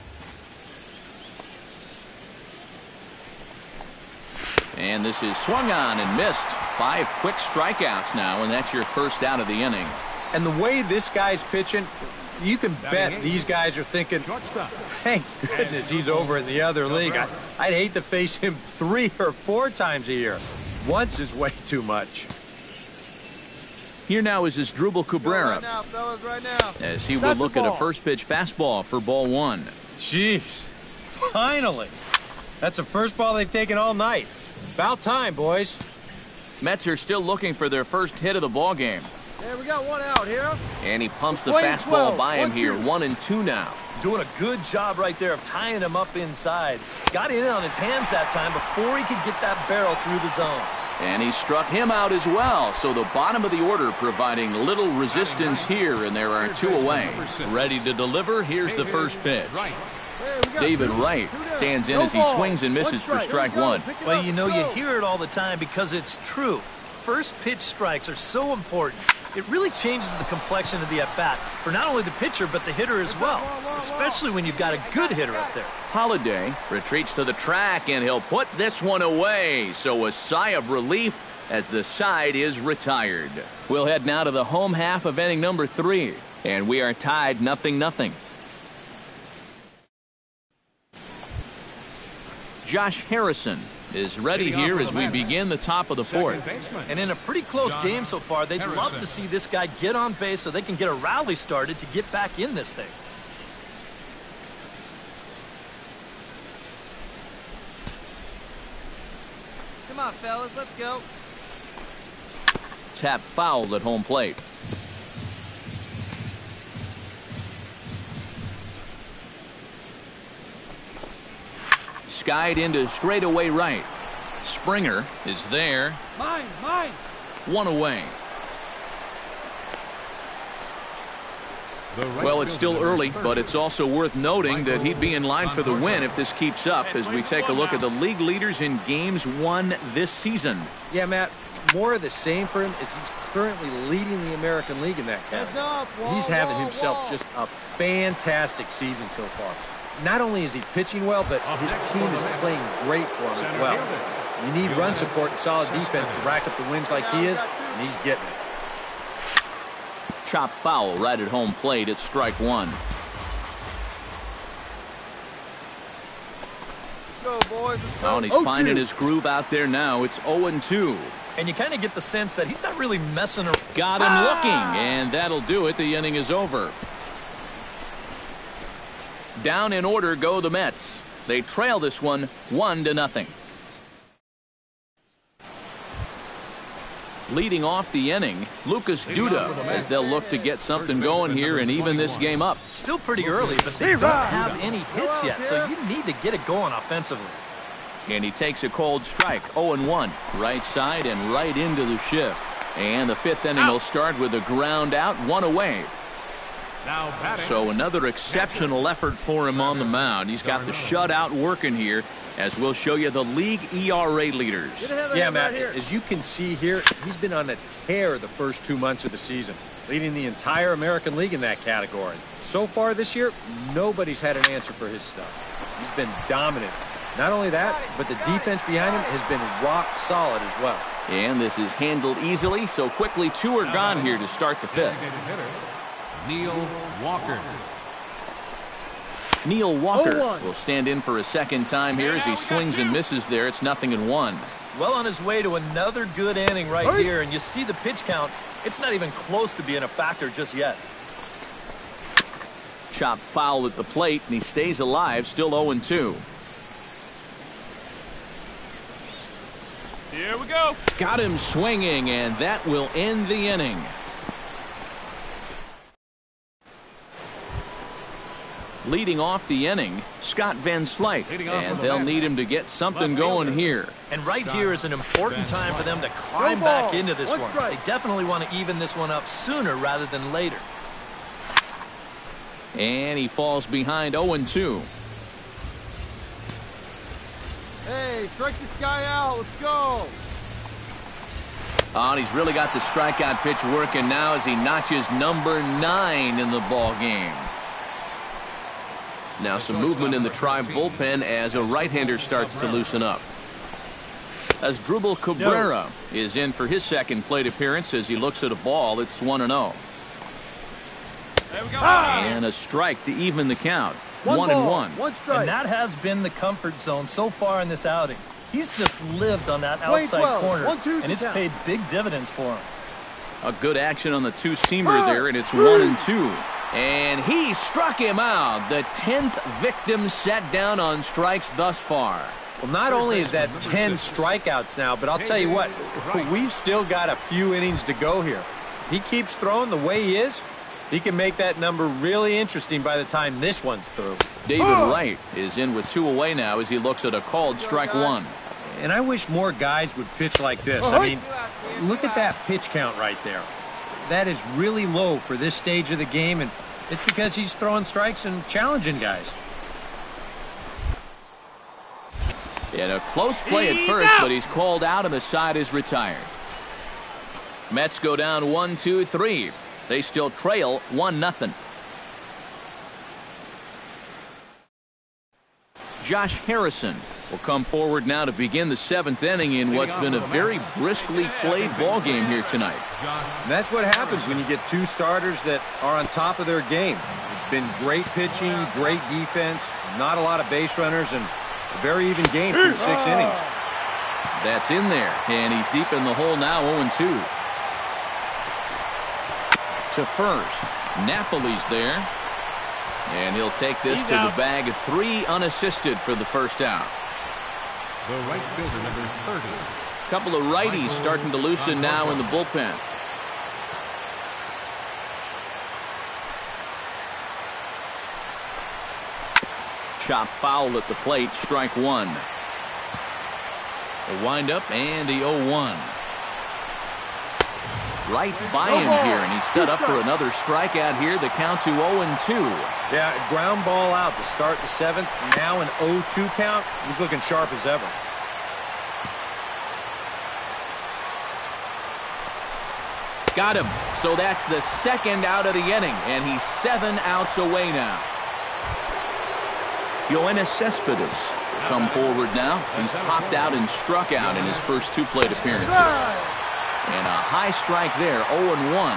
And this is swung on and missed. 5 quick strikeouts now, and that's your first out of the inning. And the way this guy's pitching, you can bet these guys are thinking, thank goodness he's over in the other league. I'd hate to face him 3 or 4 times a year. Once is way too much. Here now is Asdrubal Cabrera as he will look at a first pitch fastball for ball 1. Jeez, finally. That's the first ball they've taken all night. About time, boys. Mets are still looking for their first hit of the ball game. Yeah, we got 1 out here. And he pumps the fastball by him here. 1-2 now. Doing a good job right there of tying him up inside. Got in on his hands that time before he could get that barrel through the zone. And he struck him out as well. So the bottom of the order providing little resistance here, and there are 2 away. Ready to deliver. Here's the first pitch. David Wright stands in as he swings and misses for strike one. Well, you know, you hear it all the time because it's true. First pitch strikes are so important. It really changes the complexion of the at-bat for not only the pitcher but the hitter as well, especially when you've got a good hitter up there. Holliday retreats to the track, and he'll put this one away. So a sigh of relief as the side is retired. We'll head now to the home half of inning number 3, and we are tied 0-0. Josh Harrison is ready here as we begin the top of the 4th. And in a pretty close game so far, they'd love to see this guy get on base so they can get a rally started to get back in this thing. Come on, fellas, let's go. Tap foul at home plate. Skied into straightaway right. Springer is there. Mine. One away. Well, it's still early, but it's also worth noting that he'd be in line for the win if this keeps up as we take a look at the league leaders in games won this season. Yeah, Matt, more of the same for him as he's currently leading the American League in that category. He's having himself just a fantastic season so far. Not only is he pitching well, but his team is playing great for him as well. You need run support and solid defense to rack up the wins like he is, and he's getting it. Chop foul right at home plate at strike one. Let's go, boys. Let's go. Oh, and he's finding his groove out there now. It's 0-2. And you kind of get the sense that he's not really messing around. Got him looking, and that'll do it. The inning is over. Down in order go the Mets. They trail this one 1-0. Leading off the inning, Lucas Duda, as they'll look to get something going here and even this game up. Still pretty early, but they don't have any hits yet, so you need to get it going offensively. And he takes a cold strike, 0-1. Right side and right into the shift. And the 5th inning will start with a ground out, one away. So another exceptional effort for him on the mound. He's got the shutout working here, as we'll show you the league ERA leaders. Yeah, Matt, as you can see here, he's been on a tear the first 2 months of the season, leading the entire American League in that category. So far this year, nobody's had an answer for his stuff. He's been dominant. Not only that, but the defense behind him has been rock solid as well. And this is handled easily, so quickly 2 are gone here to start the 5th. Neil Walker. Neil Walker will stand in for a second time here as he swings and misses there. It's 0-1. Well on his way to another good inning right here, and you see the pitch count. It's not even close to being a factor just yet. Chop foul at the plate, and he stays alive, still 0-2. Here we go. Got him swinging, and that will end the inning. Leading off the inning, Scott Van Slyke, and they'll need him to get something going here. And right here is an important time for them to climb back into this one. They definitely want to even this one up sooner rather than later. And he falls behind 0-2. Hey, strike this guy out. Let's go. Oh, and he's really got the strikeout pitch working now as he notches number 9 in the ball game. Now some movement in the Tribe bullpen as a right-hander starts to loosen up. As Asdrubal Cabrera is in for his second plate appearance as he looks at a ball. It's 1-0. There we go. And a strike to even the count. 1-1. One strike. And that has been the comfort zone so far in this outing. He's just lived on that outside corner, and it's paid big dividends for him. A good action on the two-seamer there, and it's 1-2. And he struck him out. The 10th victim set down on strikes thus far. Well, not only is that 10 strikeouts now, but I'll tell you what, we've still got a few innings to go here. If he keeps throwing the way he is, he can make that number really interesting by the time this one's through. David Wright is in with 2 away now as he looks at a called strike 1. And I wish more guys would pitch like this. I mean, look at that pitch count right there. That is really low for this stage of the game, and it's because he's throwing strikes and challenging guys. And a close play at first, but he's called out and the side is retired. Mets go down 1-2-3. They still trail 1-0. Josh Harrison will come forward now to begin the 7th inning in what's been a very briskly played ball game here tonight. And that's what happens when you get two starters that are on top of their game. It's been great pitching, great defense, not a lot of base runners, and a very even game through 6 innings. That's in there, and he's deep in the hole now, 0-2. To first, Napoli's there, and he'll take this to the bag of 3 unassisted for the first out. The right fielder, number 30. Couple of righties starting to loosen now in the bullpen. Chop foul at the plate, strike 1. A windup and the 0-1. Right by him here, and he's set up for another strikeout here. The count to 0-2. Yeah, ground ball out to start the 7th. Now an 0-2 count. He's looking sharp as ever. Got him. So that's the 2nd out of the inning, and he's 7 outs away now. Yoenis Cespedes come forward now. He's popped out and struck out in his first 2 plate appearances. And a high strike there, 0-1.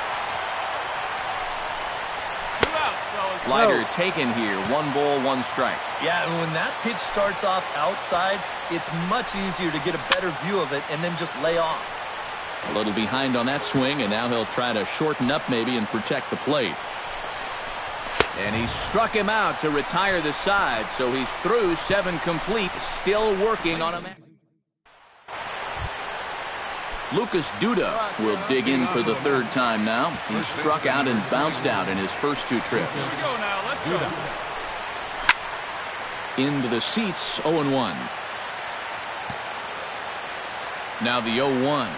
Slider taken here, 1 ball, 1 strike. Yeah, and when that pitch starts off outside, it's much easier to get a better view of it and then just lay off. A little behind on that swing, and now he'll try to shorten up maybe and protect the plate. And he struck him out to retire the side, so he's through 7 complete, still working on a match. Lucas Duda will dig in for the 3rd time now. He struck out and bounced out in his first 2 trips. Into the seats, 0-1. Now the 0-1.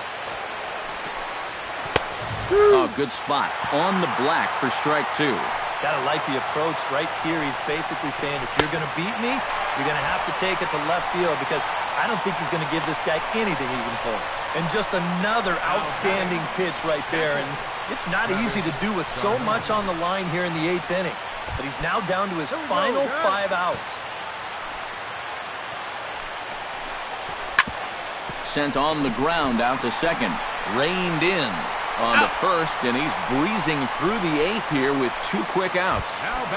Oh, good spot. On the black for strike 2. Gotta like the approach right here. He's basically saying, if you're going to beat me, you're going to have to take it to left field, because I don't think he's going to give this guy anything he can pull. And just another outstanding pitch right there. And it's not easy to do with so much on the line here in the 8th inning. But he's now down to his final 5 outs. Sent on the ground out to second. Reined in on the first, and he's breezing through the 8th here with 2 quick outs.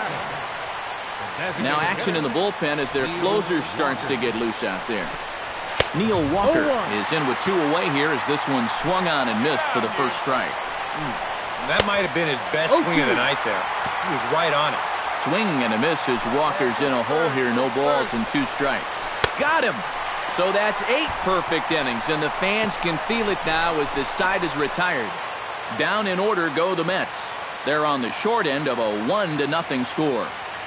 Now action in the bullpen as their closer starts to get loose out there. Neil Walker is in with 2 away here as this one swung on and missed for the first strike. That might have been his best swing of the night there. He was right on it. Swing and a miss as Walker's in a hole here. No balls and 2 strikes. Got him! So that's 8 perfect innings, and the fans can feel it now as the side is retired. Down in order go the Mets. They're on the short end of a 1-0 score.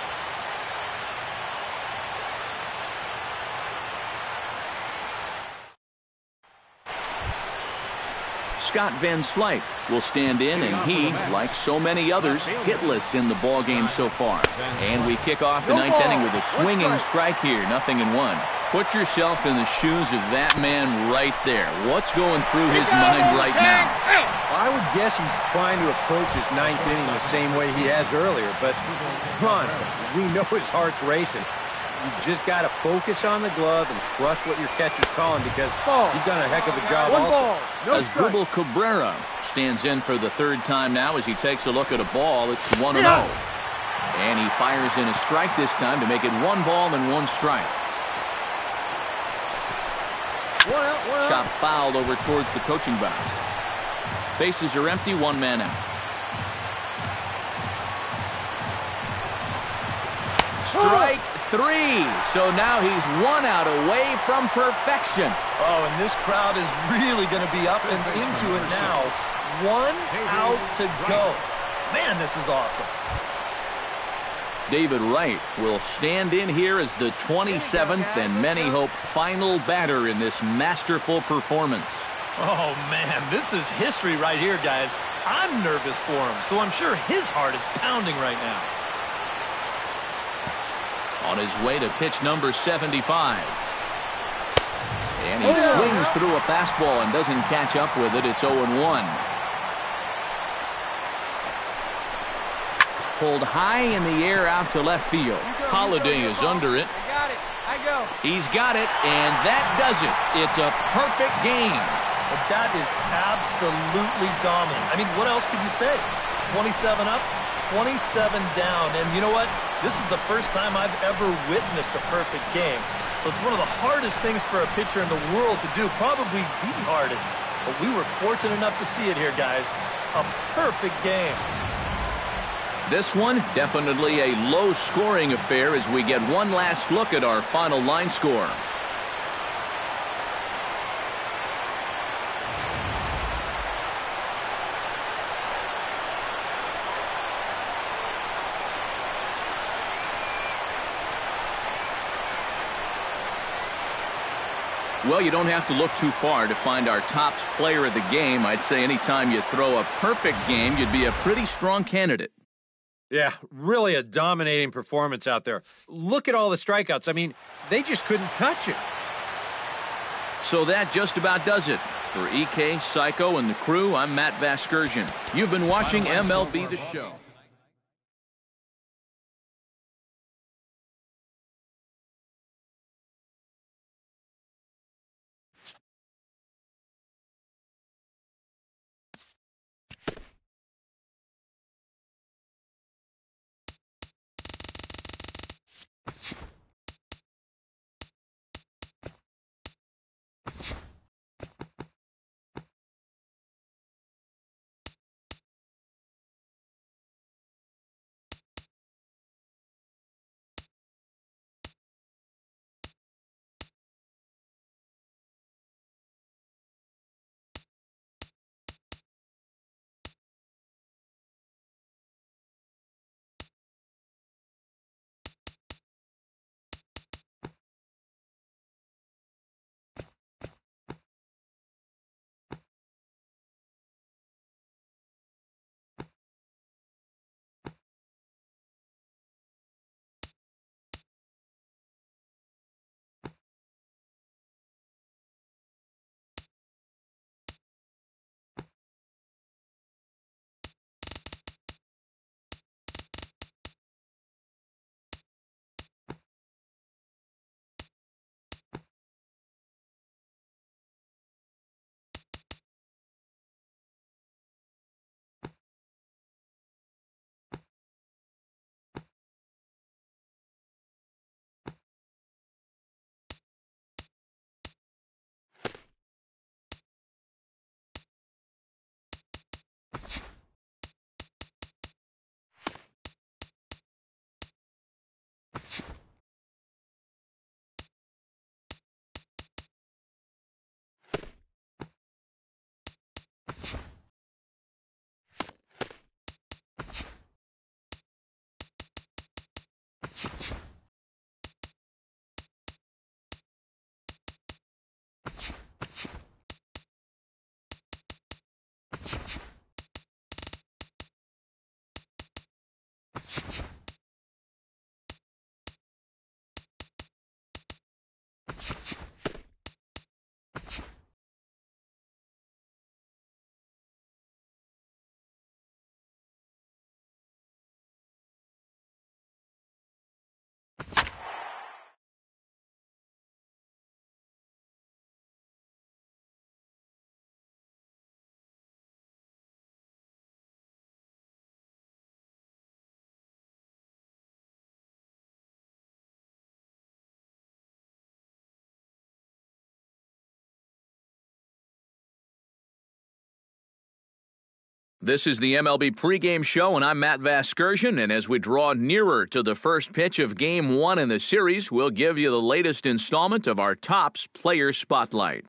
Scott Van Slyke will stand in, and he, like so many others, hitless in the ball game so far. And we kick off the 9th inning with a swinging strike here, 0-1. Put yourself in the shoes of that man right there. What's going through his mind right now? I would guess he's trying to approach his 9th inning the same way he has earlier, but come on, we know his heart's racing. You just got to focus on the glove and trust what your catcher's calling, because he's done a heck of a job also. Asdrubal Cabrera stands in for the 3rd time now as he takes a look at a ball. It's 1-0. And he fires in a strike this time to make it 1 ball and 1 strike. Chop fouled over towards the coaching box. Bases are empty, 1 man out. Strike 3. So now he's 1 out away from perfection. Oh, and this crowd is really going to be up and into it now. 1 out to go. Man, this is awesome. David Wright will stand in here as the 27th and many hope final batter in this masterful performance. Oh, man, this is history right here, guys. I'm nervous for him, so I'm sure his heart is pounding right now. on his way to pitch number 75. And he swings through a fastball and doesn't catch up with it. It's 0-1. Pulled high in the air out to left field. Holliday is under it. I got it. I go. He's got it, and that does it. It's a perfect game. But that is absolutely dominant. I mean, what else could you say? 27 up, 27 down. And you know what? This is the first time I've ever witnessed a perfect game. So it's one of the hardest things for a pitcher in the world to do, probably the hardest. But we were fortunate enough to see it here, guys. A perfect game. This one, definitely a low-scoring affair as we get one last look at our final line score. Well, you don't have to look too far to find our top player of the game. I'd say anytime you throw a perfect game, you'd be a pretty strong candidate. Yeah, really a dominating performance out there. Look at all the strikeouts. I mean, they just couldn't touch it. So that just about does it. For EK, Psycho, and the crew, I'm Matt Vasgersian. You've been watching MLB The Show. This is the MLB pregame show, and I'm Matt Vasgersian. And as we draw nearer to the first pitch of Game 1 in the series, we'll give you the latest installment of our Topps Player Spotlight.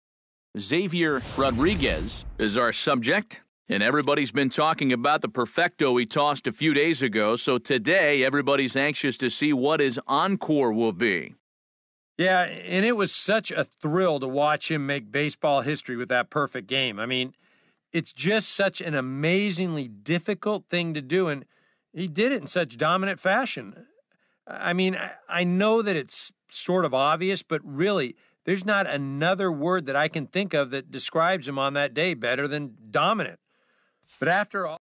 Xavier Rodriguez is our subject, and everybody's been talking about the perfecto he tossed a few days ago, so today everybody's anxious to see what his encore will be. Yeah, and it was such a thrill to watch him make baseball history with that perfect game. I mean, it's just such an amazingly difficult thing to do, and he did it in such dominant fashion. I mean, I know that it's sort of obvious, but really, there's not another word that I can think of that describes him on that day better than dominant. But after all,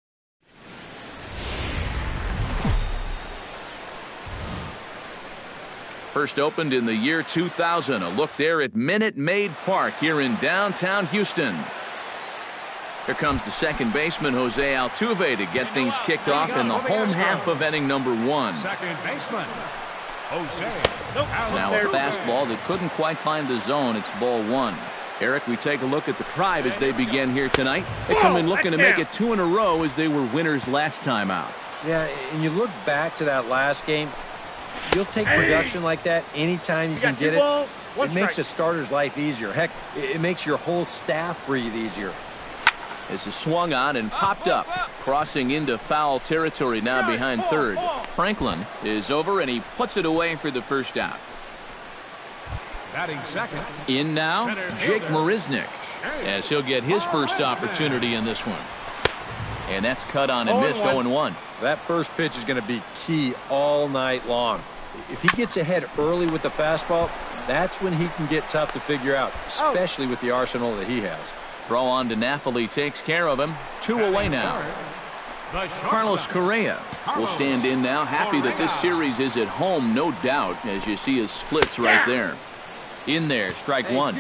first opened in the year 2000. A look there at Minute Maid Park here in downtown Houston. Here comes the second baseman, Jose Altuve, to get things kicked off in the home half of inning number 1. Second baseman, Jose. Now a fastball that couldn't quite find the zone. It's ball 1. Eric, we take a look at the Tribe as they begin here tonight. They come in looking to make it 2 in a row as they were winners last time out. yeah, and you look back to that last game, you'll take production like that anytime you can get it. It makes a starter's life easier. Heck, it makes your whole staff breathe easier. This is swung on and popped up, crossing into foul territory now behind third. Franklin is over, and he puts it away for the first out. Batting second. In now, Jake Marisnick, as he'll get his first opportunity in this one. And that's cut on and missed 0-1. That first pitch is going to be key all night long. If he gets ahead early with the fastball, that's when he can get tough to figure out, especially with the arsenal that he has. Throw on to Napoli takes care of him. 2 away now. Carlos Correa will stand in now, happy that this series is at home, no doubt, as you see his splits right there. In there, strike 1.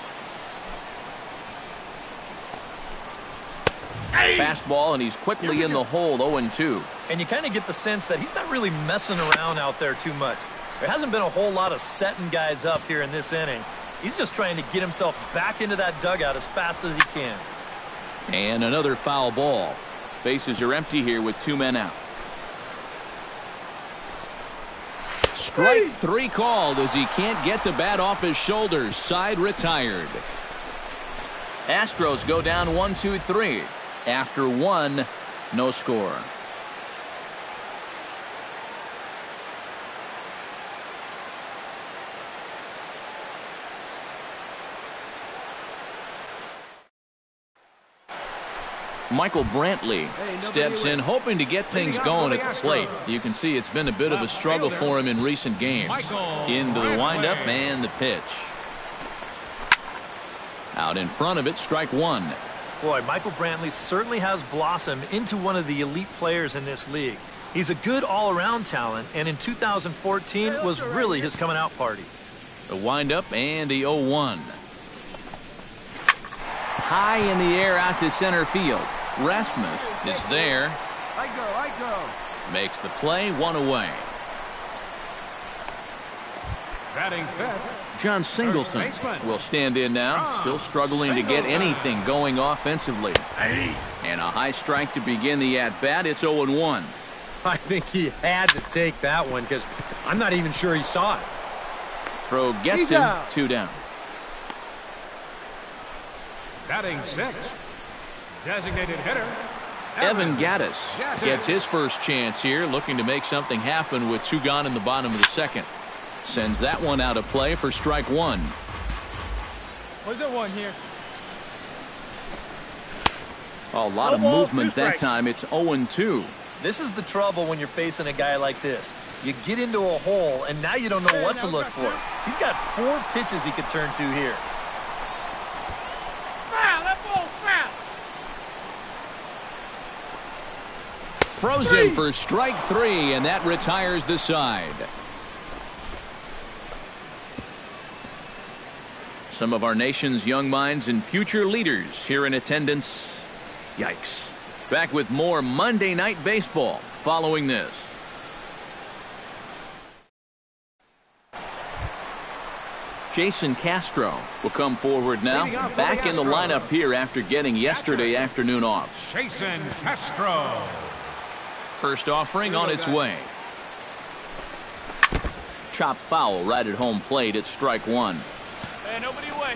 Fastball, and he's quickly in the hole, 0-2. And you kind of get the sense that he's not really messing around out there too much. There hasn't been a whole lot of setting guys up here in this inning. He's just trying to get himself back into that dugout as fast as he can. And another foul ball. Bases are empty here with 2 men out. Strike 3 called as he can't get the bat off his shoulders. Side retired. Astros go down 1-2-3. After 1, no score. Michael Brantley steps in, hoping to get things going at the plate. You can see it's been a bit of a struggle for him in recent games. Into the windup and the pitch. Out in front of it, strike 1. Boy, Michael Brantley certainly has blossomed into one of the elite players in this league. He's a good all-around talent, and in 2014 was really his coming-out party. The windup and the 0-1. High in the air out to center field. Rasmus is there. I go. Makes the play, 1 away. Batting fifth. John Singleton will stand in now, still struggling to get anything going offensively. And a high strike to begin the at-bat. It's 0-1. I think he had to take that one because I'm not even sure he saw it. Throw gets him, 2 down. Batting sixth. Designated hitter, Evan Gattis gets his first chance here, looking to make something happen with 2 gone in the bottom of the second. Sends that one out of play for strike 1. Where's that one here? A lot of movement that time. It's 0-2. This is the trouble when you're facing a guy like this. You get into a hole, and now you don't know what to look for. He's got 4 pitches he could turn to here. Frozen for strike 3, and that retires the side. Some of our nation's young minds and future leaders here in attendance. Yikes. Back with more Monday Night Baseball following this. Jason Castro will come forward now, back in the lineup here after getting yesterday afternoon off. Jason Castro. First offering on its way. Chop foul right at home plate at strike 1. Hey, nobody away.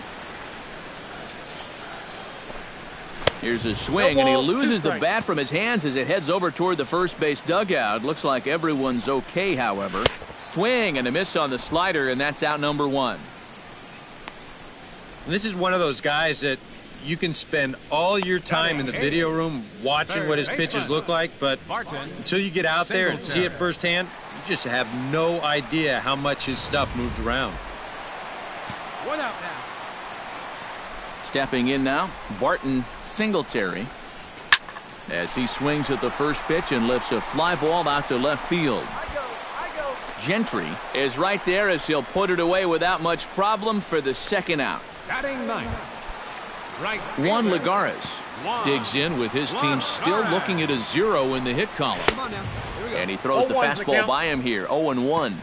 Here's a swing, and he loses the bat from his hands as it heads over toward the first base dugout. Looks like everyone's okay, however. Swing and a miss on the slider, and that's out number 1. This is one of those guys that you can spend all your time in the video room watching what his pitches look like, but until you get out there and see it firsthand, you just have no idea how much his stuff moves around. 1 out now. Stepping in now, Barton Singletary, as he swings at the first pitch and lifts a fly ball out to left field. Gentry is right there as he'll put it away without much problem for the second out. Batting ninth. Right. Juan Lagares digs in with his team still looking at a 0 in the hit column. And he throws the fastball by him here, 0-1.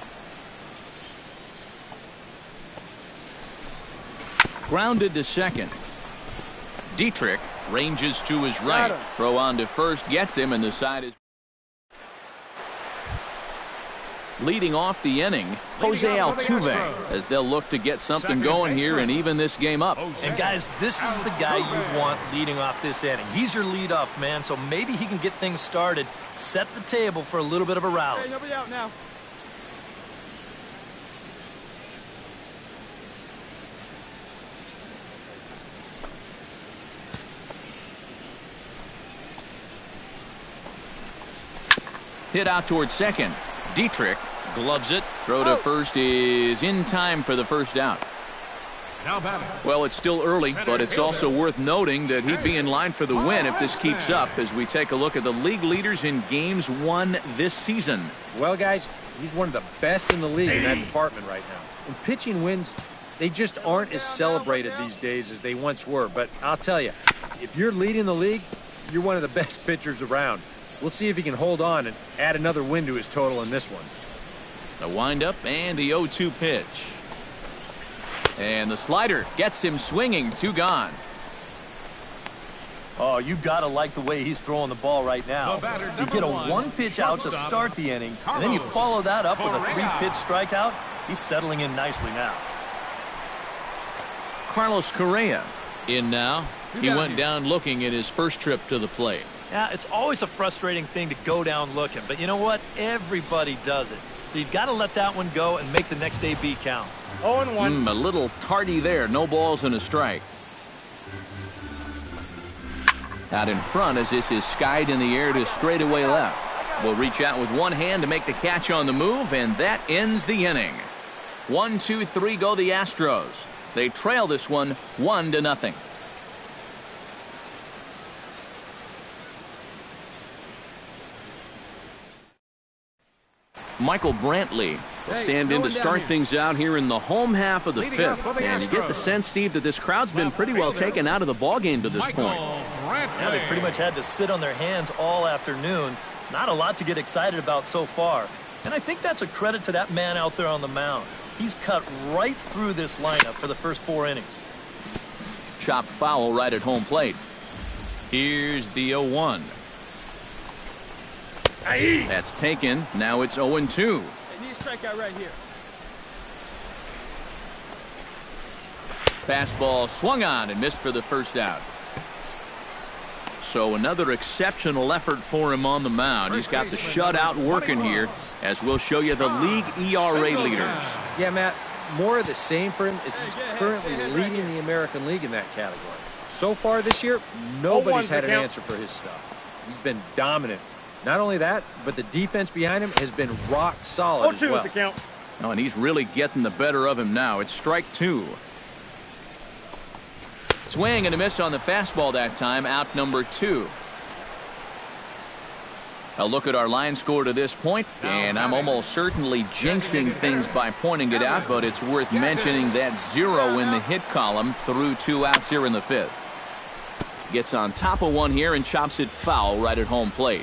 Grounded to second. Dietrich ranges to his right. Throw on to first gets him, and the side is. Leading off the inning, Jose Altuve, as they'll look to get something going here and even this game up. And guys, this is the guy you want leading off this inning. He's your leadoff man, so maybe he can get things started, set the table for a little bit of a rally. Hey, nobody out now. Hit out towards second. Dietrich gloves it. Throw to first is in time for the first out. Now batting. Well, it's still early, but it's also worth noting that he'd be in line for the win if this keeps up as we take a look at the league leaders in games won this season. Well, guys, he's one of the best in the league in that department right now. And pitching wins, they just aren't as celebrated these days as they once were. But I'll tell you, if you're leading the league, you're one of the best pitchers around. We'll see if he can hold on and add another win to his total in this one. The windup and the 0-2 pitch. And the slider gets him swinging. 2 gone. Oh, you got to like the way he's throwing the ball right now. You get a 1-pitch out to start the inning, and then you follow that up with a 3-pitch strikeout. He's settling in nicely now. Carlos Correa in now. He went down looking at his first trip to the plate. Yeah, it's always a frustrating thing to go down looking, but you know what? Everybody does it. So you've got to let that one go and make the next AB count. 0-1. A little tardy there. No balls and a strike. Out in front as this is skied in the air to straightaway left. Will reach out with one hand to make the catch on the move, and that ends the inning. 1-2-3 go the Astros. They trail this one 1-0. Michael Brantley will stand in to start things out here in the home half of the fifth. And you get the sense, Steve, that this crowd's been pretty well taken out of the ballgame to this point. Yeah, they pretty much had to sit on their hands all afternoon. Not a lot to get excited about so far. And I think that's a credit to that man out there on the mound. He's cut right through this lineup for the first 4 innings. Chopped foul right at home plate. Here's the 0-1. That's taken. Now it's 0-2. They need a strikeout right here. Fastball swung on and missed for the first out. So another exceptional effort for him on the mound. He's got the shutout working here, as we'll show you the league ERA leaders. Yeah, Matt, more of the same for him as he's currently leading the American League in that category. So far this year, nobody's had an answer for his stuff. He's been dominant. Not only that, but the defense behind him has been rock solid as well. Oh, and he's really getting the better of him now. It's strike 2. Swing and a miss on the fastball that time. Out number 2. A look at our line score to this point, and I'm almost certainly jinxing things by pointing it out, but it's worth mentioning that 0 in the hit column through 2 outs here in the 5th. Gets on top of one here and chops it foul right at home plate.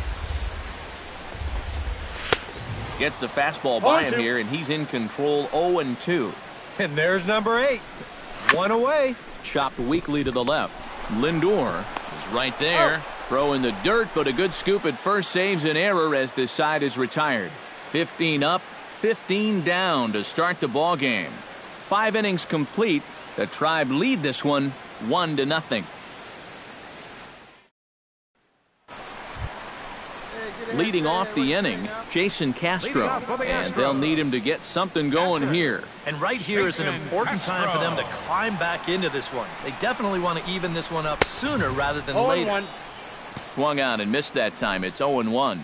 Gets the fastball by him here, and he's in control. 0-2. And there's number 8. 1 away. Chopped weakly to the left. Lindor is right there. Throw in the dirt, but a good scoop at first saves an error as this side is retired. 15 up, 15 down to start the ball game. 5 innings complete. The Tribe lead this one 1-0. Hey, Leading off the inning, Jason Castro, and they'll need him to get something going here. And right here is an important time for them to climb back into this one. They definitely want to even this one up sooner rather than later. Swung on and missed that time. It's 0-1.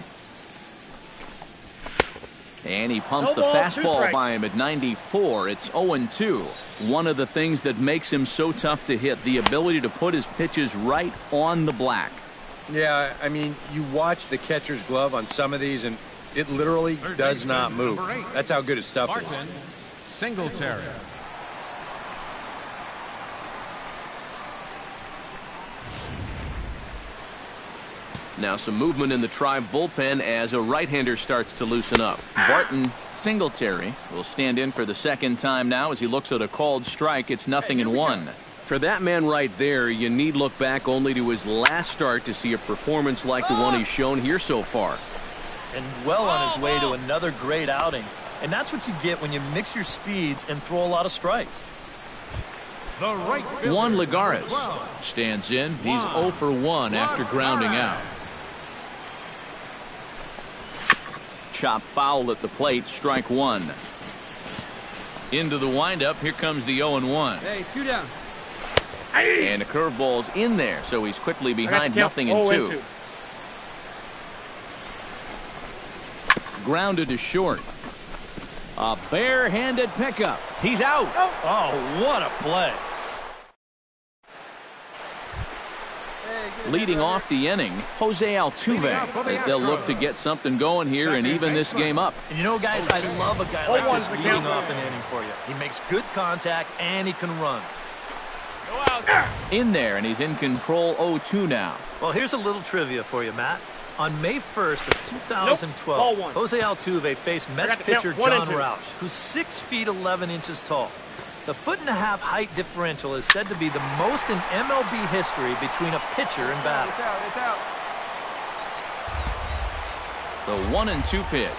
And he pumps the fastball by him at 94. It's 0-2. One of the things that makes him so tough to hit, the ability to put his pitches right on the black. Yeah, I mean, you watch the catcher's glove on some of these, and it literally does not move. That's how good his stuff is. Singletary. Now some movement in the Tribe bullpen as a right-hander starts to loosen up. Barton Singletary will stand in for the second time now as he looks at a called strike. It's 0-1. For that man right there, you need look back only to his last start to see a performance like the one he's shown here so far. And well on his way to another great outing. And that's what you get when you mix your speeds and throw a lot of strikes. Juan Lagares stands in. He's 0 for 1 after grounding out. Chop foul at the plate, strike one. Into the windup, here comes the 0-1. Hey, 2 down. And the curveball's in there, so he's quickly behind 0-2. Grounded to short. A bare-handed pickup. He's out. Oh, what a play. Leading off the inning, Jose Altuve, as they'll look to get something going here and even this game up. And you know, guys, I love a guy like this leading off an inning for you. He makes good contact and he can run. In there, and he's in control 0-2 now. Well, here's a little trivia for you, Matt. On May 1st of 2012, Jose Altuve faced Mets pitcher John Roush, who's 6 feet 11 inches tall. The 1.5-foot height differential is said to be the most in MLB history between a pitcher and batter. It's out. The 1-2 pitch.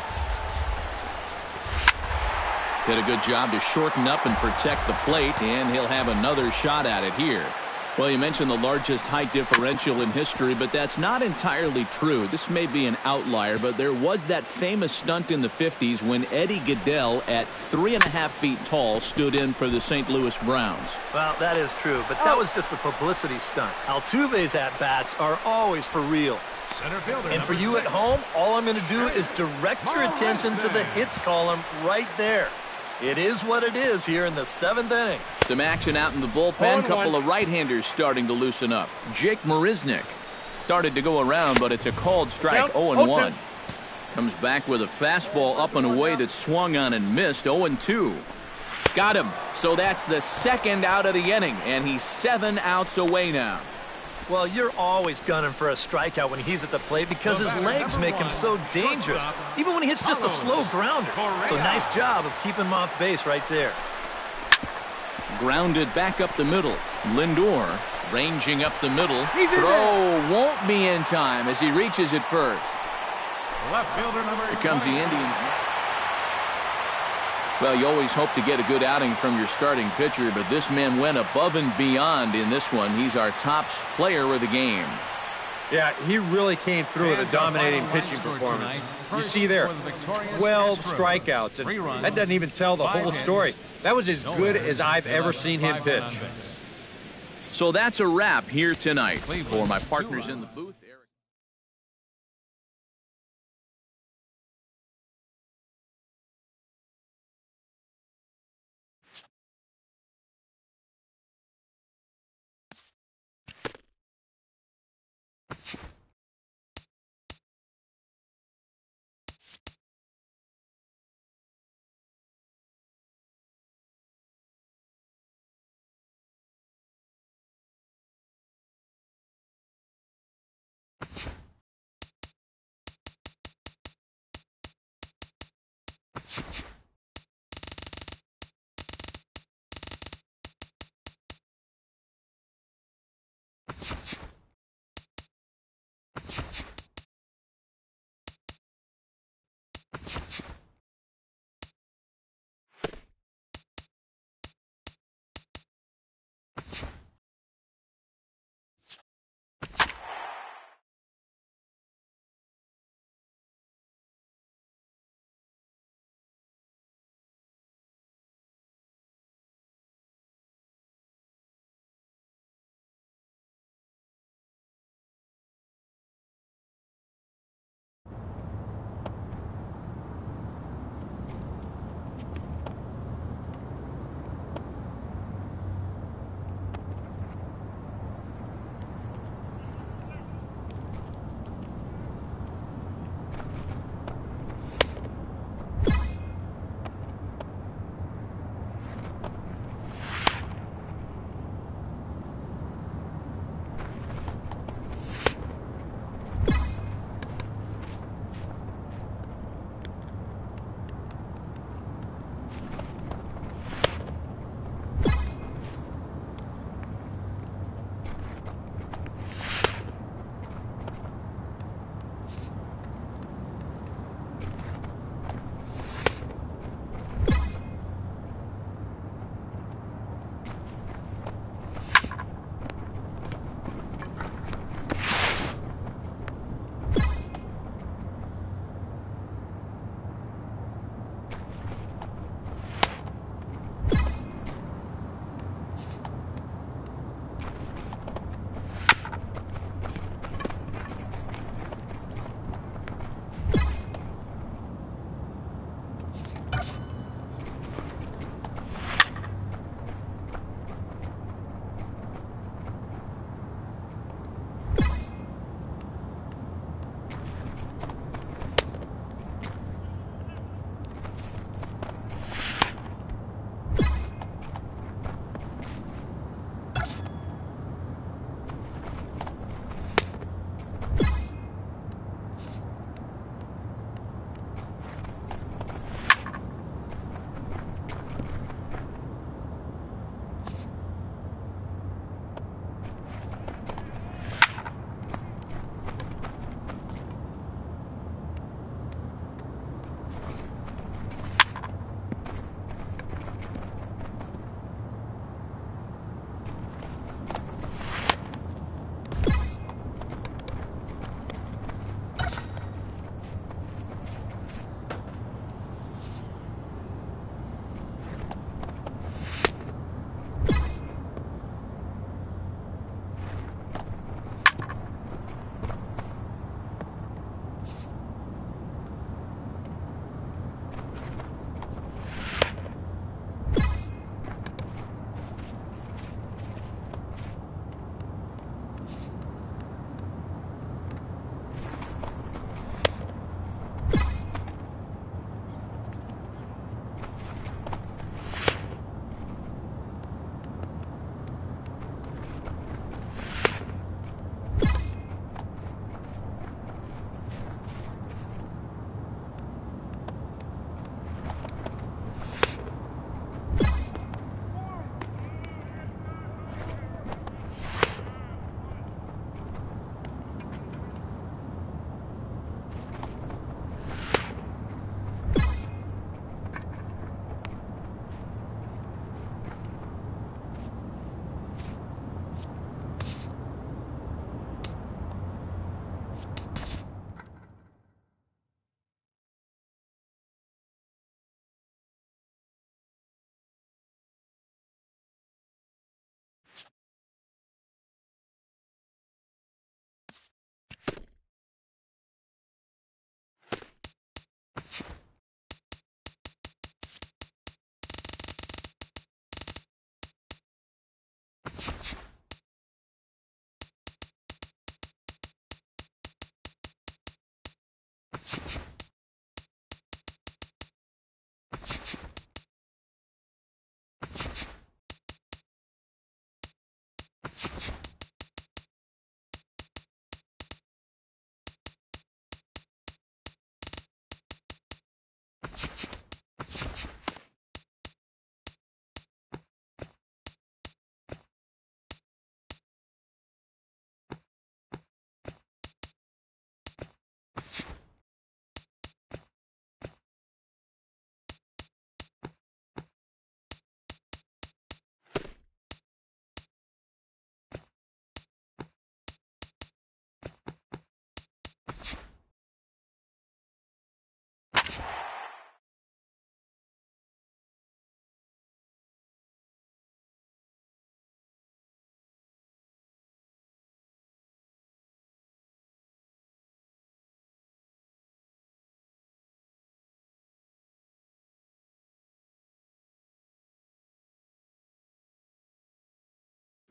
Did a good job to shorten up and protect the plate, and he'll have another shot at it here. Well, you mentioned the largest height differential in history, but that's not entirely true. This may be an outlier, but there was that famous stunt in the 50s when Eddie Gaedel, at 3.5 feet tall, stood in for the St. Louis Browns. Well, that is true, but that was just a publicity stunt. Altuve's at-bats are always for real. And for you at home, all I'm going to do is direct your attention to the hits column right there. It is what it is here in the 7th inning. Some action out in the bullpen. Couple of right-handers starting to loosen up. Jake Marisnick started to go around, but it's a called strike. 0-1. Comes back with a fastball up and away that swung on and missed. 0-2. Got him. So that's the second out of the inning, and he's 7 outs away now. Well, you're always gunning for a strikeout when he's at the plate because his legs make him so dangerous, even when he hits just a slow grounder. So nice job of keeping him off base right there. Grounded back up the middle. Lindor ranging up the middle. Throw won't be in time as he reaches it first. Here comes the Indians. Well, you always hope to get a good outing from your starting pitcher, but this man went above and beyond in this one. He's our top player of the game. Yeah, he really came through with a dominating pitching performance. You see there, 12 strikeouts, and that doesn't even tell the whole story. That was as good as I've ever seen him pitch. So that's a wrap here tonight. For my partners in the booth.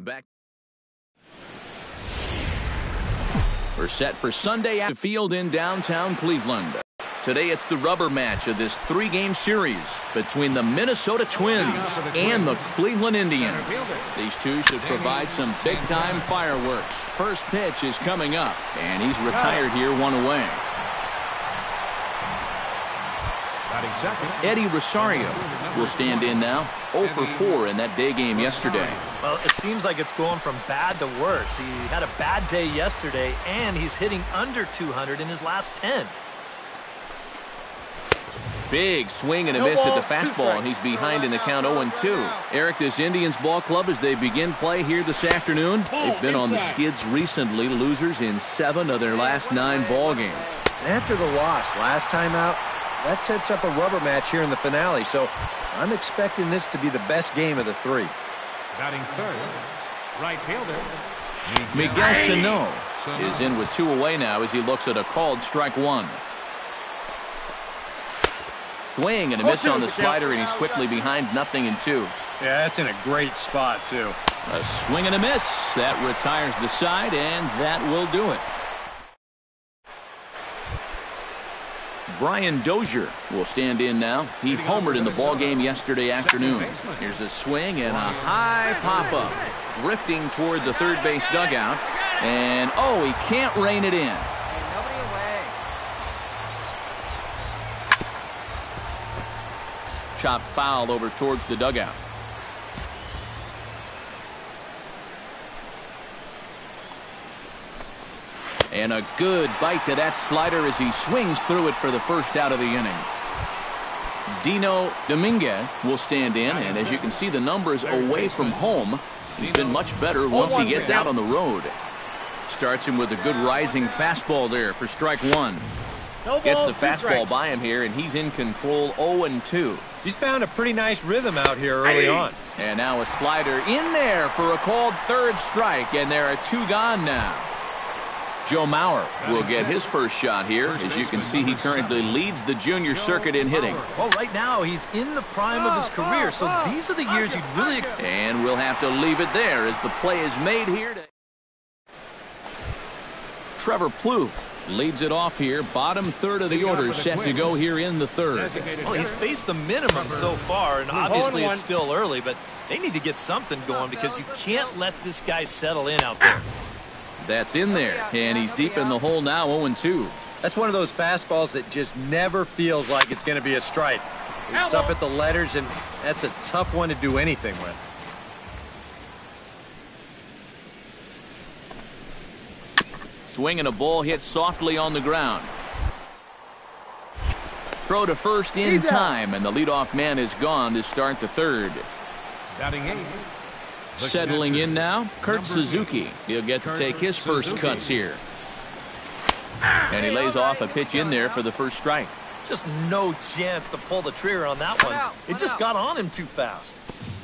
Back. We're set for Sunday at the field in downtown Cleveland. Today it's the rubber match of this 3-game series between the Minnesota Twins and the Cleveland Indians. These two should provide some big-time fireworks. First pitch is coming up, and he's retired here, 1 away. Eddie Rosario will stand in now, 0 for 4 in that day game yesterday. Well, it seems like it's going from bad to worse. He had a bad day yesterday, and he's hitting under 200 in his last 10. Big swing and a miss at the fastball, and he's behind in the count 0-2. Eric, this Indians ball club, as they begin play here this afternoon, they've been on the skids recently, losers in 7 of their last 9 ball games. And after the loss last time out, that sets up a rubber match here in the finale, so I'm expecting this to be the best game of the 3. Batting third, right fielder Miguel Sano is in with 2 away now as he looks at a called strike 1. Swing and a miss on the slider, and he's quickly behind 0-2. Yeah, that's in a great spot, too. A swing and a miss. That retires the side, and that will do it. Brian Dozier will stand in now. He homered in the ball game yesterday afternoon. Here's a swing and a high pop-up. Drifting toward the third base dugout. And, oh, he can't rein it in. Chop foul over towards the dugout. And a good bite to that slider as he swings through it for the first out of the inning. Dino Dominguez will stand in, and as you can see, the numbers away from home, he's been much better once he gets out on the road. Starts him with a good rising fastball there for strike 1. Gets the fastball by him here, and he's in control 0-2. He's found a pretty nice rhythm out here early on. And now a slider in there for a called third strike, and there are 2 gone now. Joe Mauer will get his first shot here. As you can see, he currently leads the junior circuit in hitting. Well, right now he's in the prime of his career, so these are the years you'd really... And we'll have to leave it there as the play is made here. Trevor Plouffe leads it off here. Bottom third of the order set to go here in the third. Well, he's faced the minimum so far, and obviously it's still early, but they need to get something going because you can't let this guy settle in out there. That's in there, and he's deep in the hole now, 0-2. That's one of those fastballs that just never feels like it's going to be a strike. It's up at the letters, and that's a tough one to do anything with. Swing and a ball hit softly on the ground. Throw to first in time, and the leadoff man is gone to start the third. batting 8. Settling in now, Kurt Suzuki. He'll get to take his first cuts here. And he lays off a pitch in there for the first strike. Just no chance to pull the trigger on that one. It just got on him too fast.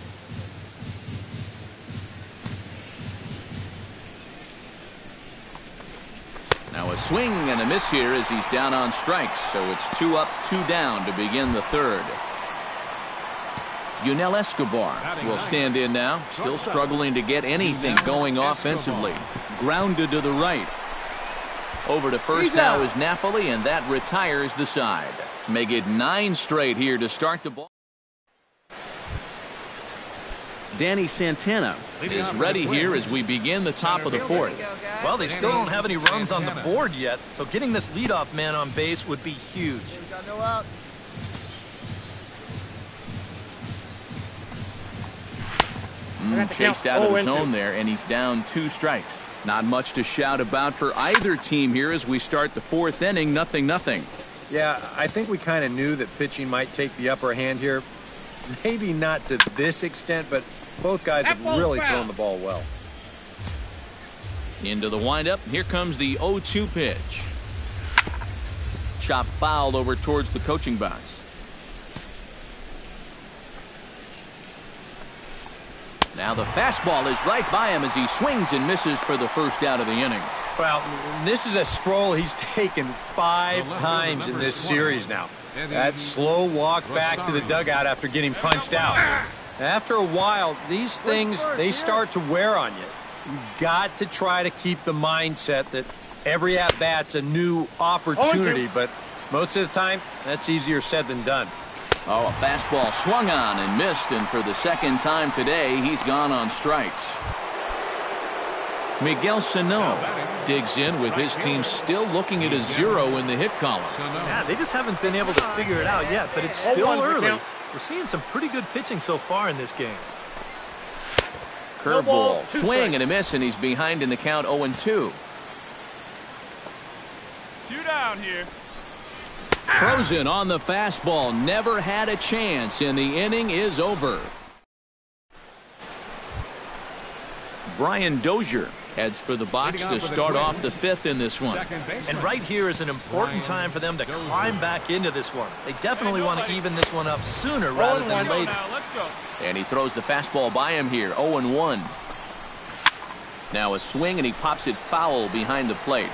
Now a swing and a miss here as he's down on strikes. So it's 2 up, 2 down to begin the third. Yunel Escobar will stand in now, still struggling to get anything going offensively. Grounded to the right. Over to first now is Napoli, and that retires the side. Make it 9 straight here to start the ball. Danny Santana is ready here as we begin the top of the fourth. Well, they still don't have any runs on the board yet, so getting this leadoff man on base would be huge. Chased out of the zone there, and he's down 2 strikes. Not much to shout about for either team here as we start the 4th inning, 0-0. Yeah, I think we kind of knew that pitching might take the upper hand here. Maybe not to this extent, but both guys have really thrown the ball well. Into the windup. Here comes the 0-2 pitch. Chop fouled over towards the coaching box. Now the fastball is right by him as he swings and misses for the first out of the inning. Well, this is a stroll he's taken 5 times in this series now. That slow walk back to the dugout after getting punched out. After a while, these things, they start to wear on you. You've got to try to keep the mindset that every at-bat's a new opportunity, but most of the time, that's easier said than done. Oh, a fastball swung on and missed, and for the second time today, he's gone on strikes. Miguel Sano digs in with his team still looking at a 0 in the hit column. Yeah, they just haven't been able to figure it out yet, but it's still early. We're seeing some pretty good pitching so far in this game. Curveball, swing and a miss, and he's behind in the count 0-2. 2 down here. Frozen on the fastball, never had a chance, and the inning is over. Brian Dozier heads for the box to start off the 5th in this one. And right here is an important time for them to climb back into this one. They definitely want to even this one up sooner rather than later. And he throws the fastball by him here, 0-1. Now a swing, and he pops it foul behind the plate.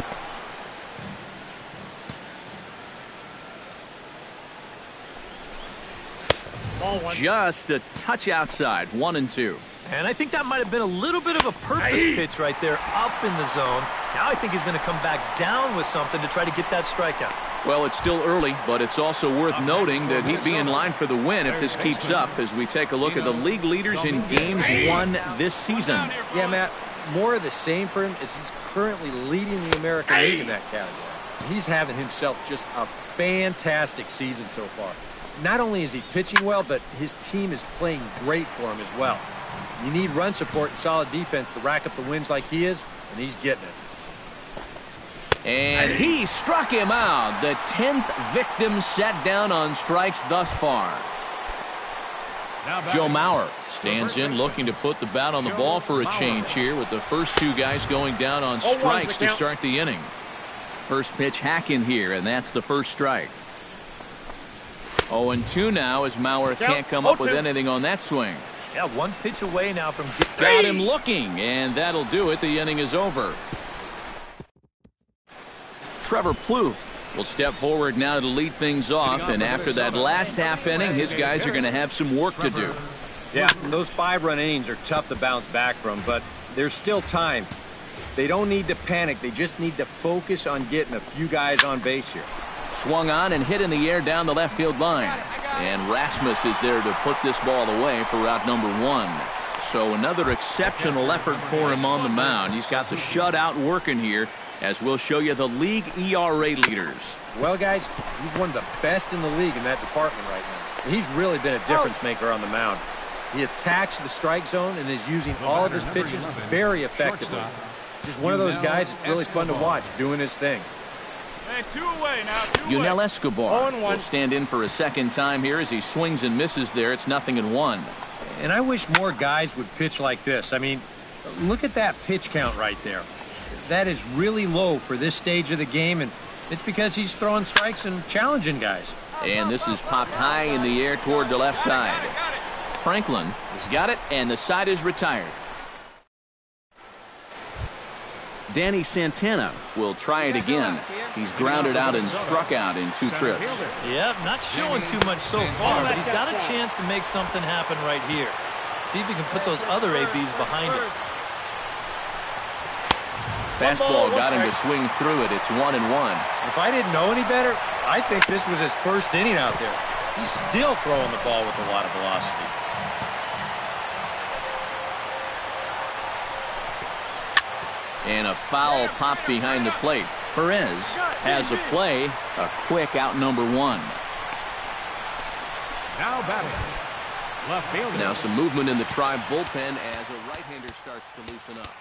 Just a touch outside, 1-2. And I think that might have been a little bit of a purpose pitch right there up in the zone. Now I think he's going to come back down with something to try to get that strikeout. Well, it's still early, but it's also worth noting that he'd be in line for the win if this keeps up as we take a look at the league leaders in games won this season. Yeah, Matt, more of the same for him as he's currently leading the American League in that category. He's having himself just a fantastic season so far. Not only is he pitching well, but his team is playing great for him as well. You need run support and solid defense to rack up the wins like he is, and he's getting it. And he struck him out. The 10th victim set down on strikes thus far. Joe Mauer stands in looking to put the bat on the ball for a change here with the first 2 guys going down on strikes to start the inning. First pitch hack in here, and that's the first strike. 0-2 now as Mauer can't come up with anything on that swing. Yeah, 1 pitch away now from got him looking, and that'll do it. The inning is over. Trevor Plouffe will step forward now to lead things off, and after that last half inning, his guys are going to have some work to do. Yeah, those 5-run innings are tough to bounce back from, but there's still time. They don't need to panic. They just need to focus on getting a few guys on base here. Swung on and hit in the air down the left field line. And Rasmus is there to put this ball away for out number 1. So another exceptional effort for him on the mound. He's got the shutout working here, as we'll show you the league ERA leaders. Well, guys, he's one of the best in the league in that department right now. He's really been a difference maker on the mound. He attacks the strike zone and is using all of his pitches very effectively. Just one of those guys that's really fun to watch doing his thing. Hey, 2 away now. 2 Yunel away. Escobar will stand in for a second time here as he swings and misses there. It's 0-1. And I wish more guys would pitch like this. I mean, look at that pitch count right there. That is really low for this stage of the game, and it's because he's throwing strikes and challenging guys. And this is popped high in the air toward the left side. Franklin has got it, and the side is retired. Danny Santana will try it again. He's grounded out and struck out in 2 trips. Yeah, not showing too much so far, but he's got a chance to make something happen right here. See if he can put those other ABs behind him. Fastball got him to swing through it. It's 1-1. If I didn't know any better, I think this was his first inning out there. He's still throwing the ball with a lot of velocity. And a foul pop behind the plate. Perez has a play, a quick out number 1. Now batting, left field. Now some movement in the Tribe bullpen as a right-hander starts to loosen up.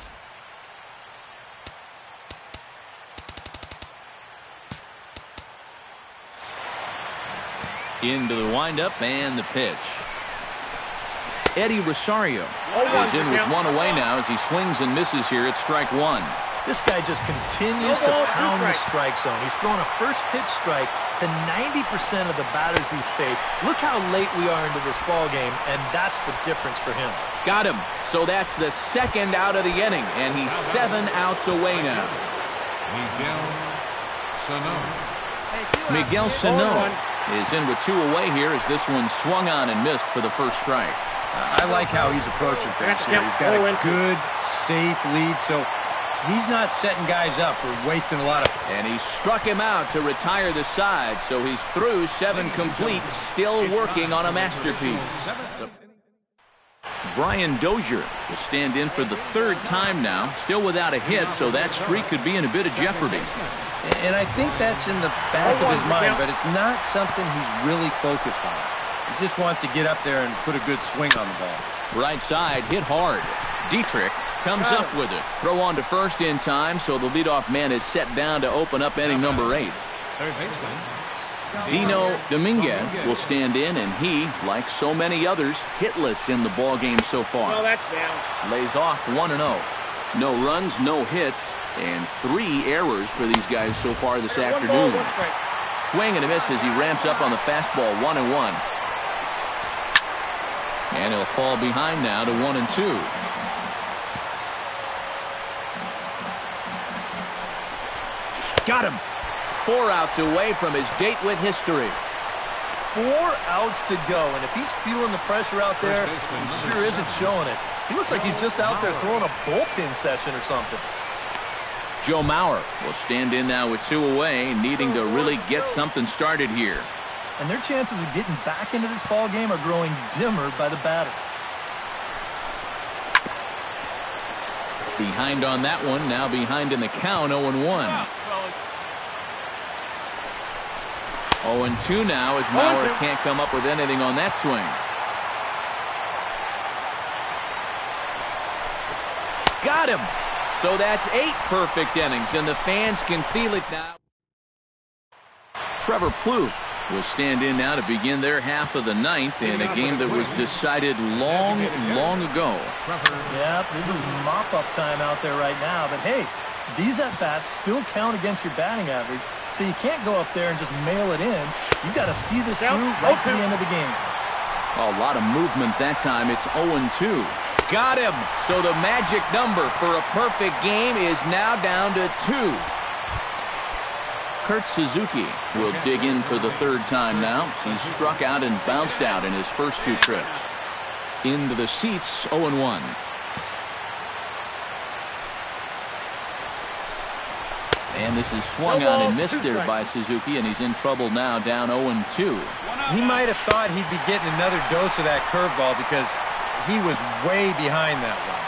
Into the windup and the pitch. Eddie Rosario is in with 1 away now as he swings and misses here at strike 1. This guy just continues to pound the strike zone. He's throwing a first pitch strike to 90% of the batters he's faced. Look how late we are into this ball game, and that's the difference for him. Got him. So that's the second out of the inning, and he's 7 outs away now. Miguel Sano is in with 2 away here as this one swung on and missed for the first strike. I like how he's approaching things here. He's got a good, safe lead, so he's not setting guys up or wasting a lot of... And he struck him out to retire the side, so he's through 7 complete, still working on a masterpiece. Brian Dozier will stand in for the 3rd time now, still without a hit, so that streak could be in a bit of jeopardy. And I think that's in the back of his mind, but it's not something he's really focused on. He just wants to get up there and put a good swing on the ball. Right side, hit hard. Dietrich comes up with it. Throw on to first in time, so the leadoff man is set down to open up inning number 8. Third baseman. Dino Dominguez will stand in, and he, like so many others, hitless in the ballgame so far. No, that's down. Lays off 1-0. No runs, no hits, and 3 errors for these guys so far this afternoon. Swing and a miss as he ramps up on the fastball, 1-1. And he'll fall behind now to 1-2. Got him. 4 outs away from his date with history. 4 outs to go, and if he's feeling the pressure out there, he sure isn't showing it. He looks like he's just out there throwing a bullpen session or something. Joe Mauer will stand in now with 2 away, needing to really get something started here. And their chances of getting back into this ball game are growing dimmer by the batter. Behind on that one, now behind in the count, 0-1. 0-2 now as Mauer can't come up with anything on that swing. Got him! So that's 8 perfect innings, and the fans can feel it now. Trevor Plouffe will stand in now to begin their half of the 9th in a game that was decided long, long ago. Yeah, this is mop-up time out there right now, but hey, these at-bats still count against your batting average, so you can't go up there and just mail it in. You've got to see this through right to the end of the game. A lot of movement that time. It's 0-2. Got him! So the magic number for a perfect game is now down to 2. Kurt Suzuki will dig in for the 3rd time now. He's struck out and bounced out in his first 2 trips. Into the seats, 0-1. And this is swung on and missed there by Suzuki, and he's in trouble now, down 0-2. He might have thought he'd be getting another dose of that curveball because he was way behind that one.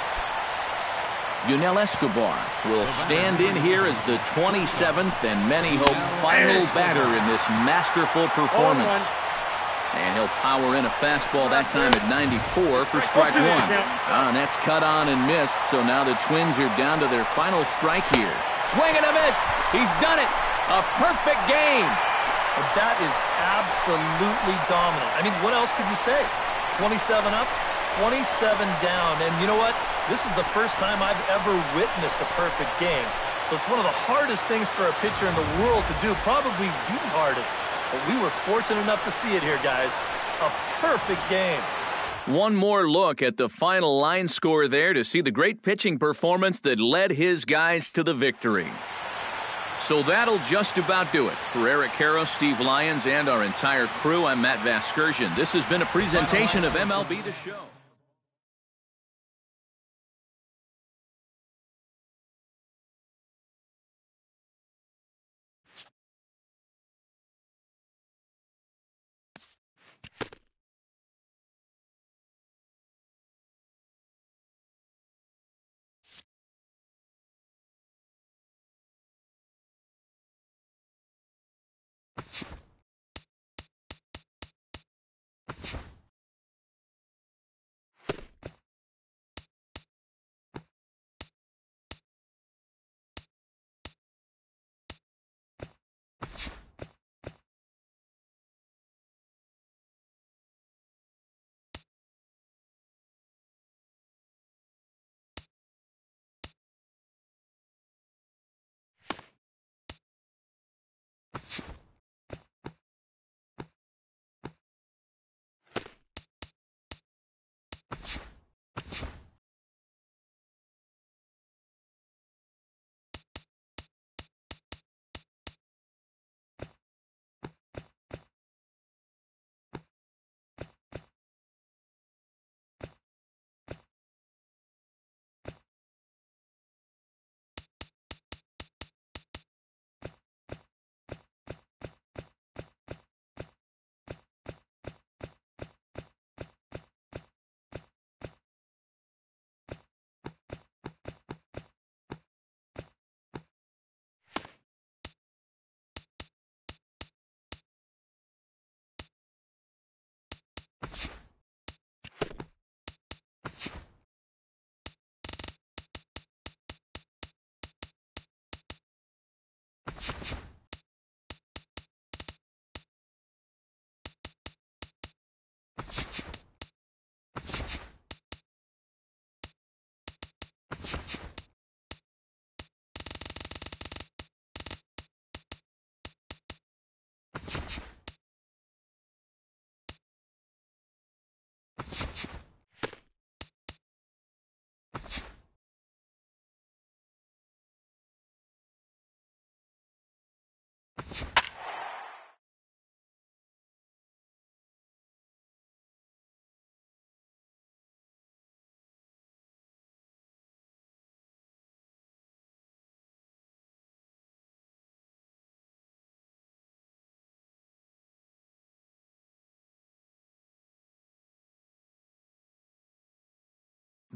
Yunel Escobar will stand in here as the 27th and many hope final batter in this masterful performance. And he'll power in a fastball that time at 94 for strike 1. And that's cut on and missed, so now the Twins are down to their final strike here. Swing and a miss. He's done it. A perfect game. But that is absolutely dominant. I mean, what else could you say? 27 up, 27 down. And you know what? This is the first time I've ever witnessed a perfect game. So it's one of the hardest things for a pitcher in the world to do, probably the hardest. But we were fortunate enough to see it here, guys. A perfect game. One more look at the final line score there to see the great pitching performance that led his guys to the victory. So that'll just about do it. For Eric Karros, Steve Lyons, and our entire crew, I'm Matt Vasgersian. This has been a presentation of MLB The Show.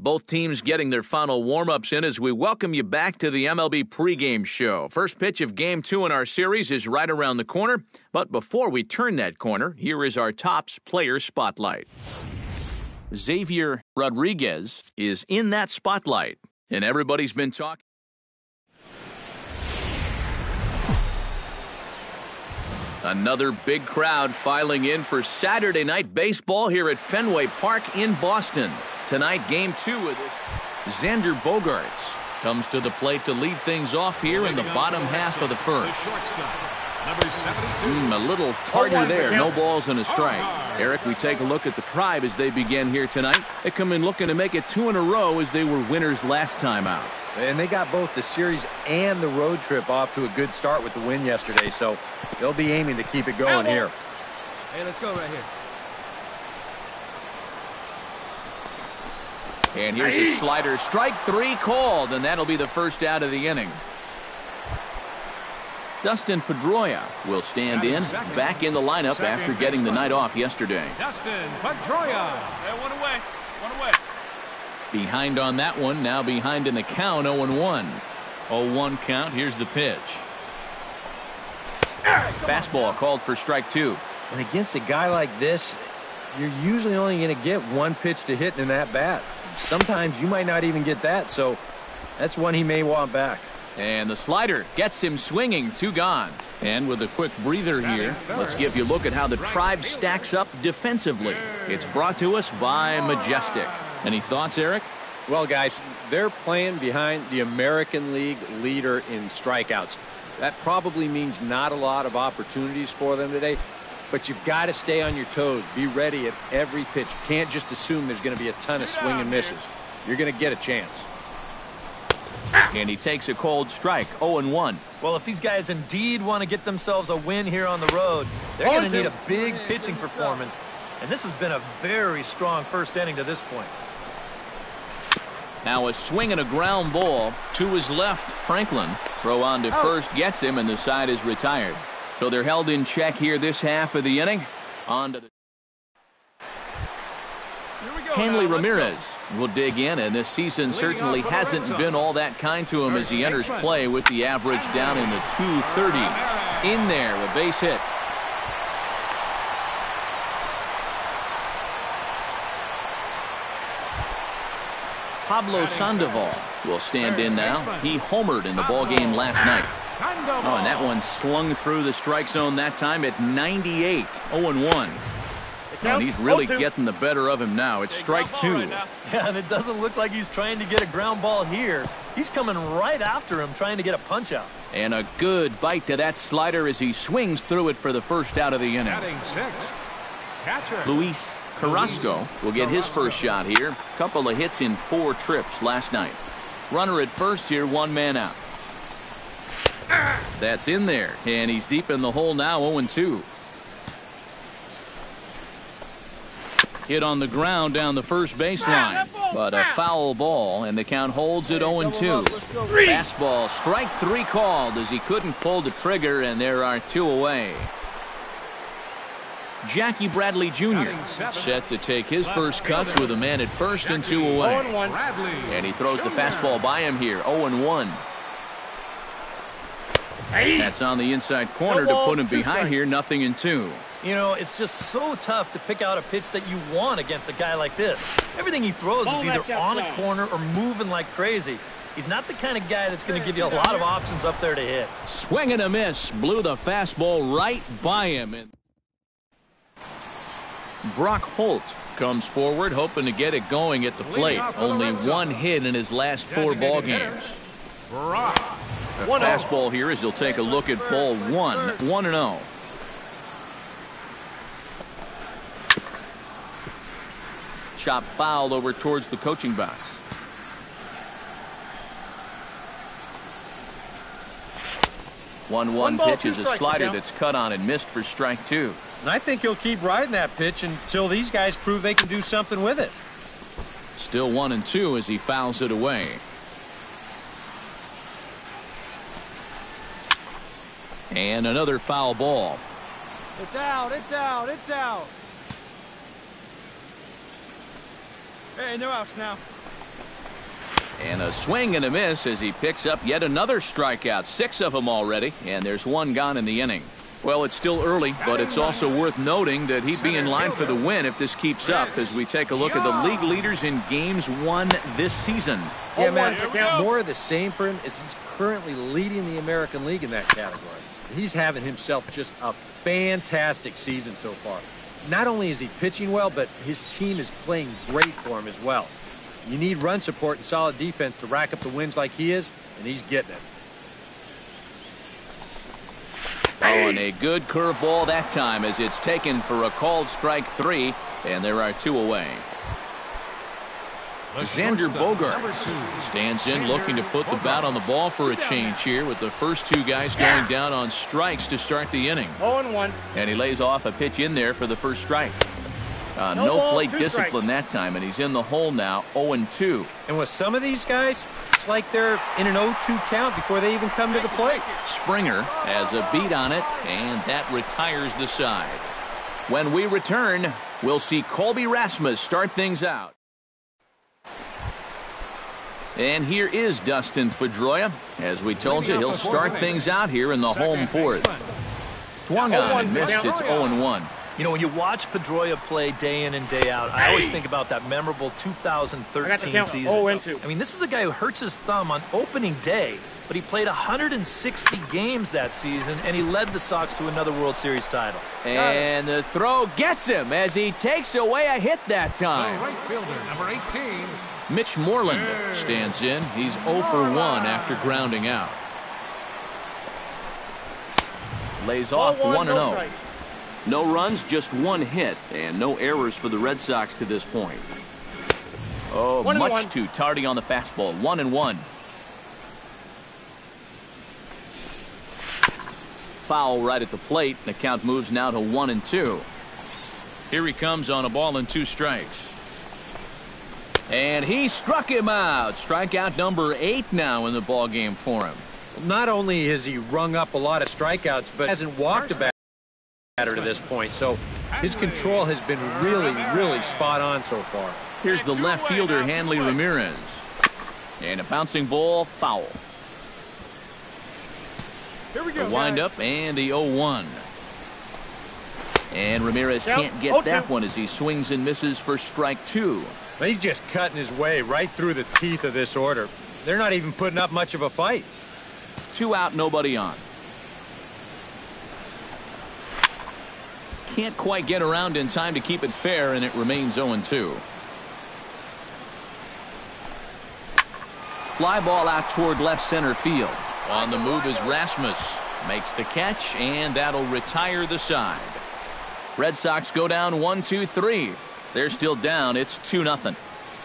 Both teams getting their final warm-ups in as we welcome you back to the MLB pregame show. First pitch of Game 2 in our series is right around the corner. But before we turn that corner, here is our Topps player spotlight. Xavier Rodriguez is in that spotlight, and everybody's been talking. Another big crowd filing in for Saturday night baseball here at Fenway Park in Boston. Tonight, Game 2 of this. Xander Bogaerts comes to the plate to lead things off here in the bottom half of the first. A little tardy there. No balls and a strike. Eric, we take a look at the Tribe as they begin here tonight. They come in looking to make it 2 in a row as they were winners last time out. And they got both the series and the road trip off to a good start with the win yesterday, so they'll be aiming to keep it going here. Hey, let's go right here. And here's a slider. Strike 3 called, and that'll be the first out of the inning. Dustin Pedroia will stand in, back in the lineup after getting the night off yesterday. Dustin Pedroia. One away. One away. Behind on that one, now behind in the count, 0-1. 0-1 count, here's the pitch. Fastball called for strike 2. And against a guy like this, you're usually only going to get one pitch to hit in that bat. Sometimes you might not even get that, so that's one he may want back. And the slider gets him swinging, 2 gone. And with a quick breather here, let's give you a look at how the Tribe stacks up defensively. It's brought to us by Majestic. Any thoughts, Eric? Well, guys, they're playing behind the American League leader in strikeouts. That probably means not a lot of opportunities for them today, but you've got to stay on your toes. Be ready at every pitch. You can't just assume there's going to be a ton of swing and misses. You're going to get a chance. And he takes a cold strike, 0-1. Well, if these guys indeed want to get themselves a win here on the road, they're going to need a big pitching performance. And this has been a very strong first inning to this point. Now a swing and a ground ball to his left. Franklin throw on to first, gets him, and the side is retired. So they're held in check here this half of the inning. On to the Hanley Ramirez will dig in, and this season certainly hasn't been all that kind to him as he enters play with the average down in the 230s. In there, a base hit. Pablo Sandoval will stand in now. He homered in the ballgame last night. Oh, and that one slung through the strike zone that time at 98. 0-1. And he's really getting the better of him now. It's strike 2. Yeah, and it doesn't look like he's trying to get a ground ball here. He's coming right after him, trying to get a punch out. And a good bite to that slider as he swings through it for the first out of the inning. Luis Carrasco will get his first shot here. Couple of hits in 4 trips last night. Runner at first here, 1 man out. That's in there, and he's deep in the hole now, 0-2. Hit on the ground down the first baseline, but a foul ball, and the count holds at 0-2. Fastball, strike 3 called as he couldn't pull the trigger, and there are 2 away. Jackie Bradley Jr. set to take his first cuts with a man at first and 2 away. And he throws the fastball by him here, 0-1. That's on the inside corner to put him behind here, 0-2. You know, it's just so tough to pick out a pitch that you want against a guy like this. Everything he throws is either on a corner or moving like crazy. He's not the kind of guy that's going to give you a lot of options up there to hit. Swing and a miss. Blew the fastball right by him. And Brock Holt comes forward, hoping to get it going at the plate. Only 1 hit in his last 4 ball games. A fastball here as he'll take a look at ball 1. 1-0. Chop foul over towards the coaching box. One pitch is a slider that's cut on and missed for strike 2. And I think he'll keep riding that pitch until these guys prove they can do something with it. Still 1-2 as he fouls it away. And another foul ball. It's out, it's out, it's out. Hey, no outs now. And a swing and a miss as he picks up yet another strikeout. 6 of them already, and there's 1 gone in the inning. Well, it's still early, but it's also worth noting that he'd be in line for the win if this keeps up as we take a look at the league leaders in games won this season. Yeah, man, more of the same for him as he's currently leading the American League in that category. He's having himself just a fantastic season so far. Not only is he pitching well, but his team is playing great for him as well. You need run support and solid defense to rack up the wins like he is, and he's getting it. Oh, and a good curveball that time as it's taken for a called strike 3, and there are 2 away. Xander Bogaerts stands in looking to put the bat on the ball for a change here with the first 2 guys going down on strikes to start the inning. 0-1. And he lays off a pitch in there for the first strike. No plate discipline that time, and he's in the hole now, 0-2. And with some of these guys, it's like they're in an 0-2 count before they even come to the plate. Springer has a beat on it, and that retires the side. When we return, we'll see Colby Rasmus start things out. And here is Dustin Pedroia. As we told you, he'll start things out here in the home 4th. Swung on and missed. It's 0-1. You know, when you watch Pedroia play day in and day out, I always think about that memorable 2013 season. I mean, this is a guy who hurts his thumb on opening day, but he played 160 games that season, and he led the Sox to another World Series title. And the throw gets him as he takes away a hit that time. The right fielder, number 18. Mitch Moreland stands in. He's 0 for 1 after grounding out. Lays off 1-0. No runs, just 1 hit, and no errors for the Red Sox to this point. Oh, much too tardy on the fastball. 1-1. Foul right at the plate. The count moves now to 1-2. Here he comes on a ball and 2 strikes. And he struck him out. Strikeout number 8 now in the ball game for him. Not only has he rung up a lot of strikeouts, but hasn't walked a batter to this point. So his control has been really spot on so far. Here's the left fielder, Hanley Ramirez. And a bouncing ball, foul. Here we go. The windup and the 0-1. And Ramirez can't get that one as he swings and misses for strike 2. He's just cutting his way right through the teeth of this order. They're not even putting up much of a fight. 2 out, nobody on. Can't quite get around in time to keep it fair, and it remains 0-2. Fly ball out toward left center field. On the move is Rasmus. Makes the catch, and that'll retire the side. Red Sox go down 1-2-3. They're still down. It's 2-0.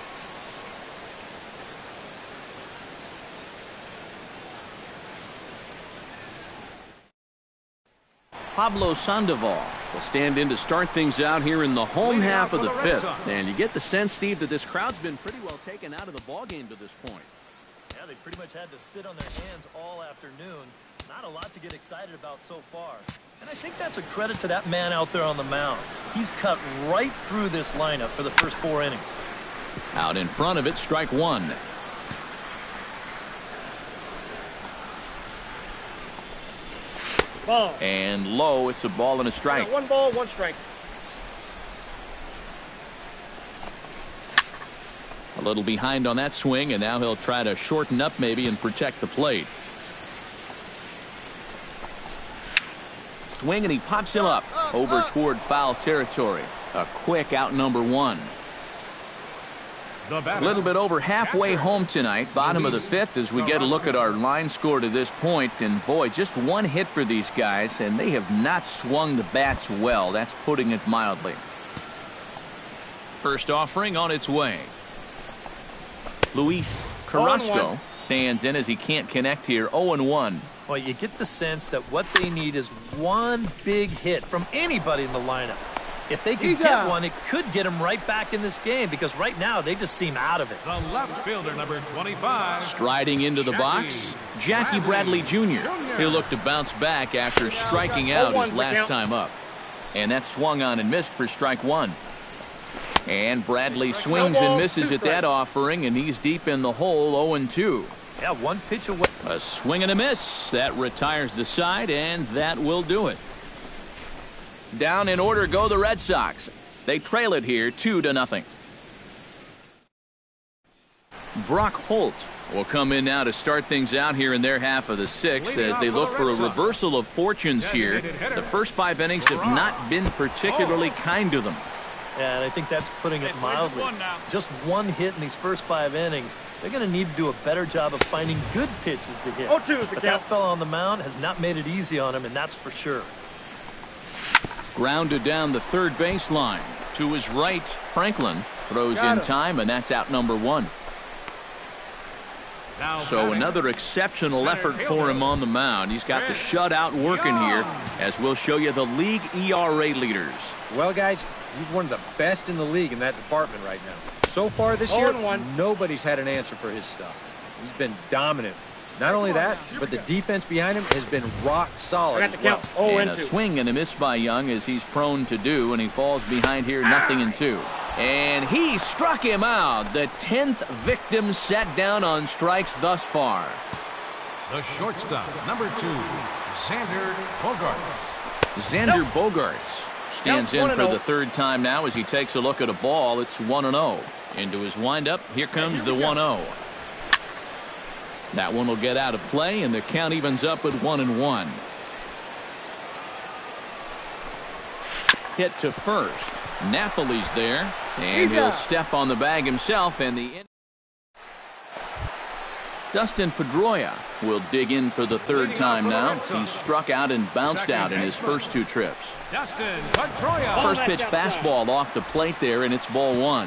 Pablo Sandoval will stand in to start things out here in the home half of the 5th. And you get the sense, Steve, that this crowd's been pretty well taken out of the ballgame to this point. Yeah, they pretty much had to sit on their hands all afternoon. Not a lot to get excited about so far. And I think that's a credit to that man out there on the mound. He's cut right through this lineup for the first 4 innings. Out in front of it, strike 1. Ball. And low, it's a ball and a strike. 1 ball, 1 strike. A little behind on that swing, and now he'll try to shorten up maybe and protect the plate. Swing, and he pops him up over toward foul territory. A quick out number 1. A little bit over halfway home tonight, bottom of the 5th, as we get a look at our line score to this point. And boy, just 1 hit for these guys, and they have not swung the bats well. That's putting it mildly. First offering on its way. Luis Carrasco stands in as he can't connect here. 0-1. Well, you get the sense that what they need is 1 big hit from anybody in the lineup. If they can get one, it could get them right back in this game, because right now they just seem out of it. The left fielder, number 25. Striding into the box, Jackie Bradley Jr. He'll look to bounce back after striking out his last time up. And that swung on and missed for strike 1. And Bradley swings and misses at that offering, and he's deep in the hole, 0-2. Yeah, one pitch away. A swing and a miss. That retires the side, and that will do it. Down in order go the Red Sox. They trail it here 2-0. Brock Holt will come in now to start things out here in their half of the sixth as they look for a reversal of fortunes here. The first 5 innings have not been particularly kind to them. Yeah, and I think that's putting it mildly. Just one hit in these first 5 innings. They're going to need to do a better job of finding good pitches to hit. But that fella on the mound has not made it easy on him, and that's for sure. Grounded down the third baseline. To his right, Franklin throws in time, and that's out number 1. So another exceptional effort for him on the mound. He's got the shutout working here, as we'll show you the league ERA leaders. Well, guys, he's one of the best in the league in that department right now. So far this year, nobody's had an answer for his stuff. He's been dominant. Not only that, but the defense behind him has been rock solid as well. And a swing and a miss by Young, as he's prone to do, and he falls behind here 0-2. And he struck him out. The 10th victim set down on strikes thus far. The shortstop, number 2, Xander Bogaerts. Xander Bogaerts stands in for the third time now as he takes a look at a ball. It's 1-0. Into his windup, here comes the 1-0. That one will get out of play, and the count evens up at 1-1. Hit to first. Napoli's there, and he'll step on the bag himself, and the Dustin Pedroia will dig in for the third time now. He's struck out and bounced out in his first 2 trips. Dustin Pedroia. First pitch fastball off the plate there, and it's ball 1.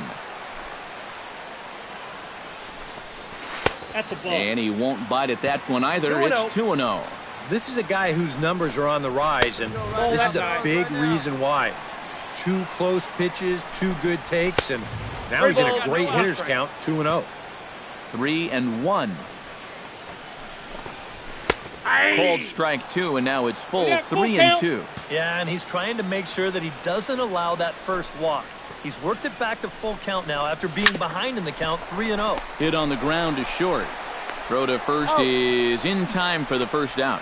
That's a ball. And he won't bite at that one either. It's 2-0. This is a guy whose numbers are on the rise, and this is a big reason why. 2 close pitches, 2 good takes, and now he's in a great hitters count, 2-0. 3-1. Called strike 2, and now it's full 3-2. Yeah, and he's trying to make sure that he doesn't allow that first walk. He's worked it back to full count now after being behind in the count, 3-0. Hit on the ground is short. Throw to first is in time for the first out.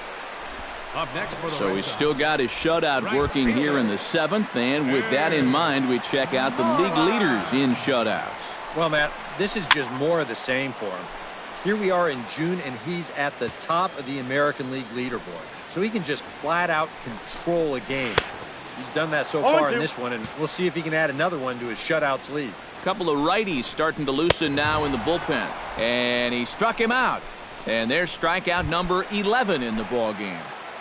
Up next for the So he's still got his shutout working here in the 7th, and with that in mind, we check out the league leaders in shutouts. Well, Matt, this is just more of the same for him. Here we are in June, and he's at the top of the American League leaderboard. So he can just flat out control a game. He's done that so far in this one, and we'll see if he can add another one to his shutouts lead. A couple of righties starting to loosen now in the bullpen, and he struck him out. And there's strikeout number 11 in the ball game.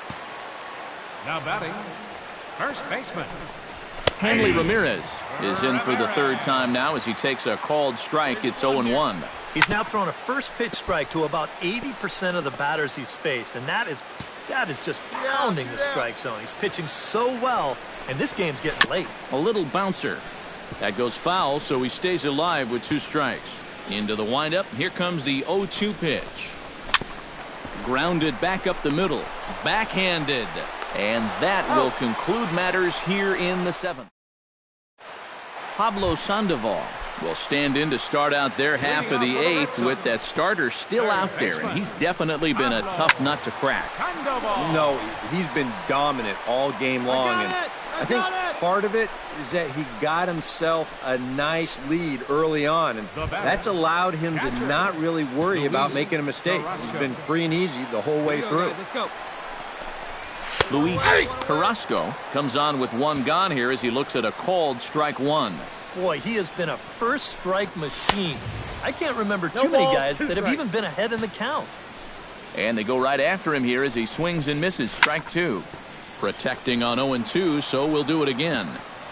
Now batting, first baseman. Hanley Ramirez is in for the third time now as he takes a called strike. It's 0-1. He's now thrown a first pitch strike to about 80% of the batters he's faced, and that is just pounding the strike zone. He's pitching so well, and this game's getting late. A little bouncer. That goes foul, so he stays alive with 2 strikes. Into the windup, here comes the 0-2 pitch. Grounded back up the middle. Backhanded. And that will conclude matters here in the 7th. Pablo Sandoval will stand in to start out their half of the 8th with that starter still out there, and he's definitely been a tough nut to crack. No, he's been dominant all game long, and I think part of it is that he got himself a nice lead early on, and that's allowed him to not really worry about making a mistake. He's been free and easy the whole way through. Let's go. Luis Carrasco comes on with 1 gone here as he looks at a called strike 1. Boy, he has been a first strike machine. I can't remember too many guys that have even been ahead in the count. And they go right after him here as he swings and misses. Strike 2. Protecting on 0-2, so we'll do it again.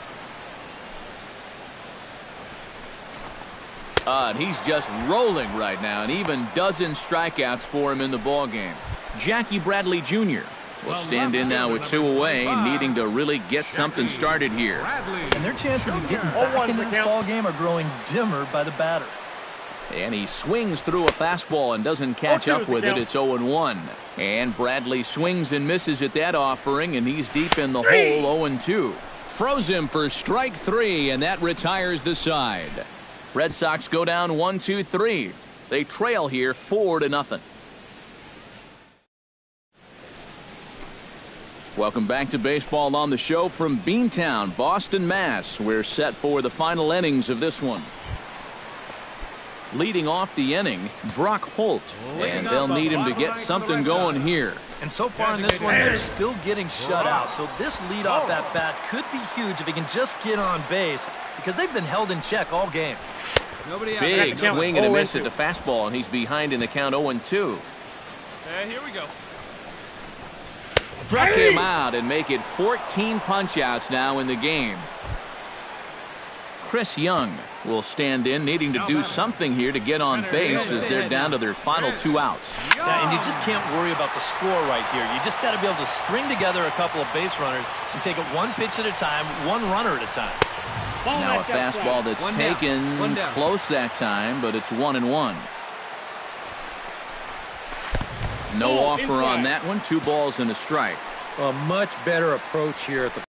And he's just rolling right now, and even dozen strikeouts for him in the ballgame. Jackie Bradley Jr. will stand in now with 2 away, needing to really get something started here. And their chances of getting back into this ballgame are growing dimmer by the batter. And he swings through a fastball and doesn't catch up with it. It's 0-1. And Bradley swings and misses at that offering, and he's deep in the hole, 0-2. Froze him for strike 3, and that retires the side. Red Sox go down 1-2-3. They trail here 4-0. Welcome back to Baseball on the Show from Beantown, Boston, Mass. We're set for the final innings of this one. Leading off the inning, Brock Holt, and they'll need him to get something going here. And so far in this one, they're still getting shut out. So this leadoff at bat could be huge if he can just get on base, because they've been held in check all game. Big swing and a miss at the fastball, and he's behind in the count 0-2. Here we go. Struck him out and make it 14 punch-outs now in the game. Chris Young will stand in, needing to do something here to get on base as they're down to their final 2 outs. Yeah, and you just can't worry about the score right here. You just got to be able to string together a couple of base runners and take it one pitch at a time, one runner at a time. Now a fastball that's taken close that time, but it's 1-1. No offer on that one. 2 balls and a strike. A much better approach here at the